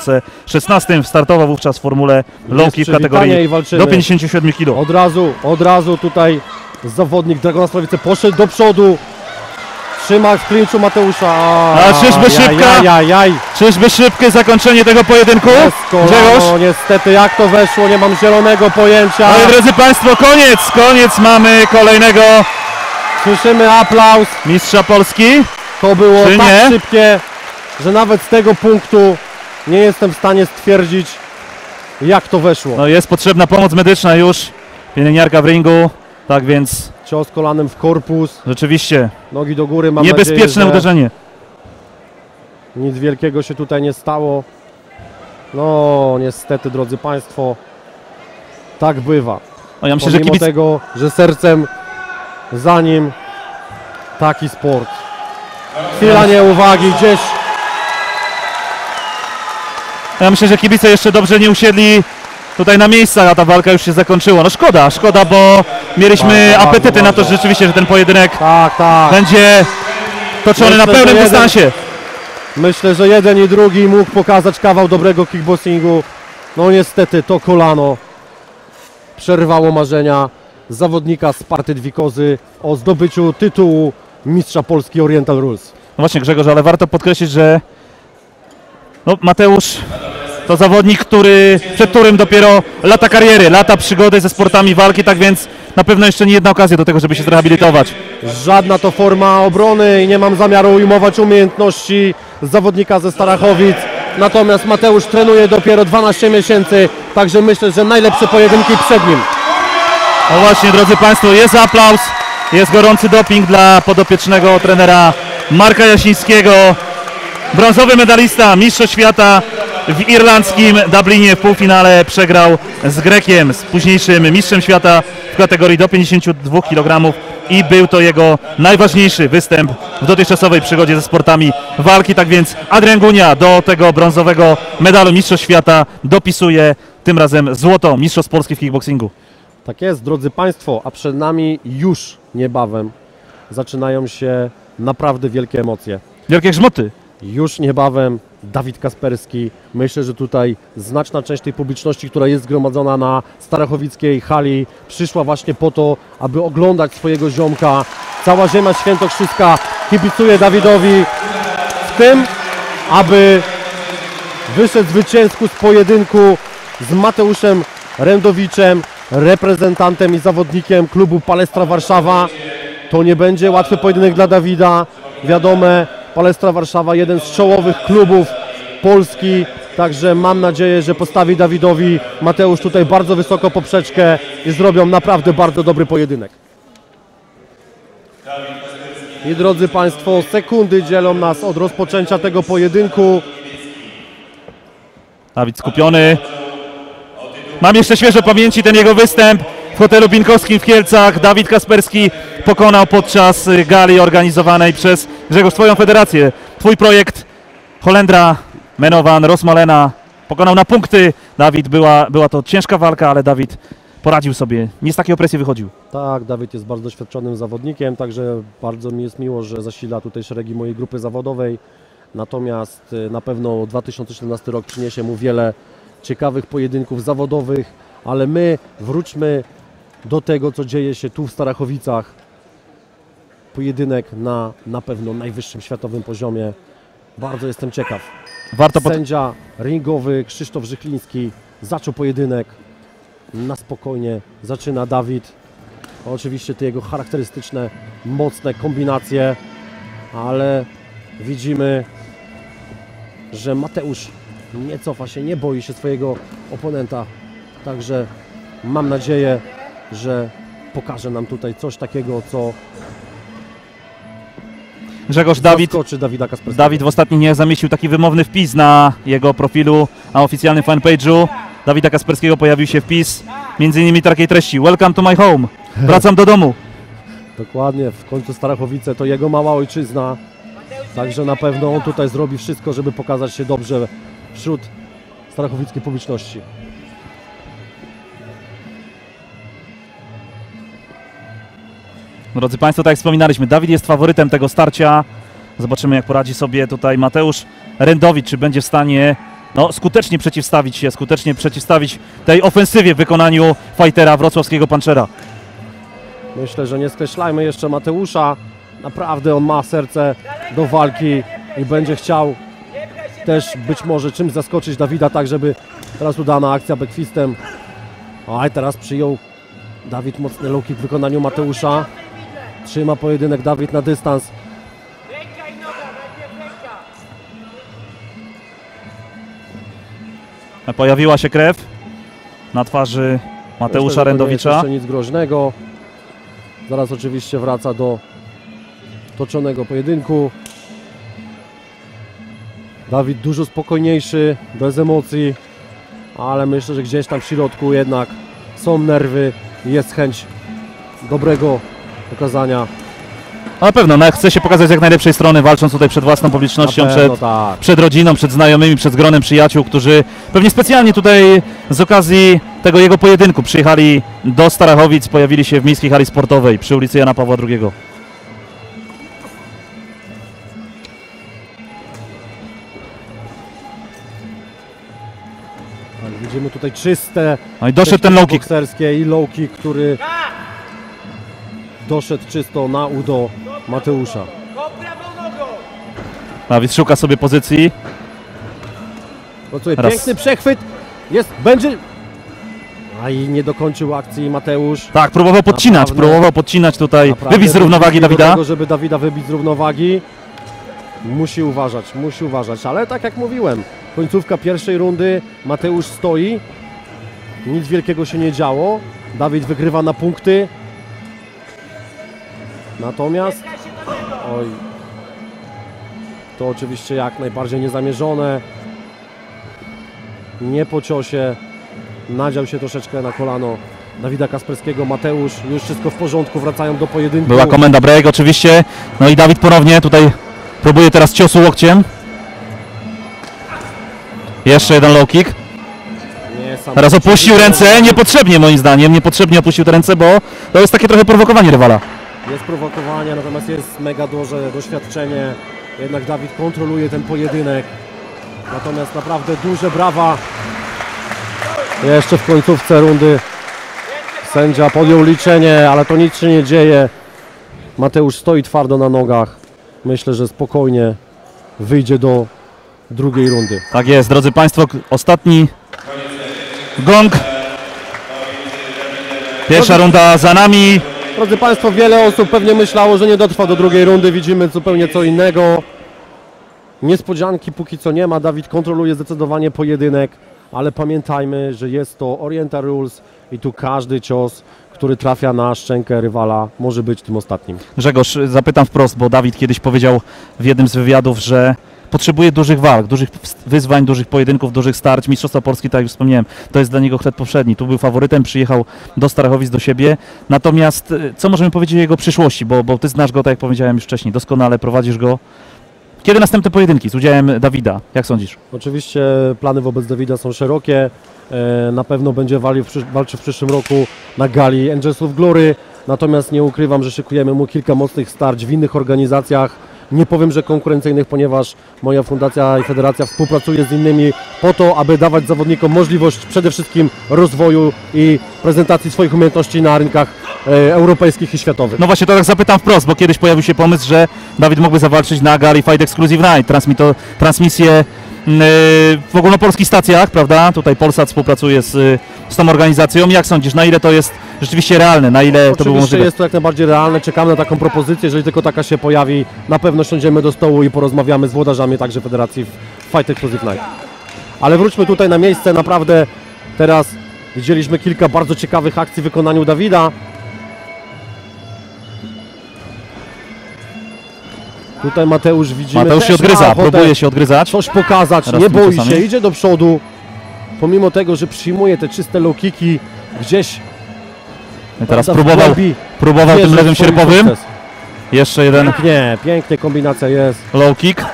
2016. Startował wówczas w formule low kick w kategorii do 57 kg. Od razu tutaj zawodnik Dragona Starachowice poszedł do przodu. Trzyma w klinczu Mateusza. A czyżby szybka? Czyżby szybkie zakończenie tego pojedynku? Grzegorz? Niestety, jak to weszło, nie mam zielonego pojęcia. Ale drodzy Państwo, koniec mamy kolejnego Słyszymy aplauz. mistrza Polski. To było Czy tak nie? szybkie, że nawet z tego punktu nie jestem w stanie stwierdzić, jak to weszło. No jest potrzebna pomoc medyczna już. Pielęgniarka w ringu. Tak więc Cios kolanem w korpus, rzeczywiście nogi do góry, mam niebezpieczne nadzieję, że uderzenie. nic wielkiego się tutaj nie stało. No niestety, drodzy Państwo, tak bywa. No, ja myślę, że Pomimo tego, że sercem za nim taki sport. Chwila nieuwagi, gdzieś Ja myślę, że kibice jeszcze dobrze nie usiedli tutaj na miejscach, a ta walka już się zakończyła. No szkoda, bo mieliśmy Bardzo, apetyty na to bardzo. rzeczywiście, że ten pojedynek tak. będzie toczony na Myślę, pełnym że dystansie. Myślę, że jeden i drugi mógł pokazać kawał dobrego kickboxingu. No niestety to kolano przerwało marzenia zawodnika Sparty Dwikozy o zdobyciu tytułu mistrza Polski Oriental Rules. No właśnie Grzegorz, ale warto podkreślić, że no, Mateusz To zawodnik, przed którym dopiero lata kariery, lata przygody ze sportami walki, tak więc na pewno jeszcze nie jedna okazja do tego, żeby się zrehabilitować. Żadna to forma obrony i nie mam zamiaru ujmować umiejętności zawodnika ze Starachowic. Natomiast Mateusz trenuje dopiero 12 miesięcy, także myślę, że najlepsze pojedynki przed nim. No właśnie, drodzy Państwo, jest aplauz, jest gorący doping dla podopiecznego trenera Marka Jasińskiego. Brązowy medalista, mistrzostw świata w irlandzkim Dublinie w półfinale przegrał z Grekiem, z późniejszym mistrzem świata w kategorii do 52 kg i był to jego najważniejszy występ w dotychczasowej przygodzie ze sportami walki. Tak więc Adrian Gunia do tego brązowego medalu mistrzostw świata dopisuje tym razem złoto mistrzostw Polski w kickboxingu. Tak jest, drodzy Państwo, a przed nami już niebawem zaczynają się naprawdę wielkie emocje. Wielkie grzmoty. Już niebawem Dawid Kasperski. Myślę, że tutaj znaczna część tej publiczności, która jest zgromadzona na starachowickiej hali, przyszła właśnie po to, aby oglądać swojego ziomka. Cała ziemia świętokrzyska kibicuje Dawidowi w tym, aby wyszedł zwycięsko z pojedynku z Mateuszem Rendowiczem, reprezentantem i zawodnikiem klubu Palestra Warszawa. To nie będzie łatwy pojedynek dla Dawida. Wiadome, Palestra Warszawa, jeden z czołowych klubów Polski, także mam nadzieję, że postawi Dawidowi Mateusz tutaj bardzo wysoko poprzeczkę i zrobią naprawdę bardzo dobry pojedynek. I drodzy Państwo, sekundy dzielą nas od rozpoczęcia tego pojedynku. Dawid skupiony. Mam jeszcze świeżo w pamięci ten jego występ w hotelu Binkowskim w Kielcach. Dawid Kasperski pokonał podczas gali organizowanej przez Grzegorz, twoją federację, twój projekt Holendra Menovan Rosmalena. Pokonał na punkty. Dawid, była to ciężka walka, ale Dawid poradził sobie. Nie z takiej opresji wychodził. Tak, Dawid jest bardzo doświadczonym zawodnikiem, także bardzo mi jest miło, że zasila tutaj szeregi mojej grupy zawodowej. Natomiast na pewno 2017 rok przyniesie mu wiele ciekawych pojedynków zawodowych, ale my wróćmy do tego, co dzieje się tu w Starachowicach. Pojedynek na pewno najwyższym światowym poziomie. Bardzo jestem ciekaw. Sędzia ringowy Krzysztof Żychliński zaczął pojedynek. Na spokojnie zaczyna Dawid. Oczywiście te jego charakterystyczne, mocne kombinacje, ale widzimy, że Mateusz nie cofa się, nie boi się swojego oponenta. Także mam nadzieję, że pokaże nam tutaj coś takiego, co Grzegorz, zaskoczy Dawida Kasperskiego. Dawid w ostatnich dniach zamieścił taki wymowny wpis na jego profilu, na oficjalnym fanpage'u Dawida Kasperskiego. Pojawił się wpis między innymi takiej treści: Welcome to my home. Wracam do domu. Dokładnie, w końcu Starachowice to jego mała ojczyzna. Także na pewno on tutaj zrobi wszystko, żeby pokazać się dobrze wśród starachowickiej publiczności. Drodzy Państwo, tak jak wspominaliśmy, Dawid jest faworytem tego starcia. Zobaczymy, jak poradzi sobie tutaj Mateusz Rendowicz, czy będzie w stanie skutecznie przeciwstawić tej ofensywie w wykonaniu fightera wrocławskiego Panczera. Myślę, że nie skreślajmy jeszcze Mateusza. Naprawdę on ma serce do walki i będzie chciał też być może czymś zaskoczyć Dawida, tak żeby teraz udana akcja backfistem. A teraz przyjął Dawid mocny low kick w wykonaniu Mateusza. Trzyma pojedynek Dawid na dystans. Pojawiła się krew na twarzy Mateusza Rendowicza. Jeszcze nic groźnego. Zaraz oczywiście wraca do toczonego pojedynku. Dawid dużo spokojniejszy, bez emocji, ale myślę, że gdzieś tam w środku jednak są nerwy i jest chęć dobrego pokazania. Na pewno, chce się pokazać z jak najlepszej strony, walcząc tutaj przed własną publicznością, przed rodziną, przed znajomymi, przed gronem przyjaciół, którzy pewnie specjalnie tutaj z okazji tego jego pojedynku przyjechali do Starachowic, pojawili się w miejskiej hali sportowej przy ulicy Jana Pawła II. Widzimy tutaj czyste, i doszedł ten low kick bokserskie i low kick, który doszedł czysto na udo Mateusza. Dawid szuka sobie pozycji. Pracuje Raz. piękny przechwyt. Będzie... A i nie dokończył akcji Mateusz. Tak, próbował podcinać tutaj, Naprawdę wybić z równowagi do Dawida. tego, żeby Dawida wybić z równowagi. Musi uważać, ale tak jak mówiłem, końcówka pierwszej rundy, Mateusz stoi, nic wielkiego się nie działo, Dawid wygrywa na punkty, natomiast, oj, to oczywiście jak najbardziej niezamierzone, nie po ciosie, nadział się troszeczkę na kolano Dawida Kasperskiego. Mateusz, już wszystko w porządku, wracają do pojedynku. Była komenda break oczywiście, no i Dawid ponownie tutaj próbuje teraz ciosu łokciem. Jeszcze jeden low kick. Teraz opuścił ręce, niepotrzebnie moim zdaniem, niepotrzebnie opuścił te ręce, bo to jest takie trochę prowokowanie rywala. Jest prowokowanie, natomiast jest mega duże doświadczenie. Jednak Dawid kontroluje ten pojedynek. Natomiast naprawdę duże brawa. Jeszcze w końcówce rundy sędzia podjął liczenie, ale to nic się nie dzieje. Mateusz stoi twardo na nogach. Myślę, że spokojnie wyjdzie do drugiej rundy. Tak jest, drodzy Państwo, ostatni gong. Pierwsza runda za nami. Drodzy Państwo, wiele osób pewnie myślało, że nie dotrwa do drugiej rundy. Widzimy zupełnie co innego. Niespodzianki póki co nie ma. Dawid kontroluje zdecydowanie pojedynek, ale pamiętajmy, że jest to Oriental Rules i tu każdy cios, który trafia na szczękę rywala, może być tym ostatnim. Grzegorz, zapytam wprost, bo Dawid kiedyś powiedział w jednym z wywiadów, że potrzebuje dużych walk, dużych wyzwań, dużych pojedynków, dużych starć. Mistrzostwa Polski, tak jak już wspomniałem, to jest dla niego chleb powszedni. Tu był faworytem, przyjechał do Starachowic do siebie. Natomiast co możemy powiedzieć o jego przyszłości, bo ty znasz go, tak jak powiedziałem już wcześniej, doskonale, prowadzisz go. Kiedy następne pojedynki z udziałem Dawida? Jak sądzisz? Oczywiście plany wobec Dawida są szerokie. Na pewno będzie walczył w przyszłym roku na gali Angels of Glory. Natomiast nie ukrywam, że szykujemy mu kilka mocnych starć w innych organizacjach. Nie powiem, że konkurencyjnych, ponieważ moja fundacja i federacja współpracuje z innymi po to, aby dawać zawodnikom możliwość przede wszystkim rozwoju i prezentacji swoich umiejętności na rynkach europejskich i światowych. No właśnie, to tak zapytam wprost, bo kiedyś pojawił się pomysł, że Dawid mógłby zawalczyć na gali Fight Exclusive Night. Transmisję w ogólnopolskich stacjach, prawda? Tutaj Polsat współpracuje z tą organizacją. Jak sądzisz, na ile to jest rzeczywiście realne, na ile to było możliwe? Jest to jak najbardziej realne, czekamy na taką propozycję, jeżeli tylko taka się pojawi, na pewno siądziemy do stołu i porozmawiamy z włodarzami także Federacji Fight Exclusive Night. Ale wróćmy tutaj na miejsce, naprawdę teraz widzieliśmy kilka bardzo ciekawych akcji w wykonaniu Dawida. Tutaj Mateusz widzimy. Mateusz się odgryza, próbuje się odgryzać. Coś pokazać, nie boi się, idzie do przodu. Pomimo tego, że przyjmuje te czyste low kicki, gdzieś teraz próbował tym lewym sierpowym. Sukces. Jeszcze jeden. Pięknie kombinacja jest. Low kick.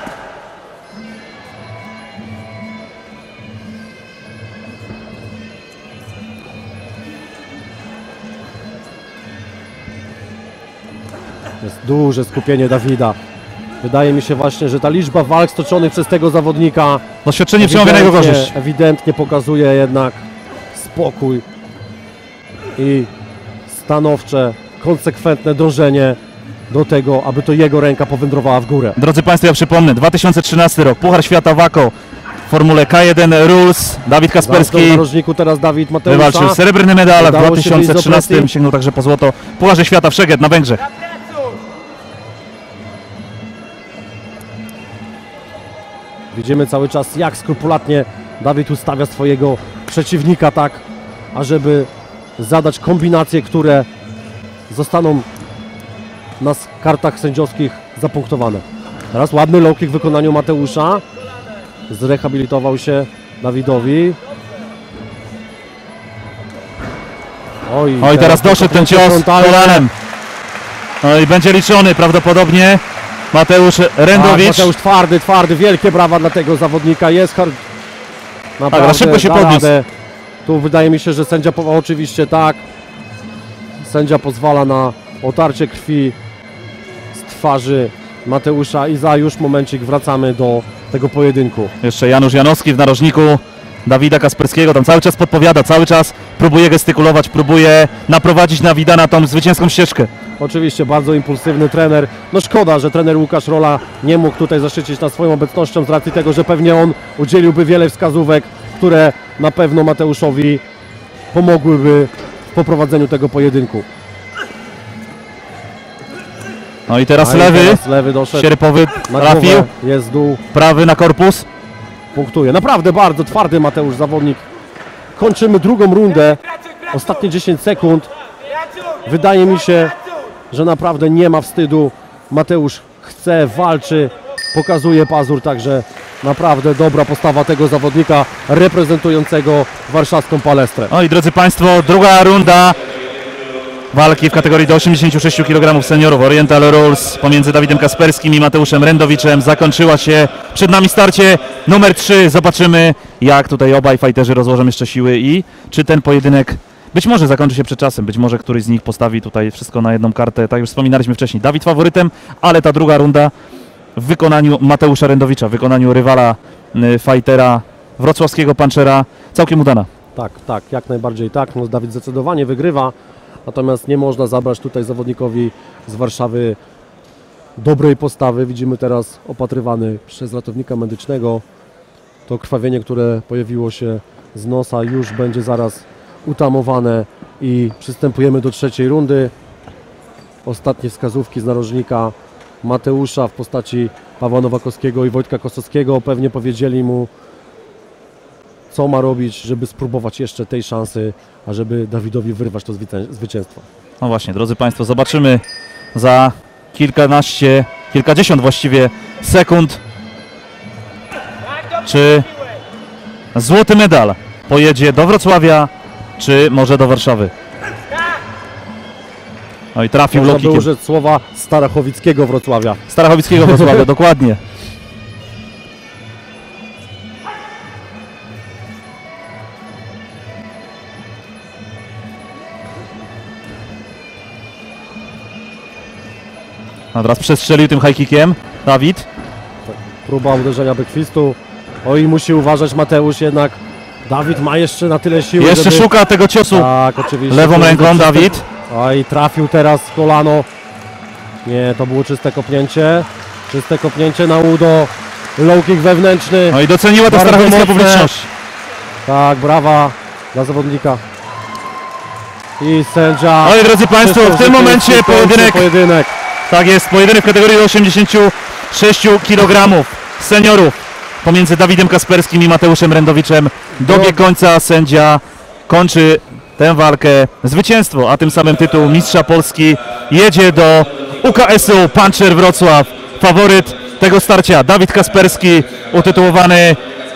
Jest duże skupienie Dawida. Wydaje mi się właśnie, że ta liczba walk stoczonych przez tego zawodnika doświadczenie przemawia na jego korzyść. Ewidentnie pokazuje jednak spokój i stanowcze, konsekwentne dążenie do tego, aby to jego ręka powędrowała w górę. Drodzy Państwo, ja przypomnę, 2013 rok, Puchar Świata WAKO w formule K1 Rules, Dawid Kasperski w narożniku teraz Dawid Mateusza. wywalczył srebrny medal, a w 2013 sięgnął także po złoto w Pucharze Świata w Szeged na Węgrzech. Widzimy cały czas, jak skrupulatnie Dawid ustawia swojego przeciwnika tak, ażeby zadać kombinacje, które zostaną na kartach sędziowskich zapunktowane. Teraz ładny low kick w wykonaniu Mateusza. Zrehabilitował się Dawidowi. Oj, teraz doszedł ten cios kolanem. No i będzie liczony prawdopodobnie. Mateusz Rendowicz. Mateusz twardy, wielkie brawa dla tego zawodnika. Jest naprawdę, szybko się podniósł. Tu wydaje mi się, że sędzia, oczywiście tak, sędzia pozwala na otarcie krwi z twarzy Mateusza i za już momencik wracamy do tego pojedynku. Jeszcze Janusz Janowski w narożniku. Dawida Kasperskiego, tam cały czas podpowiada, cały czas próbuje gestykulować, próbuje naprowadzić Dawida na tą zwycięską ścieżkę. Oczywiście bardzo impulsywny trener. No szkoda, że trener Łukasz Rola nie mógł tutaj zaszczycić nas swoją obecnością z racji tego, że pewnie on udzieliłby wiele wskazówek, które na pewno Mateuszowi pomogłyby w poprowadzeniu tego pojedynku. No i teraz A i lewy, teraz lewy doszedł sierpowy na trafił, głowę, jest dół, prawy na korpus. punktuje. Naprawdę bardzo twardy Mateusz zawodnik. Kończymy drugą rundę. Ostatnie 10 sekund. Wydaje mi się, że naprawdę nie ma wstydu. Mateusz chce, walczy, pokazuje pazur, także naprawdę dobra postawa tego zawodnika reprezentującego warszawską Palestrę. No i drodzy Państwo, druga runda walki w kategorii do 86 kg seniorów Oriental Rules pomiędzy Dawidem Kasperskim i Mateuszem Rędowiczem zakończyła się. Przed nami starcie numer 3. Zobaczymy, jak tutaj obaj fajterzy rozłożą jeszcze siły i czy ten pojedynek być może zakończy się przed czasem, być może któryś z nich postawi tutaj wszystko na jedną kartę. Tak jak już wspominaliśmy wcześniej, Dawid faworytem, ale ta druga runda w wykonaniu Mateusza Rędowicza, w wykonaniu rywala, fajtera, wrocławskiego punchera, całkiem udana. Tak, jak najbardziej tak. No, Dawid zdecydowanie wygrywa, natomiast nie można zabrać tutaj zawodnikowi z Warszawy dobrej postawy. Widzimy teraz opatrywany przez ratownika medycznego. To krwawienie, które pojawiło się z nosa, już będzie zaraz utamowane i przystępujemy do trzeciej rundy. Ostatnie wskazówki z narożnika Mateusza w postaci Pawła Nowakowskiego i Wojtka Kosowskiego pewnie powiedzieli mu, co ma robić, żeby spróbować jeszcze tej szansy, a żeby Dawidowi wyrwać to zwycięstwo. No właśnie, drodzy Państwo, zobaczymy za kilkadziesiąt właściwie sekund, czy złoty medal pojedzie do Wrocławia, czy może do Warszawy. No i trafił Można by low-kickiem. użyć słowa Starachowickiego Wrocławia. Starachowickiego Wrocławia, dokładnie. A teraz przestrzelił tym high kickiem Dawid. Próba uderzenia bekwistu. Oj, musi uważać Mateusz, jednak Dawid ma jeszcze na tyle siły, Jeszcze żeby... szuka tego ciosu Tak, oczywiście. lewą ręką Dawid. Oj, trafił teraz w kolano. Nie, to było czyste kopnięcie. Czyste kopnięcie na udo. Low kick wewnętrzny. No i doceniła to Bardzo starachowicka mocne. publiczność. Tak, brawa dla zawodnika. I sędzia... No i drodzy Państwo, w tym momencie pojedynek. Tak jest, pojedynek w kategorii do 86 kg seniorów pomiędzy Dawidem Kasperskim i Mateuszem Rędowiczem dobiegł końca. Sędzia kończy tę walkę. Zwycięstwo, a tym samym tytuł mistrza Polski jedzie do UKS-u Puncher Wrocław. Faworyt tego starcia Dawid Kasperski, utytułowany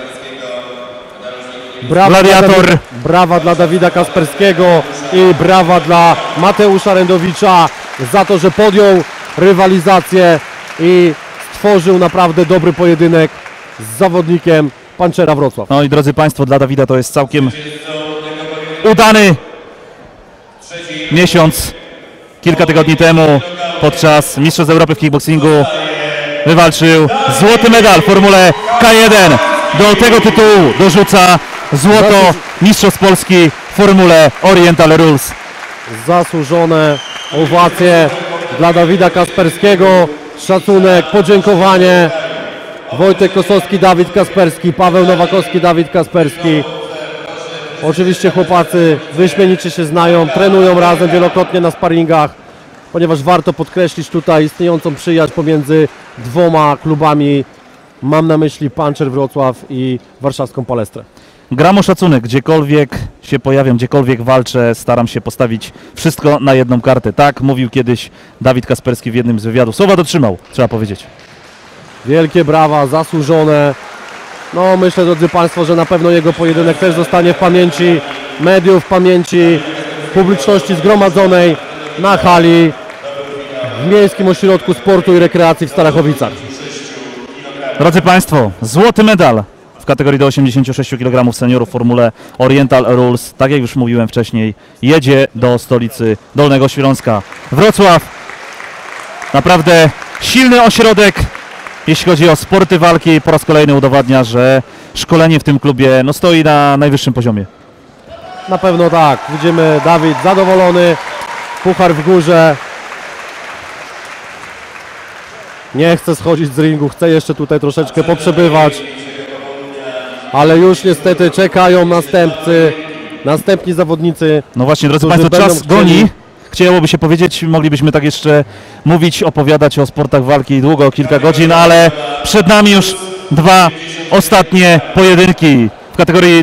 Gladiator. Brawa dla Dawida Kasperskiego i brawa dla Mateusza Rędowicza za to, że podjął rywalizację i stworzył naprawdę dobry pojedynek z zawodnikiem Punchera Wrocław. No i drodzy Państwo, dla Dawida to jest całkiem udany miesiąc. Kilka tygodni temu podczas Mistrzostw Europy w kickboxingu wywalczył złoty medal w Formule K1. Do tego tytułu dorzuca złoto Mistrzostw Polski w Formule Oriental Rules. Zasłużone owacje dla Dawida Kasperskiego, szacunek, podziękowanie. Wojtek Kosowski, Dawid Kasperski, Paweł Nowakowski, Dawid Kasperski. Oczywiście chłopacy wyśmienicie się znają, trenują razem wielokrotnie na sparingach, ponieważ warto podkreślić tutaj istniejącą przyjaźń pomiędzy dwoma klubami. Mam na myśli Puncher Wrocław i warszawską Palestrę. Gram o szacunek, gdziekolwiek się pojawiam, gdziekolwiek walczę, staram się postawić wszystko na jedną kartę. Tak mówił kiedyś Dawid Kasperski w jednym z wywiadów. Słowa dotrzymał, trzeba powiedzieć. Wielkie brawa, zasłużone. No myślę, drodzy Państwo, że na pewno jego pojedynek też zostanie w pamięci mediów, w pamięci publiczności zgromadzonej na hali w Miejskim Ośrodku Sportu i Rekreacji w Starachowicach. Drodzy Państwo, złoty medal w kategorii do 86 kg seniorów w Formule Oriental Rules, tak jak już mówiłem wcześniej, jedzie do stolicy Dolnego Śląska. Wrocław, naprawdę silny ośrodek, jeśli chodzi o sporty walki. Po raz kolejny udowadnia, że szkolenie w tym klubie no, stoi na najwyższym poziomie. Na pewno tak. Widzimy Dawid zadowolony, puchar w górze. Nie chce schodzić z ringu, chce jeszcze tutaj troszeczkę poprzebywać. Ale już niestety czekają następni zawodnicy. No właśnie, drodzy którzy Państwo, czas będą goni. Chciałoby się powiedzieć, moglibyśmy tak jeszcze mówić, opowiadać o sportach walki długo, kilka godzin, ale przed nami już 2 ostatnie pojedynki w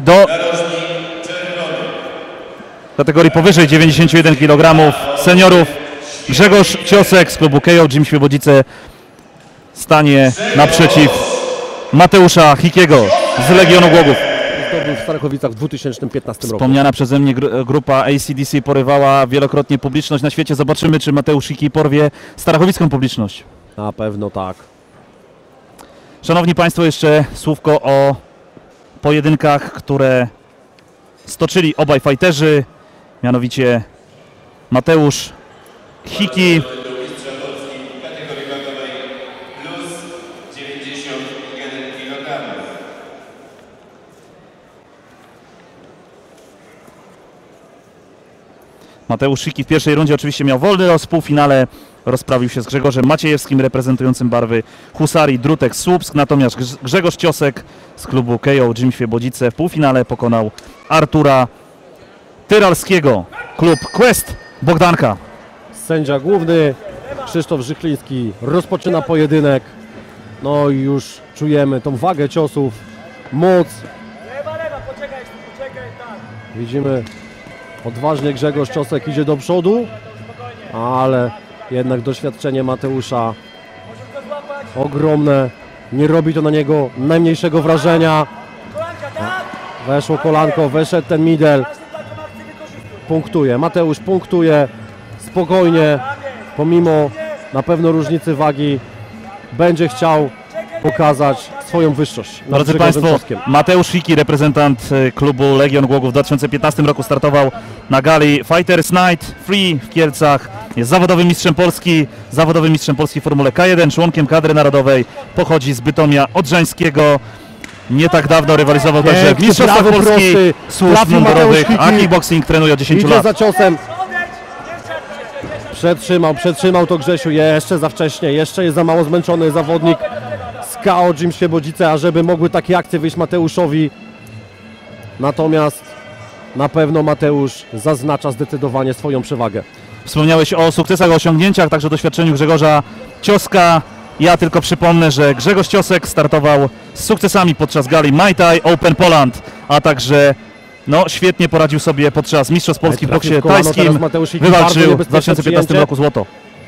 kategorii powyżej 91 kg seniorów. Grzegorz Ciosek z klubu KO Gym Świebodzice stanie naprzeciw Mateusza Hikiego z Legionu Głogów. Zdobył w Starachowicach w 2015 roku. Wspomniana przeze mnie grupa AC/DC porywała wielokrotnie publiczność na świecie. Zobaczymy, czy Mateusz Hiki porwie starachowicką publiczność. Na pewno tak. Szanowni Państwo, jeszcze słówko o pojedynkach, które stoczyli obaj fajterzy, mianowicie Mateusz Hiki kategorii wagowej plus 91 kg. Mateusz Hiki w pierwszej rundzie oczywiście miał wolny los, w półfinale rozprawił się z Grzegorzem Maciejewskim reprezentującym barwy Husarii Drutek Słupsk, natomiast Grzegorz Ciosek z klubu KO Gym Świebodzice w półfinale pokonał Artura Tyralskiego, klub Quest Bogdanka. Sędzia główny Krzysztof Żychliński rozpoczyna pojedynek. No i już czujemy tą wagę ciosów, moc. Widzimy odważnie Grzegorz Ciosek idzie do przodu, ale jednak doświadczenie Mateusza ogromne. Nie robi to na niego najmniejszego wrażenia. Weszło kolanko, weszedł ten middle. Punktuje, Mateusz punktuje spokojnie, pomimo na pewno różnicy wagi będzie chciał pokazać swoją wyższość. Drodzy Państwo, Mateusz Hiki, reprezentant klubu Legion Głogów w 2015 roku startował na gali Fighters Night Free w Kielcach. Jest zawodowym mistrzem Polski w Formule K1, członkiem kadry narodowej, pochodzi z Bytomia Odrzańskiego. Nie tak dawno rywalizował także w Mistrzostwach Polski służb mundurowych, a kickboxing trenuje od 10 idzie lat. za ciosem. Przetrzymał to Grzesiu, jeszcze za wcześnie, jeszcze jest za mało zmęczony zawodnik z KO Gym Świebodzice, ażeby mogły takie akcje wyjść Mateuszowi. Natomiast na pewno Mateusz zaznacza zdecydowanie swoją przewagę. Wspomniałeś o sukcesach, o osiągnięciach, także doświadczeniu Grzegorza Cioska. Ja tylko przypomnę, że Grzegorz Ciosek startował z sukcesami podczas gali Muay Thai Open Poland, a także no, świetnie poradził sobie podczas Mistrzostw Polski w boksie tajskim. Wywalczył w 2015 roku złoto.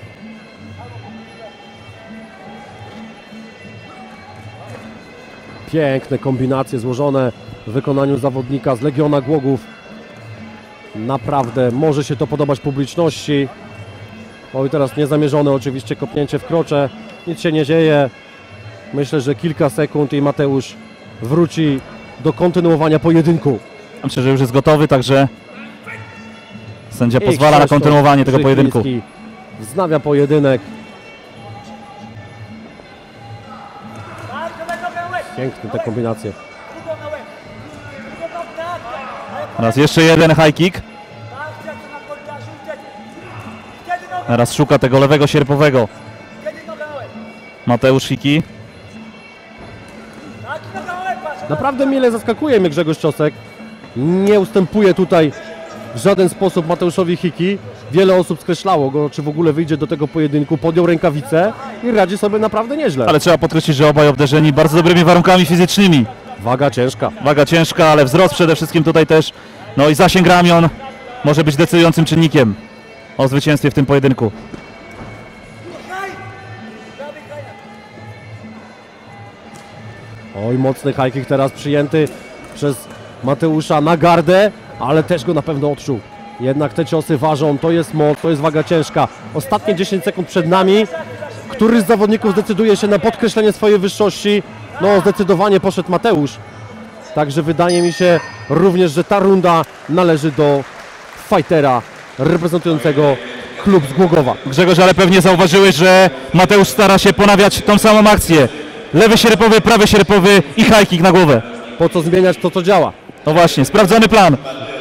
Piękne kombinacje złożone w wykonaniu zawodnika z Legiona Głogów. Naprawdę może się to podobać publiczności. Oj, teraz niezamierzone oczywiście kopnięcie w krocze. Nic się nie dzieje. Myślę, że kilka sekund i Mateusz wróci do kontynuowania pojedynku. Myślę, że już jest gotowy, także sędzia pozwala na kontynuowanie tego pojedynku. Wznawia pojedynek. Piękne te kombinacje. Teraz jeszcze jeden high kick. Teraz szuka tego lewego sierpowego Mateusz Hiki. Naprawdę mile zaskakuje mnie Grzegorz Ciosek. Nie ustępuje tutaj w żaden sposób Mateuszowi Hiki. Wiele osób skreślało go, czy w ogóle wyjdzie do tego pojedynku. Podjął rękawice i radzi sobie naprawdę nieźle. Ale trzeba podkreślić, że obaj obdarzeni bardzo dobrymi warunkami fizycznymi. Waga ciężka. Waga ciężka, ale wzrost przede wszystkim tutaj też. No i zasięg ramion może być decydującym czynnikiem o zwycięstwie w tym pojedynku. Oj, mocny high kick teraz przyjęty przez Mateusza na gardę, ale też go na pewno odczuł. Jednak te ciosy ważą, to jest moc, to jest waga ciężka. Ostatnie 10 sekund przed nami. Któryś z zawodników zdecyduje się na podkreślenie swojej wyższości? No, zdecydowanie poszedł Mateusz. Także wydaje mi się również, że ta runda należy do fightera reprezentującego klub z Głogowa. Grzegorz, ale pewnie zauważyłeś, że Mateusz stara się ponawiać tą samą akcję. Lewy sierpowy, prawy sierpowy i high kick na głowę. po co zmieniać to, co działa. No właśnie, sprawdzony plan.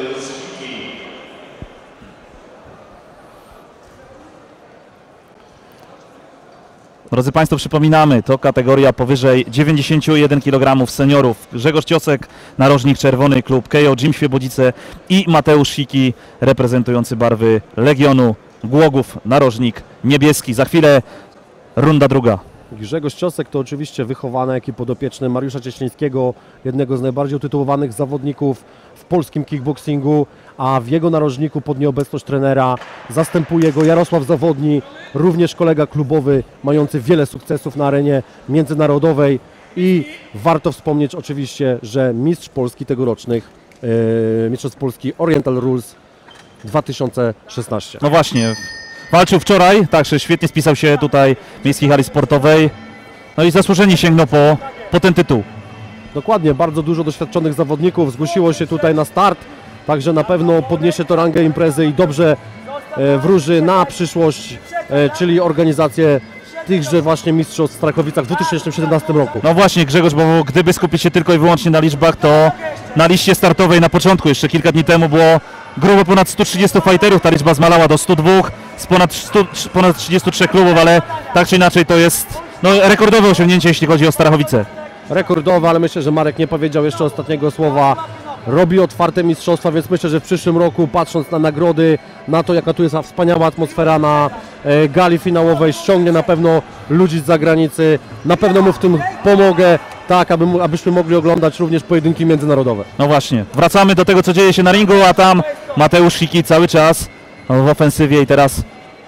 Drodzy Państwo, przypominamy, to kategoria powyżej 91 kg seniorów. Grzegorz Ciosek, narożnik czerwony, klub KO Gym Świebodzice i Mateusz Siki, reprezentujący barwy Legionu Głogów, narożnik niebieski. Za chwilę runda druga. Grzegorz Ciosek to oczywiście wychowany, jak i podopieczny Mariusza Cieślińskiego, jednego z najbardziej utytułowanych zawodników w polskim kickboxingu, a w jego narożniku pod nieobecność trenera zastępuje go Jarosław Zawodni, również kolega klubowy mający wiele sukcesów na arenie międzynarodowej i warto wspomnieć oczywiście, że mistrz Polski tegorocznych, mistrzostw Polski Oriental Rules 2016. No właśnie, walczył wczoraj, także świetnie spisał się tutaj w Miejskiej Hali Sportowej. No i zasłużenie sięgnął po ten tytuł. Dokładnie, bardzo dużo doświadczonych zawodników zgłosiło się tutaj na start, także na pewno podniesie to rangę imprezy i dobrze wróży na przyszłość, czyli organizację tychże właśnie mistrzostw w Strakowicach w 2017 roku. No właśnie, Grzegorz, bo gdyby skupić się tylko i wyłącznie na liczbach, to na liście startowej na początku, jeszcze kilka dni temu było grubo ponad 130 fighterów, ta liczba zmalała do 102 z ponad 33 klubów, ale tak czy inaczej to jest rekordowe osiągnięcie, jeśli chodzi o Starachowice. Rekordowe, ale myślę, że Marek nie powiedział jeszcze ostatniego słowa. Robi otwarte mistrzostwa, więc myślę, że w przyszłym roku, patrząc na nagrody, na to, jaka tu jest wspaniała atmosfera na gali finałowej, ściągnie na pewno ludzi z zagranicy. Na pewno mu w tym pomogę, tak abyśmy mogli oglądać również pojedynki międzynarodowe. No właśnie, wracamy do tego, co dzieje się na ringu, a tam Mateusz Siki cały czas w ofensywie i teraz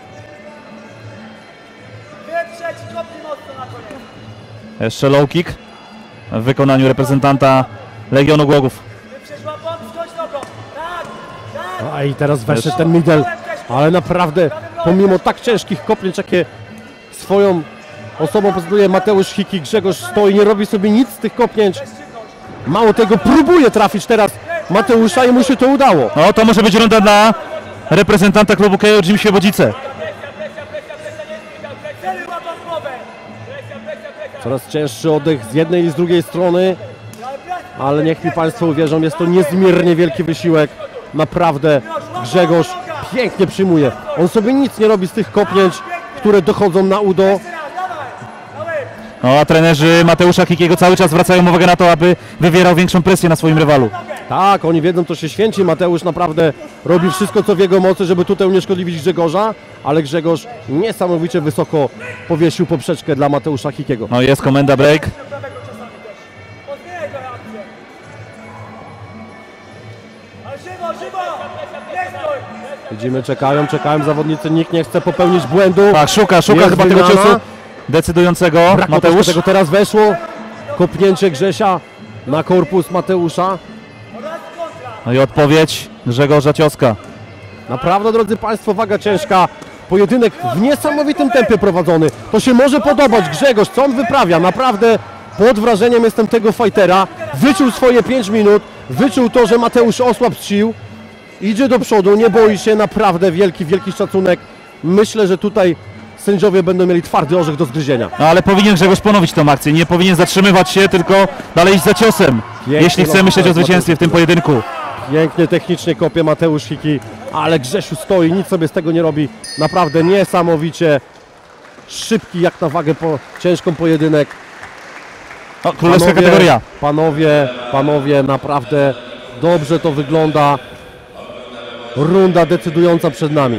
jeszcze low kick w wykonaniu reprezentanta Legionu Głogów. A i teraz weszedł ten middle, ale naprawdę pomimo tak ciężkich kopnięć, jakie swoją osobą prezentuje Mateusz Siki, Grzegorz stoi, nie robi sobie nic z tych kopnięć. Mało tego, próbuje trafić teraz Mateusza i mu się to udało. No to może być runda dla reprezentanta klubu KO Gym Świebodzice. Coraz cięższy oddech z jednej i z drugiej strony, ale niech mi Państwo uwierzą, jest to niezmiernie wielki wysiłek. Naprawdę Grzegorz pięknie przyjmuje. On sobie nic nie robi z tych kopnięć, które dochodzą na udo. No a trenerzy Mateusza Hikiego cały czas zwracają uwagę na to, aby wywierał większą presję na swoim rywalu. Tak, oni wiedzą, co się święci. Mateusz naprawdę robi wszystko, co w jego mocy, żeby tutaj unieszkodliwić Grzegorza, ale Grzegorz niesamowicie wysoko powiesił poprzeczkę dla Mateusza Hikiego. No jest komenda break. Widzimy, czekają zawodnicy, nikt nie chce popełnić błędu. Tak, szuka Jest chyba tego wymiana. ciosu decydującego. Brakło Mateusz. tego teraz weszło. Kopnięcie Grzesia na korpus Mateusza. No i odpowiedź Grzegorza Cioska. Naprawdę, drodzy Państwo, waga ciężka. Pojedynek w niesamowitym tempie prowadzony. To się może podobać. Grzegorz, co on wyprawia? Naprawdę pod wrażeniem jestem tego fightera. Wyczuł swoje 5 minut. Wyczuł to, że Mateusz osłabł sił. Idzie do przodu, nie boi się. Naprawdę wielki szacunek. Myślę, że tutaj sędziowie będą mieli twardy orzech do zgryzienia. No ale powinien Grzegorz ponowić tą akcję. Nie powinien zatrzymywać się, tylko dalej iść za ciosem. Jeśli chce myśleć o zwycięstwie w tym pojedynku. Pięknie technicznie kopie Mateusz Hiki, ale Grzesiu stoi, nic sobie z tego nie robi. Naprawdę niesamowicie szybki jak na wagę ciężką pojedynek. O, królewska kategoria. Panowie, naprawdę dobrze to wygląda. Runda decydująca przed nami.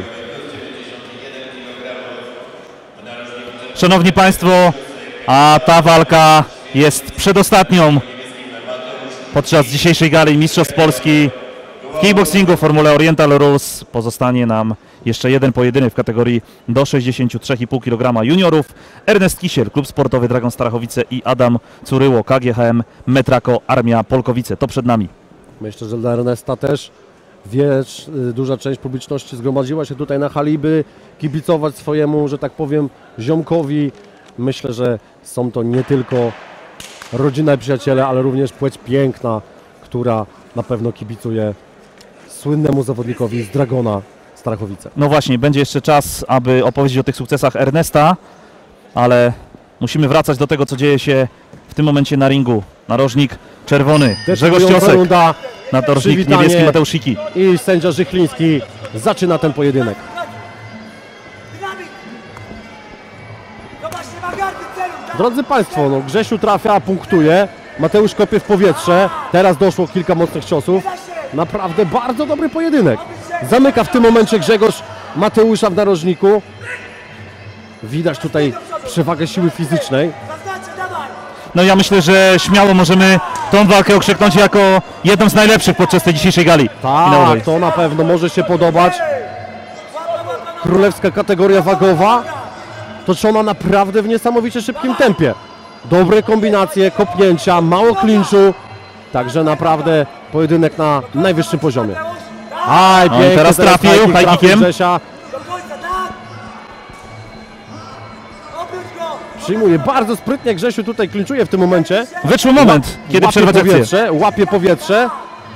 Szanowni Państwo, a ta walka jest przedostatnią podczas dzisiejszej gali Mistrzostw Polski w kickboxingu w formule Oriental Rules. Pozostanie nam jeszcze jeden pojedynek w kategorii do 63,5 kg juniorów. Ernest Kisiel, Klub Sportowy Dragon Starachowice i Adam Curyło, KGHM Metrako Armia Polkowice. To przed nami. Myślę, że dla Ernesta też duża część publiczności zgromadziła się tutaj na hali, by kibicować swojemu, że tak powiem, ziomkowi. Myślę, że są to nie tylko rodzina i przyjaciele, ale również płeć piękna, która na pewno kibicuje słynnemu zawodnikowi z Dragona Starachowice. No właśnie, będzie jeszcze czas, aby opowiedzieć o tych sukcesach Ernesta, ale musimy wracać do tego, co dzieje się w tym momencie na ringu. Narożnik czerwony, Grzegorz Decydująca Ciosek, runda. narożnik Przywitanie. niebieski Mateusz Siki. I sędzia Żychliński zaczyna ten pojedynek. Drodzy Państwo, no Grzesiu trafia, punktuje. Mateusz kopie w powietrze. Teraz doszło kilka mocnych ciosów. Naprawdę bardzo dobry pojedynek. Zamyka w tym momencie Grzegorz Mateusza w narożniku. Widać tutaj przewagę siły fizycznej. No ja myślę, że śmiało możemy tą walkę okrzyknąć jako jedną z najlepszych podczas tej dzisiejszej gali finałowej. Tak, to na pewno może się podobać. Królewska kategoria wagowa, toczona naprawdę w niesamowicie szybkim tempie. Dobre kombinacje, kopnięcia, mało klinczu. Także naprawdę pojedynek na najwyższym poziomie. Aj, No i pięknie, teraz trafił high kickiem. Grzesia. Przyjmuje bardzo sprytnie, Grzesiu tutaj klinczuje w tym momencie. Wyczuł moment, kiedy Łapie przerwać akcję. powietrze, łapie powietrze.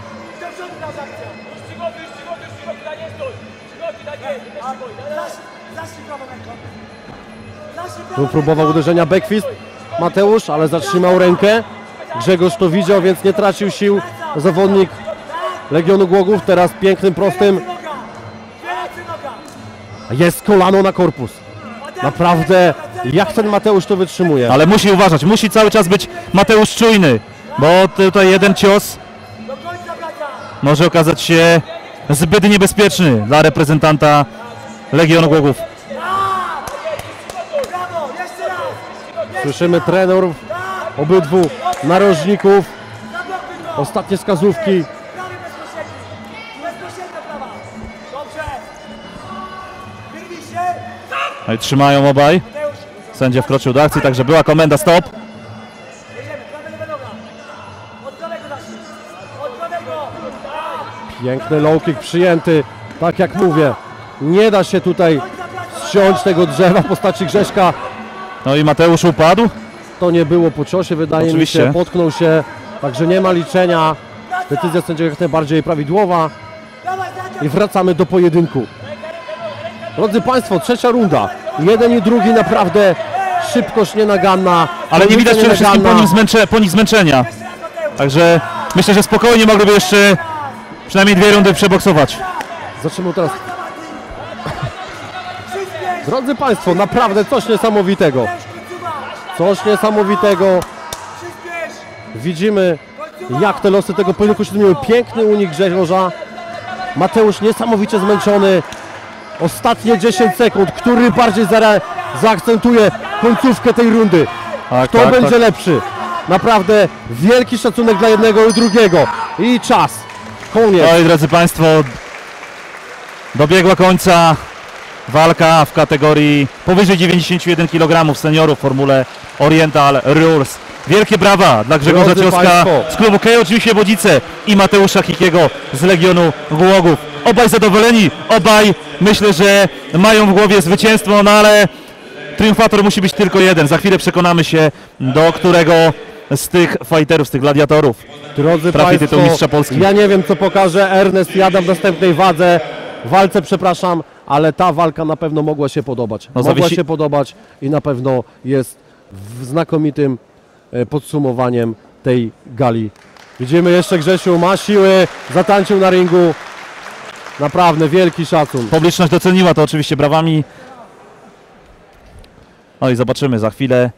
Tu próbował uderzenia backfist Mateusz, ale zatrzymał rękę. Grzegorz to widział, więc nie tracił sił zawodnik Legionu Głogów. Teraz pięknym, prostym. Jest kolano na korpus. Naprawdę, jak ten Mateusz to wytrzymuje. Ale musi uważać, musi cały czas być Mateusz czujny, bo tutaj jeden cios może okazać się zbyt niebezpieczny dla reprezentanta Legionu Głogów. Słyszymy trenerów obydwu narożników. Ostatnie wskazówki. No i trzymają obaj. Sędzia wkroczył do akcji, także była komenda stop. Piękny low kick przyjęty. Tak jak mówię, nie da się tutaj ściąć tego drzewa w postaci Grześka. No i Mateusz upadł. To nie było po ciosie, wydaje Oczywiście. mi się, potknął się, także nie ma liczenia. Decyzja sędziego jak najbardziej prawidłowa. I wracamy do pojedynku. Drodzy Państwo, trzecia runda. Jeden i drugi naprawdę szybkość nienaganna. Ale nie widać przede wszystkim nienaganna. po nich zmęczenia. Także myślę, że spokojnie mogliby jeszcze przynajmniej 2 rundy przeboksować. Zaczynamy teraz. Drodzy Państwo, naprawdę coś niesamowitego. Coś niesamowitego. Widzimy, jak te losy tego pojedynku się zmieniły. Piękny unik Grzegorza. Mateusz niesamowicie zmęczony. Ostatnie 10 sekund. Który bardziej zaakcentuje końcówkę tej rundy? Tak, Kto będzie lepszy? Naprawdę wielki szacunek dla jednego i drugiego. I czas. Koniec. No i drodzy Państwo, dobiegła końca walka w kategorii powyżej 91 kg seniorów w formule Oriental Rules. Wielkie brawa dla Grzegorza Drodzy Cioska Państwo. z klubu KO, oczywiście Wodzice, i Mateusza Hikiego z Legionu Głogów. Obaj zadowoleni, obaj myślę, że mają w głowie zwycięstwo, no ale triumfator musi być tylko jeden. Za chwilę przekonamy się, do którego z tych fighterów, z tych gladiatorów Drodzy trafi Państwo, tytuł mistrza Polski. ja nie wiem, co pokaże Ernest Jada w następnej walce, przepraszam, ale ta walka na pewno mogła się podobać. No, Mogła się podobać i na pewno jest znakomitym podsumowaniem tej gali. Widzimy jeszcze, Grzesiu ma siły, zatańczył na ringu. Naprawdę wielki szacun. Publiczność doceniła to oczywiście brawami. No i zobaczymy za chwilę,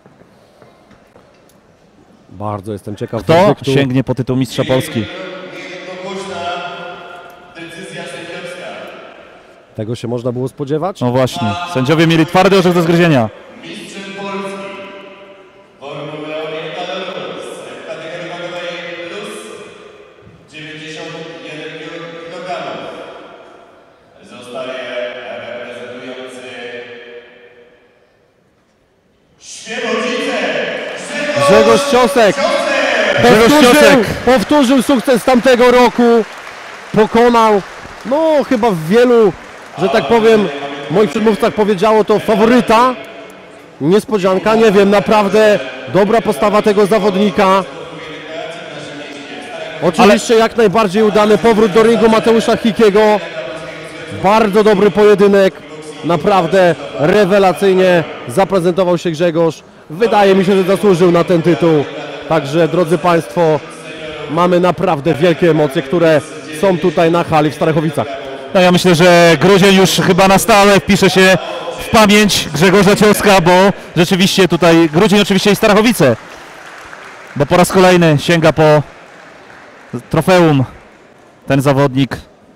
Bardzo jestem ciekaw kto werdyktu. sięgnie po tytuł mistrza Polski. Decyzja sędziowska. Tego się można było spodziewać. No właśnie, sędziowie mieli twardy orzech do zgryzienia. Mistrzem Polski. Formuły Oriental Rules. W kategorii wagowej plus 91 kg. Zostaje reprezentujący Świebodzice. Grzegorz Ciosek. Powtórzył sukces tamtego roku. Pokonał, no chyba w wielu, że tak powiem, moich przedmówcach powiedziało to faworyta. Niespodzianka, nie wiem, naprawdę dobra postawa tego zawodnika. Oczywiście jak najbardziej udany powrót do ringu Mateusza Hikiego. Bardzo dobry pojedynek. Naprawdę rewelacyjnie zaprezentował się Grzegorz. Wydaje mi się, że zasłużył na ten tytuł. Także drodzy Państwo, mamy naprawdę wielkie emocje, które są tutaj na hali w Starachowicach. No ja myślę, że Grudzień już chyba na stałe wpisze się w pamięć Grzegorza Cioska, bo rzeczywiście tutaj Grudzień oczywiście i Starachowice, bo po raz kolejny sięga po trofeum ten zawodnik.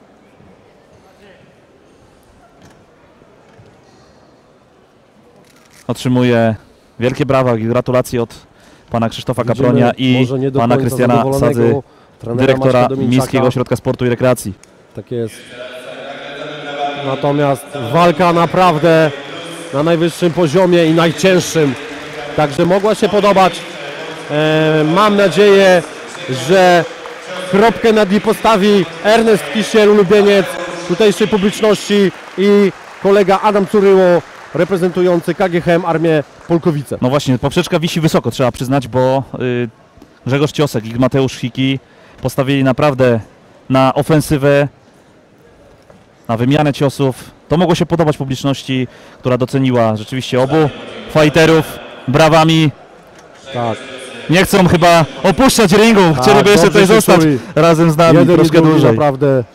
Otrzymuje wielkie brawa i gratulacje od pana Krzysztofa Kapronia i pana Krystiana Sadzy, dyrektora Miejskiego Ośrodka Sportu i Rekreacji. Tak jest. Natomiast walka naprawdę na najwyższym poziomie i najcięższym. Także mogła się podobać. Mam nadzieję, że kropkę nad i postawi Ernest Kisiel, ulubieniec tutejszej publiczności, i kolega Adam Curyło, reprezentujący KGHM Armię Polkowice. No właśnie, poprzeczka wisi wysoko, trzeba przyznać, bo Grzegorz Ciosek i Mateusz Hiki postawili naprawdę na ofensywę, na wymianę ciosów. To mogło się podobać publiczności, która doceniła rzeczywiście obu fighterów brawami. Tak. Nie chcą chyba opuszczać ringu, chcieliby jeszcze tutaj zostać razem z nami troszkę dłużej. Naprawdę.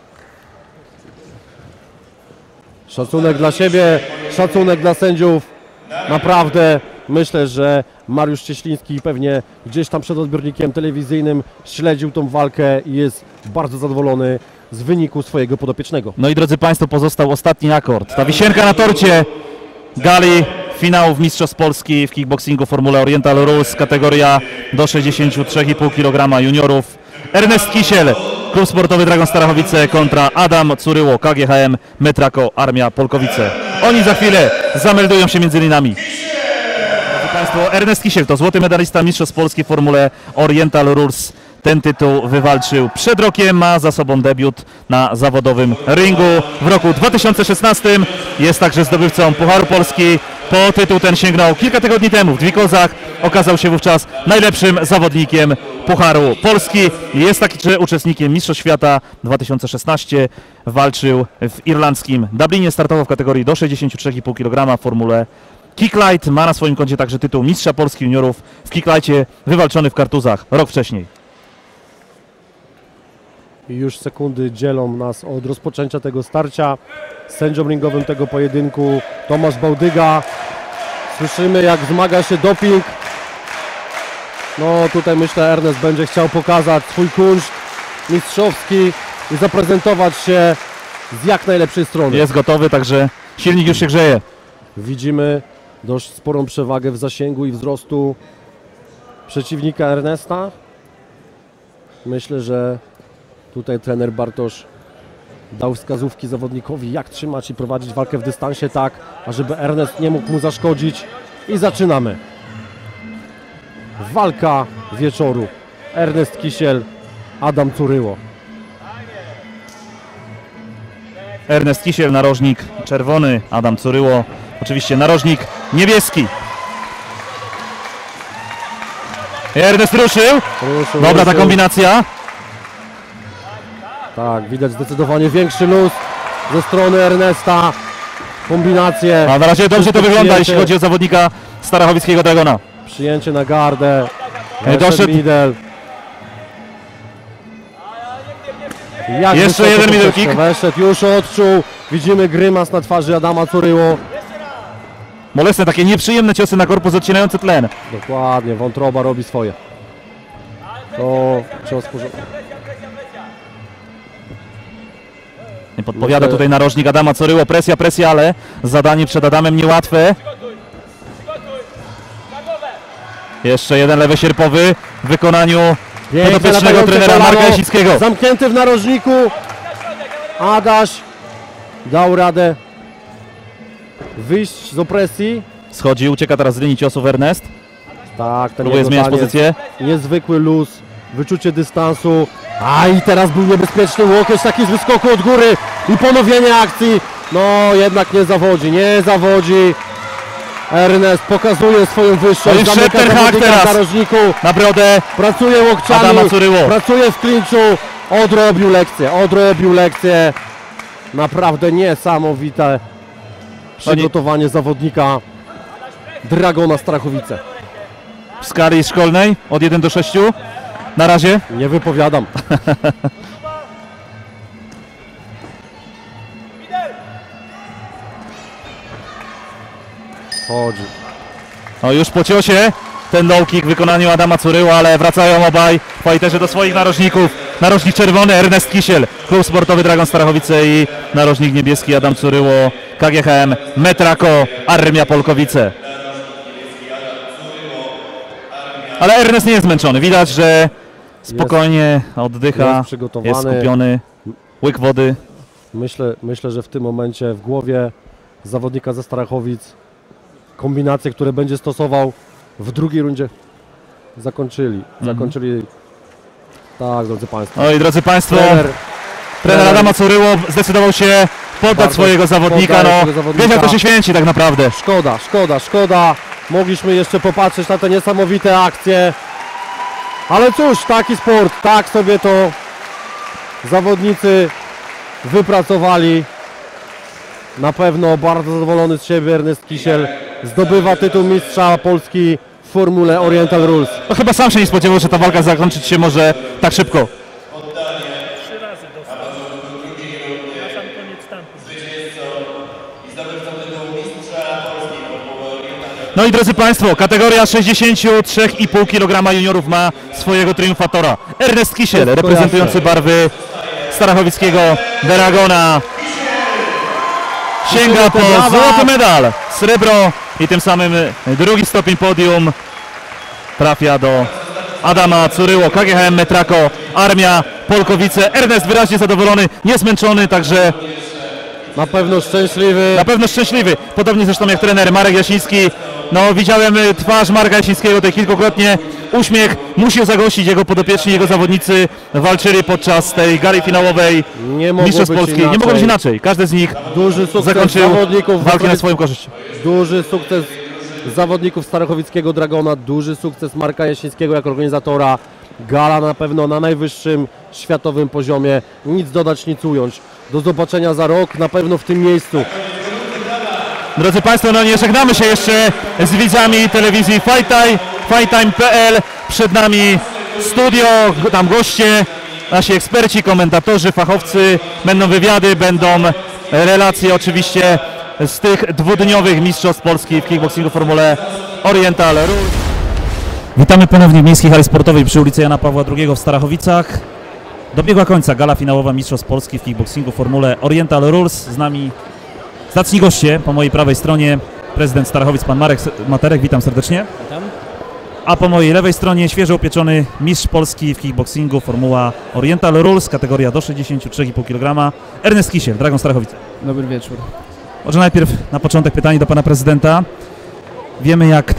Szacunek dla siebie, szacunek dla sędziów. Naprawdę myślę, że Mariusz Cieśliński pewnie gdzieś tam przed odbiornikiem telewizyjnym śledził tą walkę i jest bardzo zadowolony z wyniku swojego podopiecznego. No i drodzy Państwo, pozostał ostatni akord. Ta wisienka na torcie gali finałów Mistrzostw Polski w kickboxingu w formule Oriental Rules, kategoria do 63,5 kg juniorów. Ernest Kisiel, Klub Sportowy Dragon Starachowice kontra Adam Curyło, KGHM Metrako Armia Polkowice. Oni za chwilę zameldują się między linami. Drodzy Państwo, Ernest Kisiel to złoty medalista Mistrzostw Polski w formule Oriental Rules. Ten tytuł wywalczył przed rokiem, ma za sobą debiut na zawodowym ringu w roku 2016. Jest także zdobywcą Pucharu Polski. Po tytuł ten sięgnął kilka tygodni temu w Dwikozach. Okazał się wówczas najlepszym zawodnikiem Pucharu Polski. Jest także uczestnikiem Mistrzostw Świata 2016. Walczył w irlandzkim Dublinie, startował w kategorii do 63,5 kg w formule Kicklight. Ma na swoim koncie także tytuł Mistrza Polski Juniorów w Kicklightie, wywalczony w Kartuzach rok wcześniej. I już sekundy dzielą nas od rozpoczęcia tego starcia. Sędzią ringowym tego pojedynku Tomasz Bałdyga. Słyszymy, jak zmaga się doping. No tutaj myślę, Ernest będzie chciał pokazać swój kunszt mistrzowski i zaprezentować się z jak najlepszej strony. Jest gotowy, także silnik już się grzeje. Widzimy dość sporą przewagę w zasięgu i wzrostu przeciwnika Ernesta. Myślę, że tutaj trener Bartosz dał wskazówki zawodnikowi, jak trzymać i prowadzić walkę w dystansie tak, ażeby Ernest nie mógł mu zaszkodzić. I zaczynamy. Walka wieczoru. Ernest Kisiel, Adam Curyło. Ernest Kisiel, narożnik czerwony, Adam Curyło, oczywiście narożnik niebieski. Ernest ruszył. Dobra ta kombinacja. Tak, widać zdecydowanie większy luz ze strony Ernesta. Kombinacje. A na razie dobrze to wygląda, jeśli chodzi o zawodnika starachowickiego Dragona. Przyjęcie na gardę. Doszedł. Middle. Jeszcze jeden middle kick. Weszedł, już odczuł. Widzimy grymas na twarzy Adama Curyło. Bolesne, takie nieprzyjemne ciosy na korpus, odcinające tlen. Dokładnie, wątroba robi swoje. To cios porządku. Podpowiada tutaj narożnik Adama Curyło. Presja, presja, ale zadanie przed Adamem niełatwe. Jeszcze jeden lewy sierpowy w wykonaniu podopiecznego trenera Marka Jasickiego. Zamknięty w narożniku. Adaś dał radę wyjść z opresji. Schodzi, ucieka teraz z linii ciosów Ernest. Tak, ten próbuje zmieniać pozycję. Niezwykły luz, wyczucie dystansu. A i teraz był niebezpieczny łokieć, taki z wyskoku od góry i ponowienie akcji. No jednak nie zawodzi, nie zawodzi. Ernest pokazuje swoją wyższość. Zamyka ten hak teraz narożniku. Na brodę. Pracuje łokciami, Adama Curyło. pracuje w klinczu. Odrobił lekcję. Naprawdę niesamowite przygotowanie zawodnika Dragona Starachowice. w skali szkolnej od 1 do 6? Na razie? Nie wypowiadam. Chodzi. No już po ciosie ten low kick w wykonaniu Adama Curyła, ale wracają obaj fajterzy do swoich narożników. Narożnik czerwony Ernest Kisiel, klub sportowy Dragon Starachowice, i narożnik niebieski Adam Curyło, KGHM Metrako, Armia Polkowice. Ale Ernest nie jest zmęczony, widać, że spokojnie oddycha, jest przygotowany. jest skupiony, łyk wody. Myślę, że w tym momencie w głowie zawodnika ze Starachowic kombinacje, które będzie stosował w drugiej rundzie, zakończyli. Tak, drodzy Państwo. No i drodzy Państwo, trener trener Adama Curyło zdecydował się poddać swojego zawodnika. Wiesz, jak to się święci tak naprawdę. Szkoda. Mogliśmy jeszcze popatrzeć na te niesamowite akcje. Ale cóż, taki sport, tak sobie to zawodnicy wypracowali. Na pewno bardzo zadowolony z siebie Ernest Kisiel zdobywa tytuł mistrza Polski w formule Oriental Rules. No chyba sam się nie spodziewał, że ta walka zakończyć się może tak szybko. 3 razy dostał. Na sam koniec tamtym. No i drodzy Państwo, kategoria 63,5 kg juniorów ma swojego triumfatora. Ernest Kisiel, reprezentujący barwy starachowickiego Dragona, sięga po złoty medal, srebro i tym samym drugi stopień podium trafia do Adama Curyło, KGHM Metrako, Armia Polkowice. Ernest wyraźnie zadowolony, niezmęczony, także Na pewno szczęśliwy. Podobnie zresztą jak trener Marek Jasiński. No, widziałem twarz Marka Jasińskiego tutaj kilkukrotnie. Uśmiech musiał zagościć, jego podopieczni, jego zawodnicy walczyli podczas tej gali finałowej Mistrzostw Polski. Nie mogło być inaczej. Każdy z nich zakończył walkę na swoją korzyść. Duży sukces zawodników starachowickiego Dragona, duży sukces Marka Jasińskiego jako organizatora. Gala na pewno na najwyższym światowym poziomie. Nic dodać, nic ująć. Do zobaczenia za rok, na pewno w tym miejscu. Drodzy Państwo, no nie żegnamy się jeszcze z widzami telewizji FightTime.pl. Przed nami studio, tam goście, nasi eksperci, komentatorzy, fachowcy. Będą wywiady, będą relacje oczywiście z tych dwudniowych Mistrzostw Polski w kickboxingu w formule Oriental Rules. Witamy ponownie w Miejskiej Hali Sportowej przy ulicy Jana Pawła II w Starachowicach. Dobiegła końca gala finałowa Mistrzostw Polski w kickboxingu w formule Oriental Rules. Z nami zacni goście, po mojej prawej stronie prezydent Starachowic, pan Marek Materek, witam serdecznie. Witam. A po mojej lewej stronie świeżo upieczony mistrz Polski w kickboxingu formuła Oriental Rules, kategoria do 63,5 kg, Ernest Kisiel, Dragon Starachowice. Dobry wieczór. Może najpierw na początek pytanie do pana prezydenta. Wiemy, jak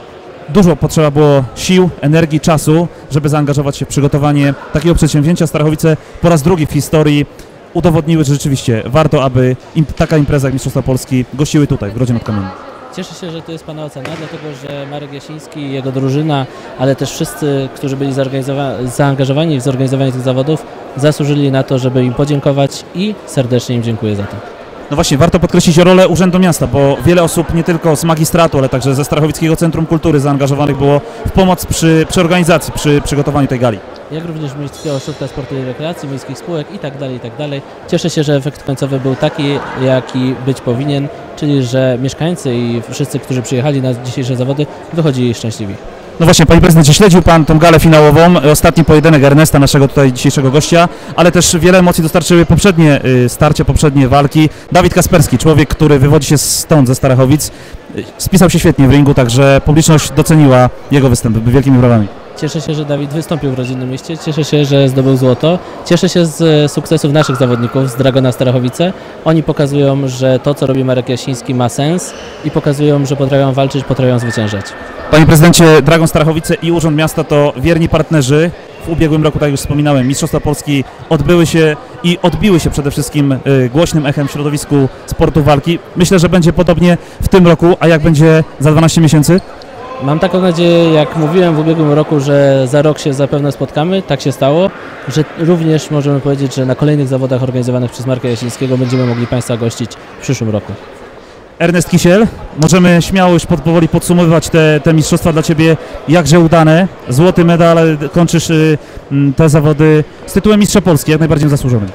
dużo potrzeba było sił, energii, czasu, żeby zaangażować się w przygotowanie takiego przedsięwzięcia. Starachowice po raz drugi w historii udowodniły, że rzeczywiście warto, aby taka impreza jak Mistrzostwa Polski gościły tutaj, w Grodzie nad Kamieniem. Cieszę się, że to jest Pana ocena, dlatego że Marek Jasiński i jego drużyna, ale też wszyscy, którzy byli zaangażowani w zorganizowanie tych zawodów, zasłużyli na to, żeby im podziękować i serdecznie im dziękuję za to. No właśnie, warto podkreślić rolę Urzędu Miasta, bo wiele osób nie tylko z magistratu, ale także ze Starachowickiego Centrum Kultury zaangażowanych było w pomoc przy organizacji, przy przygotowaniu tej gali. Jak również Miejskiego Ośrodka Sportu i Rekreacji, miejskich spółek i tak dalej. Cieszę się, że efekt końcowy był taki, jaki być powinien, czyli że mieszkańcy i wszyscy, którzy przyjechali na dzisiejsze zawody, wychodzili szczęśliwi. No właśnie, panie prezydencie, śledził pan tą galę finałową, ostatni pojedynek Ernesta, naszego tutaj dzisiejszego gościa, ale też wiele emocji dostarczyły poprzednie starcia, poprzednie walki. Dawid Kasperski, człowiek, który wywodzi się stąd, ze Starachowic, spisał się świetnie w ringu, także publiczność doceniła jego występ wielkimi brawami. Cieszę się, że Dawid wystąpił w rodzinnym mieście, cieszę się, że zdobył złoto, cieszę się z sukcesów naszych zawodników z Dragona Starachowice. Oni pokazują, że to, co robi Marek Jasiński, ma sens i pokazują, że potrafią walczyć, potrafią zwyciężać. Panie prezydencie, Dragon Starachowice i Urząd Miasta to wierni partnerzy. W ubiegłym roku, tak jak już wspominałem, Mistrzostwa Polski odbyły się i odbiły się przede wszystkim głośnym echem w środowisku sportu walki. Myślę, że będzie podobnie w tym roku, a jak będzie za 12 miesięcy? Mam taką nadzieję, jak mówiłem w ubiegłym roku, że za rok się zapewne spotkamy, tak się stało, że również możemy powiedzieć, że na kolejnych zawodach organizowanych przez Marka Jasińskiego będziemy mogli Państwa gościć w przyszłym roku. Ernest Kisiel, możemy śmiało już powoli podsumowywać te mistrzostwa dla Ciebie jakże udane. Złoty medal, kończysz te zawody z tytułem mistrza Polski, jak najbardziej zasłużonym.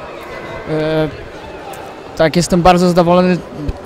Tak, jestem bardzo zadowolony,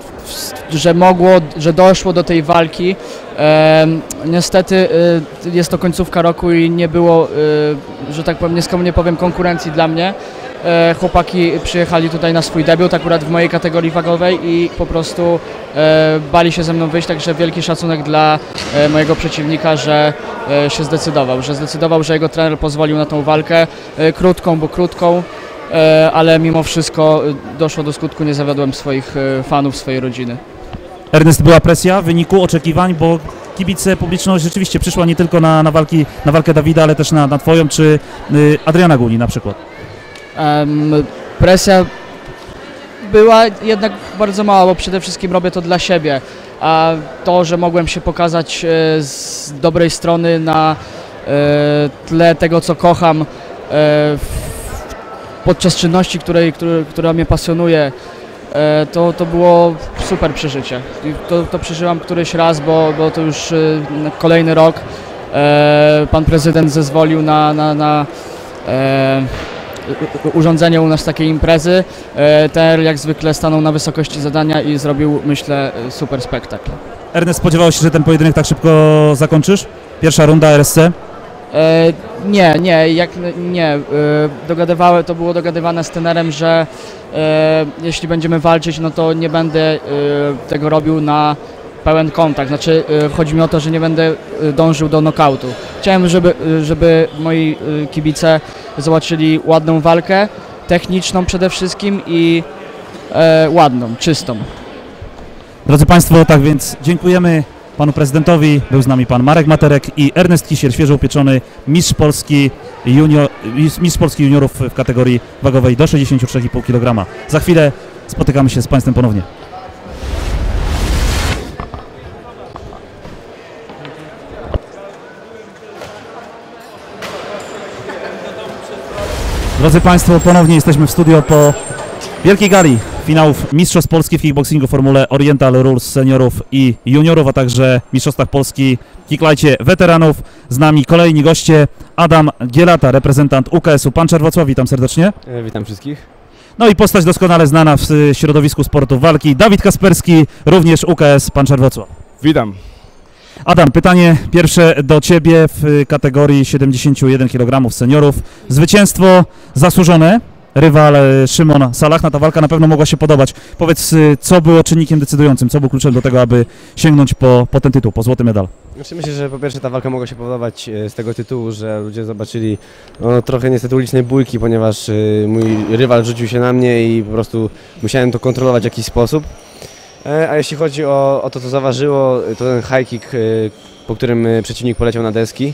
że doszło do tej walki. Niestety jest to końcówka roku i nie było, że tak powiem, nieskromnie powiem, konkurencji dla mnie. Chłopaki przyjechali tutaj na swój debiut, akurat w mojej kategorii wagowej i po prostu bali się ze mną wyjść, także wielki szacunek dla mojego przeciwnika, że się zdecydował, że jego trener pozwolił na tą walkę, krótką, bo krótką, ale mimo wszystko doszło do skutku, nie zawiodłem swoich fanów, swojej rodziny. Ernest, była presja wyniku oczekiwań, bo kibice, publiczność rzeczywiście przyszła nie tylko na walkę Dawida, ale też na Twoją czy Adriana Guni na przykład. Presja była jednak bardzo mała, bo przede wszystkim robię to dla siebie, a to, że mogłem się pokazać z dobrej strony na tle tego, co kocham, podczas czynności, która mnie pasjonuje, to było super przeżycie. To przeżyłam któryś raz, bo to już kolejny rok. Pan prezydent zezwolił na urządzenie u nas takiej imprezy. TR jak zwykle stanął na wysokości zadania i zrobił, myślę, super spektakl. Ernest, spodziewałeś się, że ten pojedynek tak szybko zakończysz? Pierwsza runda RSC? Nie. To było dogadywane z trenerem, że jeśli będziemy walczyć, no to nie będę tego robił na pełen kontakt. Znaczy, chodzi mi o to, że nie będę dążył do nokautu. Chciałem, żeby moi kibice zobaczyli ładną walkę, techniczną przede wszystkim i ładną, czystą. Drodzy Państwo, tak więc dziękujemy Panu Prezydentowi. Był z nami Pan Marek Materek i Ernest Kisiel, świeżo upieczony mistrz Polski juniorów w kategorii wagowej do 63,5 kg. Za chwilę spotykamy się z Państwem ponownie. Drodzy Państwo, ponownie jesteśmy w studio po wielkiej gali finałów Mistrzostw Polski w kickboxingu w formule Oriental Rules seniorów i juniorów, a także Mistrzostwach Polski w kicklightie weteranów. Z nami kolejni goście. Adam Gielata, reprezentant UKS-u Puncher Wrocław. Witam serdecznie. Witam wszystkich. No i postać doskonale znana w środowisku sportu walki. Dawid Kasperski, również UKS Puncher Wrocław. Witam. Adam, pytanie pierwsze do Ciebie w kategorii 71 kg seniorów. Zwycięstwo zasłużone. Rywal Szymon Salachna, ta walka na pewno mogła się podobać. Powiedz, co było czynnikiem decydującym, co był kluczem do tego, aby sięgnąć po ten tytuł, po złoty medal? Znaczy myślę, że po pierwsze ta walka mogła się podobać z tego tytułu, że ludzie zobaczyli trochę niestety ulicznej bójki, ponieważ mój rywal rzucił się na mnie i po prostu musiałem to kontrolować w jakiś sposób. A jeśli chodzi o to, co zaważyło, to ten high kick, po którym przeciwnik poleciał na deski.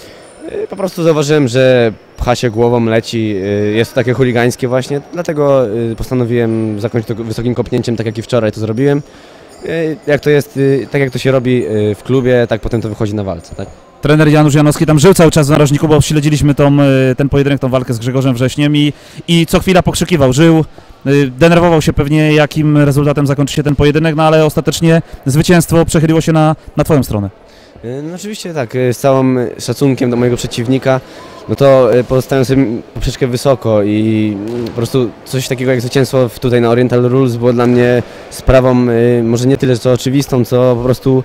Po prostu zauważyłem, że pcha się głową, leci, jest to takie chuligańskie właśnie, dlatego postanowiłem zakończyć to wysokim kopnięciem, tak jak i wczoraj to zrobiłem. Jak to jest, tak jak to się robi w klubie, tak potem to wychodzi na walce, tak? Trener Janusz Janowski tam żył cały czas w narożniku, bo śledziliśmy ten pojedynek, tą walkę z Grzegorzem Wrześniem i co chwila pokrzykiwał, żył, denerwował się pewnie, jakim rezultatem zakończy się ten pojedynek, no ale ostatecznie zwycięstwo przechyliło się na Twoją stronę. No oczywiście tak, z całym szacunkiem do mojego przeciwnika, no to pozostawiam sobie poprzeczkę wysoko i po prostu coś takiego jak zwycięstwo tutaj na Oriental Rules było dla mnie sprawą może nie tyle co oczywistą, co po prostu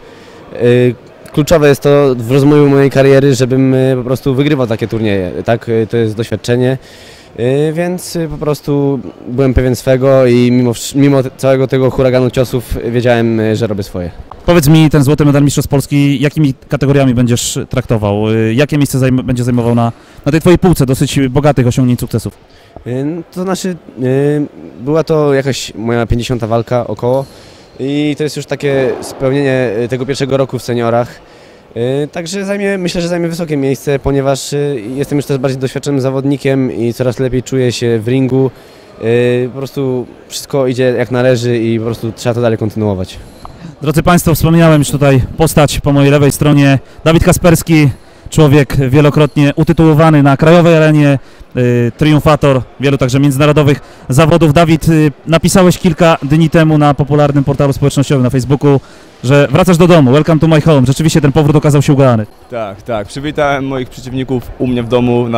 kluczowe jest to w rozwoju mojej kariery, żebym po prostu wygrywał takie turnieje, tak, to jest doświadczenie. Więc po prostu byłem pewien swego i mimo całego tego huraganu ciosów wiedziałem, że robię swoje. Powiedz mi, ten złoty medal Mistrzostw Polski, jakimi kategoriami będziesz traktował? Jakie miejsce będzie zajmował na tej Twojej półce dosyć bogatych osiągnięć, sukcesów? To znaczy, była to jakaś moja 50. walka około i to jest już takie spełnienie tego pierwszego roku w seniorach. Także myślę, że zajmie wysokie miejsce, ponieważ jestem już też bardziej doświadczonym zawodnikiem i coraz lepiej czuję się w ringu. Po prostu wszystko idzie jak należy i po prostu trzeba to dalej kontynuować. Drodzy Państwo, wspomniałem już tutaj postać po mojej lewej stronie. Dawid Kasperski, człowiek wielokrotnie utytułowany na krajowej arenie, triumfator wielu także międzynarodowych zawodów. Dawid, napisałeś kilka dni temu na popularnym portalu społecznościowym na Facebooku, że wracasz do domu, welcome to my home. Rzeczywiście ten powrót okazał się udany. Tak. Przywitałem moich przeciwników u mnie w domu.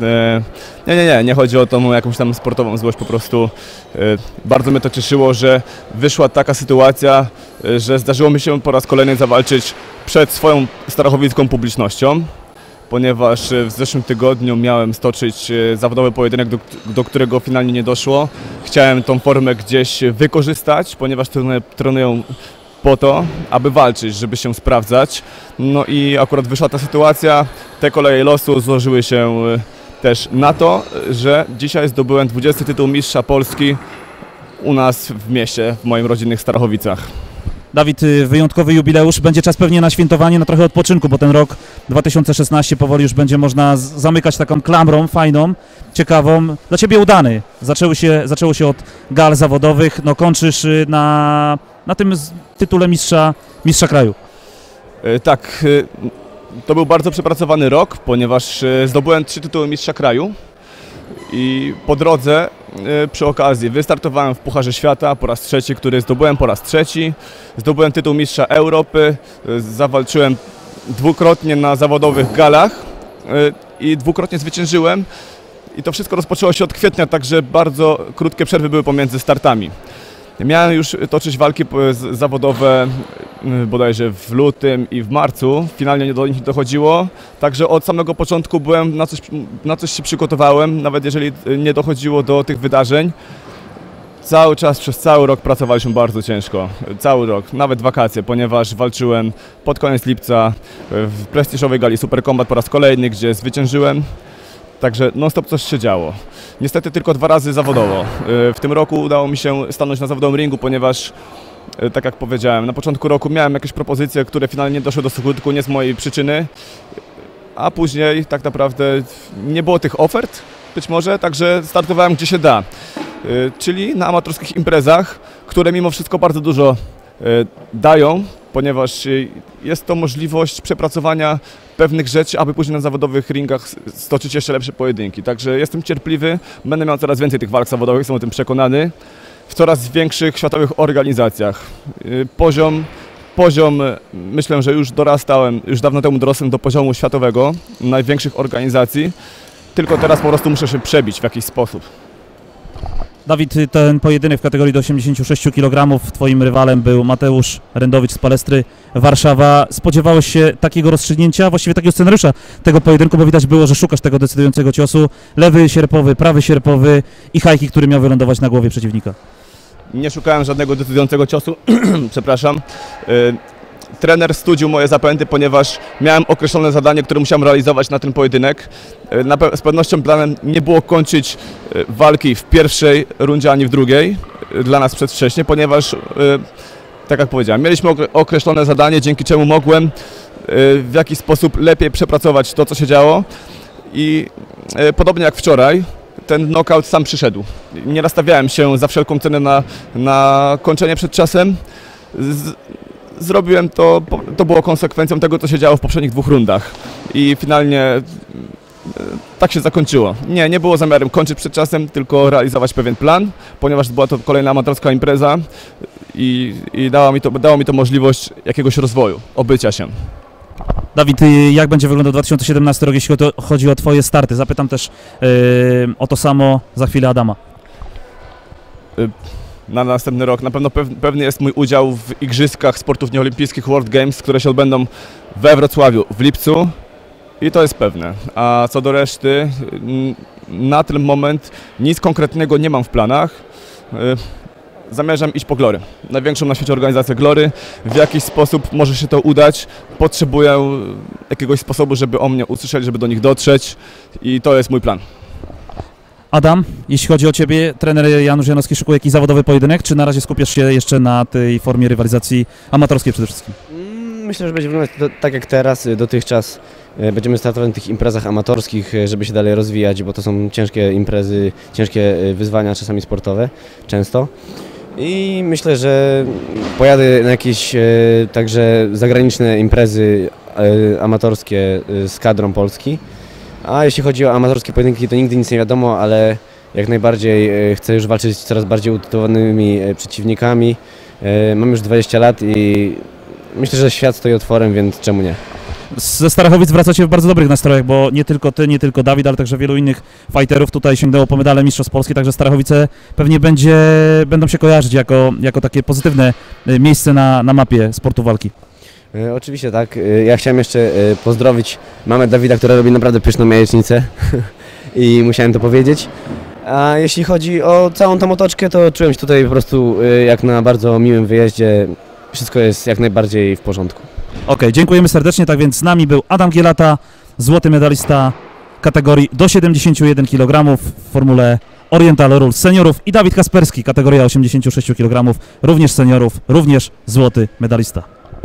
Nie chodzi o tą jakąś tam sportową złość, po prostu bardzo mnie to cieszyło, że wyszła taka sytuacja, że zdarzyło mi się po raz kolejny zawalczyć przed swoją starachowicką publicznością, ponieważ w zeszłym tygodniu miałem stoczyć zawodowy pojedynek, do którego finalnie nie doszło. Chciałem tą formę gdzieś wykorzystać, ponieważ trenują po to, aby walczyć, żeby się sprawdzać. No i akurat wyszła ta sytuacja, te koleje losu złożyły się też na to, że dzisiaj zdobyłem 20. tytuł mistrza Polski u nas w mieście, w moim rodzinnych Starachowicach. Dawid, wyjątkowy jubileusz, będzie czas pewnie na świętowanie, na trochę odpoczynku, bo ten rok 2016 powoli już będzie można zamykać taką klamrą fajną, ciekawą, dla Ciebie udany. Zaczęło się od gal zawodowych, no kończysz na tym tytule mistrza kraju. Tak, to był bardzo przepracowany rok, ponieważ zdobyłem 3 tytuły mistrza kraju i po drodze przy okazji wystartowałem w Pucharze Świata po raz trzeci, który zdobyłem po raz trzeci. Zdobyłem tytuł mistrza Europy, zawalczyłem dwukrotnie na zawodowych galach i dwukrotnie zwyciężyłem. I to wszystko rozpoczęło się od kwietnia, także bardzo krótkie przerwy były pomiędzy startami. Miałem już toczyć walki zawodowe bodajże w lutym i w marcu, finalnie do nich dochodziło, także od samego początku byłem, na coś się przygotowałem, nawet jeżeli nie dochodziło do tych wydarzeń. Cały czas, przez cały rok pracowaliśmy bardzo ciężko, cały rok, nawet wakacje, ponieważ walczyłem pod koniec lipca w prestiżowej gali Super Combat po raz kolejny, gdzie zwyciężyłem. Także non-stop coś się działo. Niestety tylko 2 razy zawodowo. W tym roku udało mi się stanąć na zawodowym ringu, ponieważ, tak jak powiedziałem, na początku roku miałem jakieś propozycje, które finalnie nie doszły do skutku, nie z mojej przyczyny, a później tak naprawdę nie było tych ofert, być może, także startowałem gdzie się da. Czyli na amatorskich imprezach, które mimo wszystko bardzo dużo dają, ponieważ jest to możliwość przepracowania pewnych rzeczy, aby później na zawodowych ringach stoczyć jeszcze lepsze pojedynki. Także jestem cierpliwy, będę miał coraz więcej tych walk zawodowych, jestem o tym przekonany, w coraz większych światowych organizacjach. Poziom, myślę, że już dawno temu dorosłem do poziomu światowego, największych organizacji, tylko teraz po prostu muszę się przebić w jakiś sposób. Dawid, ten pojedynek w kategorii do 86 kg, twoim rywalem był Mateusz Rędowicz z Palestry Warszawa. Spodziewałeś się takiego rozstrzygnięcia, właściwie takiego scenariusza tego pojedynku, bo widać było, że szukasz tego decydującego ciosu. Lewy sierpowy, prawy sierpowy i hajki, który miał wylądować na głowie przeciwnika. Nie szukałem żadnego decydującego ciosu, przepraszam. Trener studził moje zapędy, ponieważ miałem określone zadanie, które musiałem realizować na ten pojedynek. Z pewnością planem nie było kończyć walki w pierwszej rundzie ani w drugiej, dla nas przedwcześnie, ponieważ, tak jak powiedziałem, mieliśmy określone zadanie, dzięki czemu mogłem w jakiś sposób lepiej przepracować to, co się działo. I podobnie jak wczoraj, ten knockout sam przyszedł. Nie nastawiałem się za wszelką cenę na kończenie przed czasem. Zrobiłem to było konsekwencją tego, co się działo w poprzednich 2 rundach i finalnie tak się zakończyło. Nie było zamiarem kończyć przed czasem, tylko realizować pewien plan, ponieważ była to kolejna amatorska impreza i dało mi to możliwość jakiegoś rozwoju, obycia się. Dawid, jak będzie wyglądał 2017 rok, jeśli chodzi o Twoje starty? Zapytam też o to samo za chwilę Adama. Na następny rok na pewno pewny jest mój udział w Igrzyskach Sportów Nieolimpijskich World Games, które się odbędą we Wrocławiu w lipcu i to jest pewne. A co do reszty, na ten moment nic konkretnego nie mam w planach. Zamierzam iść po Glory, największą na świecie organizację Glory. W jakiś sposób może się to udać. Potrzebuję jakiegoś sposobu, żeby o mnie usłyszeli, żeby do nich dotrzeć i to jest mój plan. Adam, jeśli chodzi o Ciebie, trener Janusz Janowski szukuje jakiś zawodowy pojedynek, czy na razie skupiasz się jeszcze na tej formie rywalizacji amatorskiej przede wszystkim? Myślę, że będzie wyglądać tak jak teraz, dotychczas. Będziemy startować na tych imprezach amatorskich, żeby się dalej rozwijać, bo to są ciężkie imprezy, ciężkie wyzwania, czasami sportowe, często. I myślę, że pojadę na jakieś także zagraniczne imprezy amatorskie z kadrą Polski. A jeśli chodzi o amatorskie pojedynki, to nigdy nic nie wiadomo, ale jak najbardziej chcę już walczyć z coraz bardziej utytułowanymi przeciwnikami. Mam już 20 lat i myślę, że świat stoi otworem, więc czemu nie? Ze Starachowic wracacie w bardzo dobrych nastrojach, bo nie tylko ty, nie tylko Dawid, ale także wielu innych fighterów tutaj sięgnęło po medale mistrzostw Polski, także Starachowice pewnie będą się kojarzyć jako takie pozytywne miejsce na mapie sportu walki. Oczywiście tak. Ja chciałem jeszcze pozdrowić mamę Dawida, która robi naprawdę pyszną jajecznicę i musiałem to powiedzieć. A jeśli chodzi o całą tą otoczkę, to czułem się tutaj po prostu jak na bardzo miłym wyjeździe. Wszystko jest jak najbardziej w porządku. Okej, dziękujemy serdecznie. Tak więc z nami był Adam Gielata, złoty medalista kategorii do 71 kg w formule Oriental Rules seniorów i Dawid Kasperski, kategoria 86 kg, również seniorów, również złoty medalista.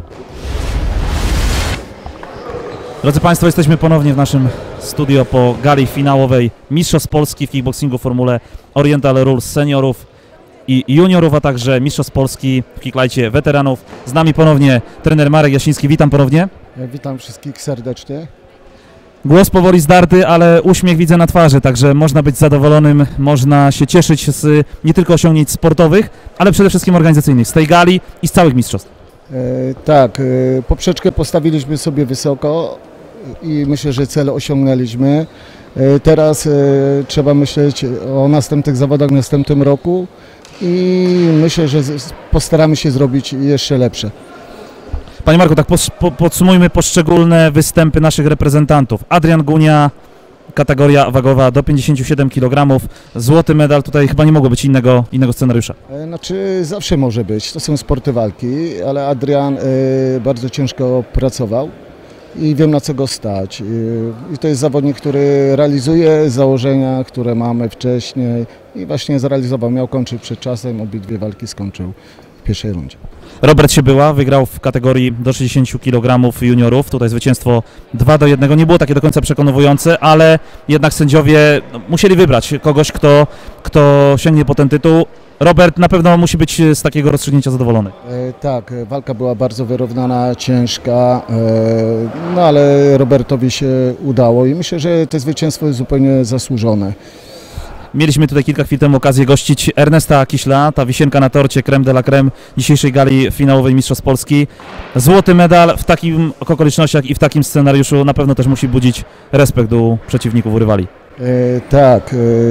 Drodzy Państwo, jesteśmy ponownie w naszym studio po gali finałowej Mistrzostw Polski w kickboxingu w formule Oriental Rules seniorów i juniorów, a także Mistrzostw Polski w kicklightie weteranów. Z nami ponownie trener Marek Jasiński. Witam ponownie. Ja witam wszystkich serdecznie. Głos powoli zdarty, ale uśmiech widzę na twarzy, także można być zadowolonym, można się cieszyć z nie tylko osiągnięć sportowych, ale przede wszystkim organizacyjnych, z tej gali i z całych mistrzostw. Tak, poprzeczkę postawiliśmy sobie wysoko i myślę, że cel osiągnęliśmy. Teraz trzeba myśleć o następnych zawodach w następnym roku i myślę, że postaramy się zrobić jeszcze lepsze. Panie Marku, tak podsumujmy poszczególne występy naszych reprezentantów. Adrian Gunia, kategoria wagowa do 57 kg, złoty medal, tutaj chyba nie mogło być innego scenariusza. Znaczy zawsze może być, to są sporty walki, ale Adrian bardzo ciężko pracował i wiem, na co go stać. I to jest zawodnik, który realizuje założenia, które mamy wcześniej i właśnie zrealizował. Miał kończyć przed czasem, obydwie walki skończył w pierwszej rundzie. Robert Siebyła wygrał w kategorii do 60 kg juniorów. Tutaj zwycięstwo 2-1. Nie było takie do końca przekonujące, ale jednak sędziowie musieli wybrać kogoś, kto sięgnie po ten tytuł. Robert na pewno musi być z takiego rozstrzygnięcia zadowolony. Tak, walka była bardzo wyrównana, ciężka, no ale Robertowi się udało i myślę, że to zwycięstwo jest zupełnie zasłużone. Mieliśmy tutaj kilka chwil temu okazję gościć Ernesta Kiśla, ta wisienka na torcie, crème de la crème dzisiejszej gali finałowej Mistrzostw Polski. Złoty medal w takich okolicznościach i w takim scenariuszu na pewno też musi budzić respekt u przeciwników, u rywali. Tak,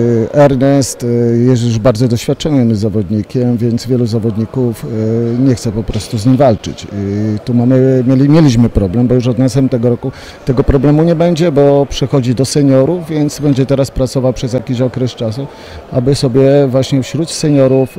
Ernest jest już bardzo doświadczonym zawodnikiem, więc wielu zawodników nie chce po prostu z nim walczyć. Tu mieliśmy problem, bo już od następnego roku tego problemu nie będzie, bo przechodzi do seniorów, więc będzie teraz pracował przez jakiś okres czasu, aby sobie właśnie wśród seniorów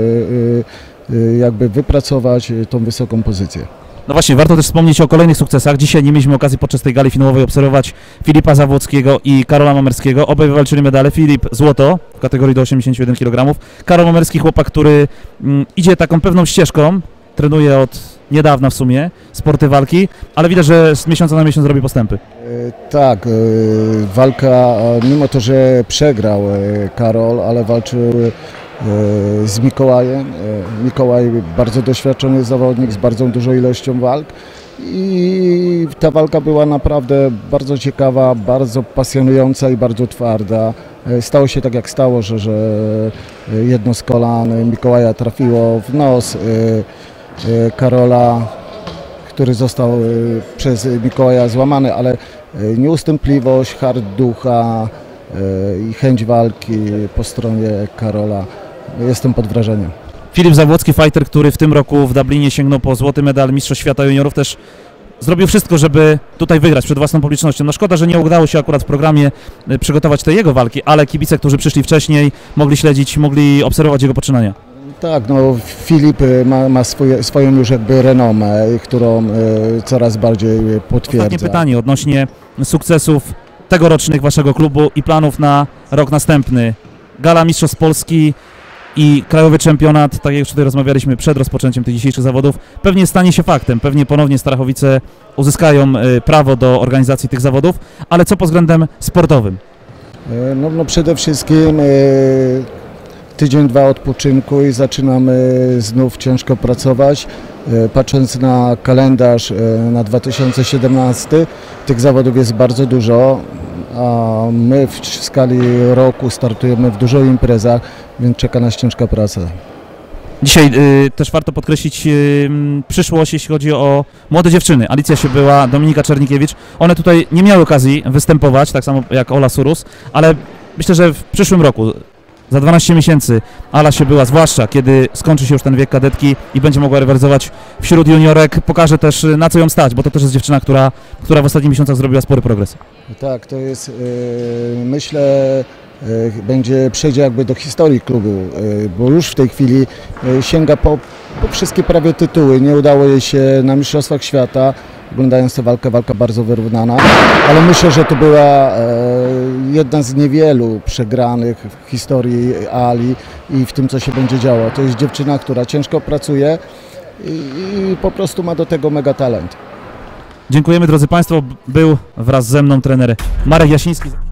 jakby wypracować tą wysoką pozycję. No właśnie, warto też wspomnieć o kolejnych sukcesach. Dzisiaj nie mieliśmy okazji podczas tej gali finałowej obserwować Filipa Zawłockiego i Karola Mamerskiego. Obaj wywalczyli medale. Filip złoto w kategorii do 81 kg. Karol Mamerski, chłopak, który idzie taką pewną ścieżką, trenuje od niedawna w sumie sporty walki, ale widać, że z miesiąca na miesiąc robi postępy. Tak, walka, mimo to, że przegrał Karol, ale walczył z Mikołajem. Mikołaj bardzo doświadczony zawodnik z bardzo dużą ilością walk i ta walka była naprawdę bardzo ciekawa, bardzo pasjonująca i bardzo twarda. Stało się tak jak stało, że jedno z kolan Mikołaja trafiło w nos Karola, który został przez Mikołaja złamany, ale nieustępliwość, hart ducha i chęć walki po stronie Karola. Jestem pod wrażeniem. Filip Zawłocki, fighter, który w tym roku w Dublinie sięgnął po złoty medal Mistrzostw Świata Juniorów, też zrobił wszystko, żeby tutaj wygrać przed własną publicznością. No szkoda, że nie udało się akurat w programie przygotować tej jego walki, ale kibice, którzy przyszli wcześniej, mogli śledzić, mogli obserwować jego poczynania. Tak, no Filip ma swoją już jakby renomę, którą coraz bardziej potwierdza. Ostatnie pytanie odnośnie sukcesów tegorocznych waszego klubu i planów na rok następny. Gala Mistrzostw Polski i krajowy czempionat, tak jak już tutaj rozmawialiśmy przed rozpoczęciem tych dzisiejszych zawodów, pewnie stanie się faktem, pewnie ponownie Starachowice uzyskają prawo do organizacji tych zawodów, ale co pod względem sportowym? No przede wszystkim tydzień, dwa odpoczynku i zaczynamy znów ciężko pracować. Patrząc na kalendarz na 2017, tych zawodów jest bardzo dużo, a my w skali roku startujemy w dużo imprezach, więc czeka nas ciężka praca. Dzisiaj też warto podkreślić przyszłość, jeśli chodzi o młode dziewczyny. Alicja Siebyła, Dominika Czernikiewicz. One tutaj nie miały okazji występować, tak samo jak Ola Surus, ale myślę, że w przyszłym roku, za 12 miesięcy, Ala Siebyła, zwłaszcza kiedy skończy się już ten wiek kadetki i będzie mogła rywalizować wśród juniorek, pokaże też, na co ją stać, bo to też jest dziewczyna, która w ostatnich miesiącach zrobiła spory progres. Tak, to jest, myślę, przejdzie jakby do historii klubu, bo już w tej chwili sięga po wszystkie prawie tytuły. Nie udało jej się na Mistrzostwach Świata, oglądając tę walka bardzo wyrównana, ale myślę, że to była jedna z niewielu przegranych w historii Ali i w tym, co się będzie działo. To jest dziewczyna, która ciężko pracuje i po prostu ma do tego mega talent. Dziękujemy, drodzy Państwo. Był wraz ze mną trener Marek Jasiński.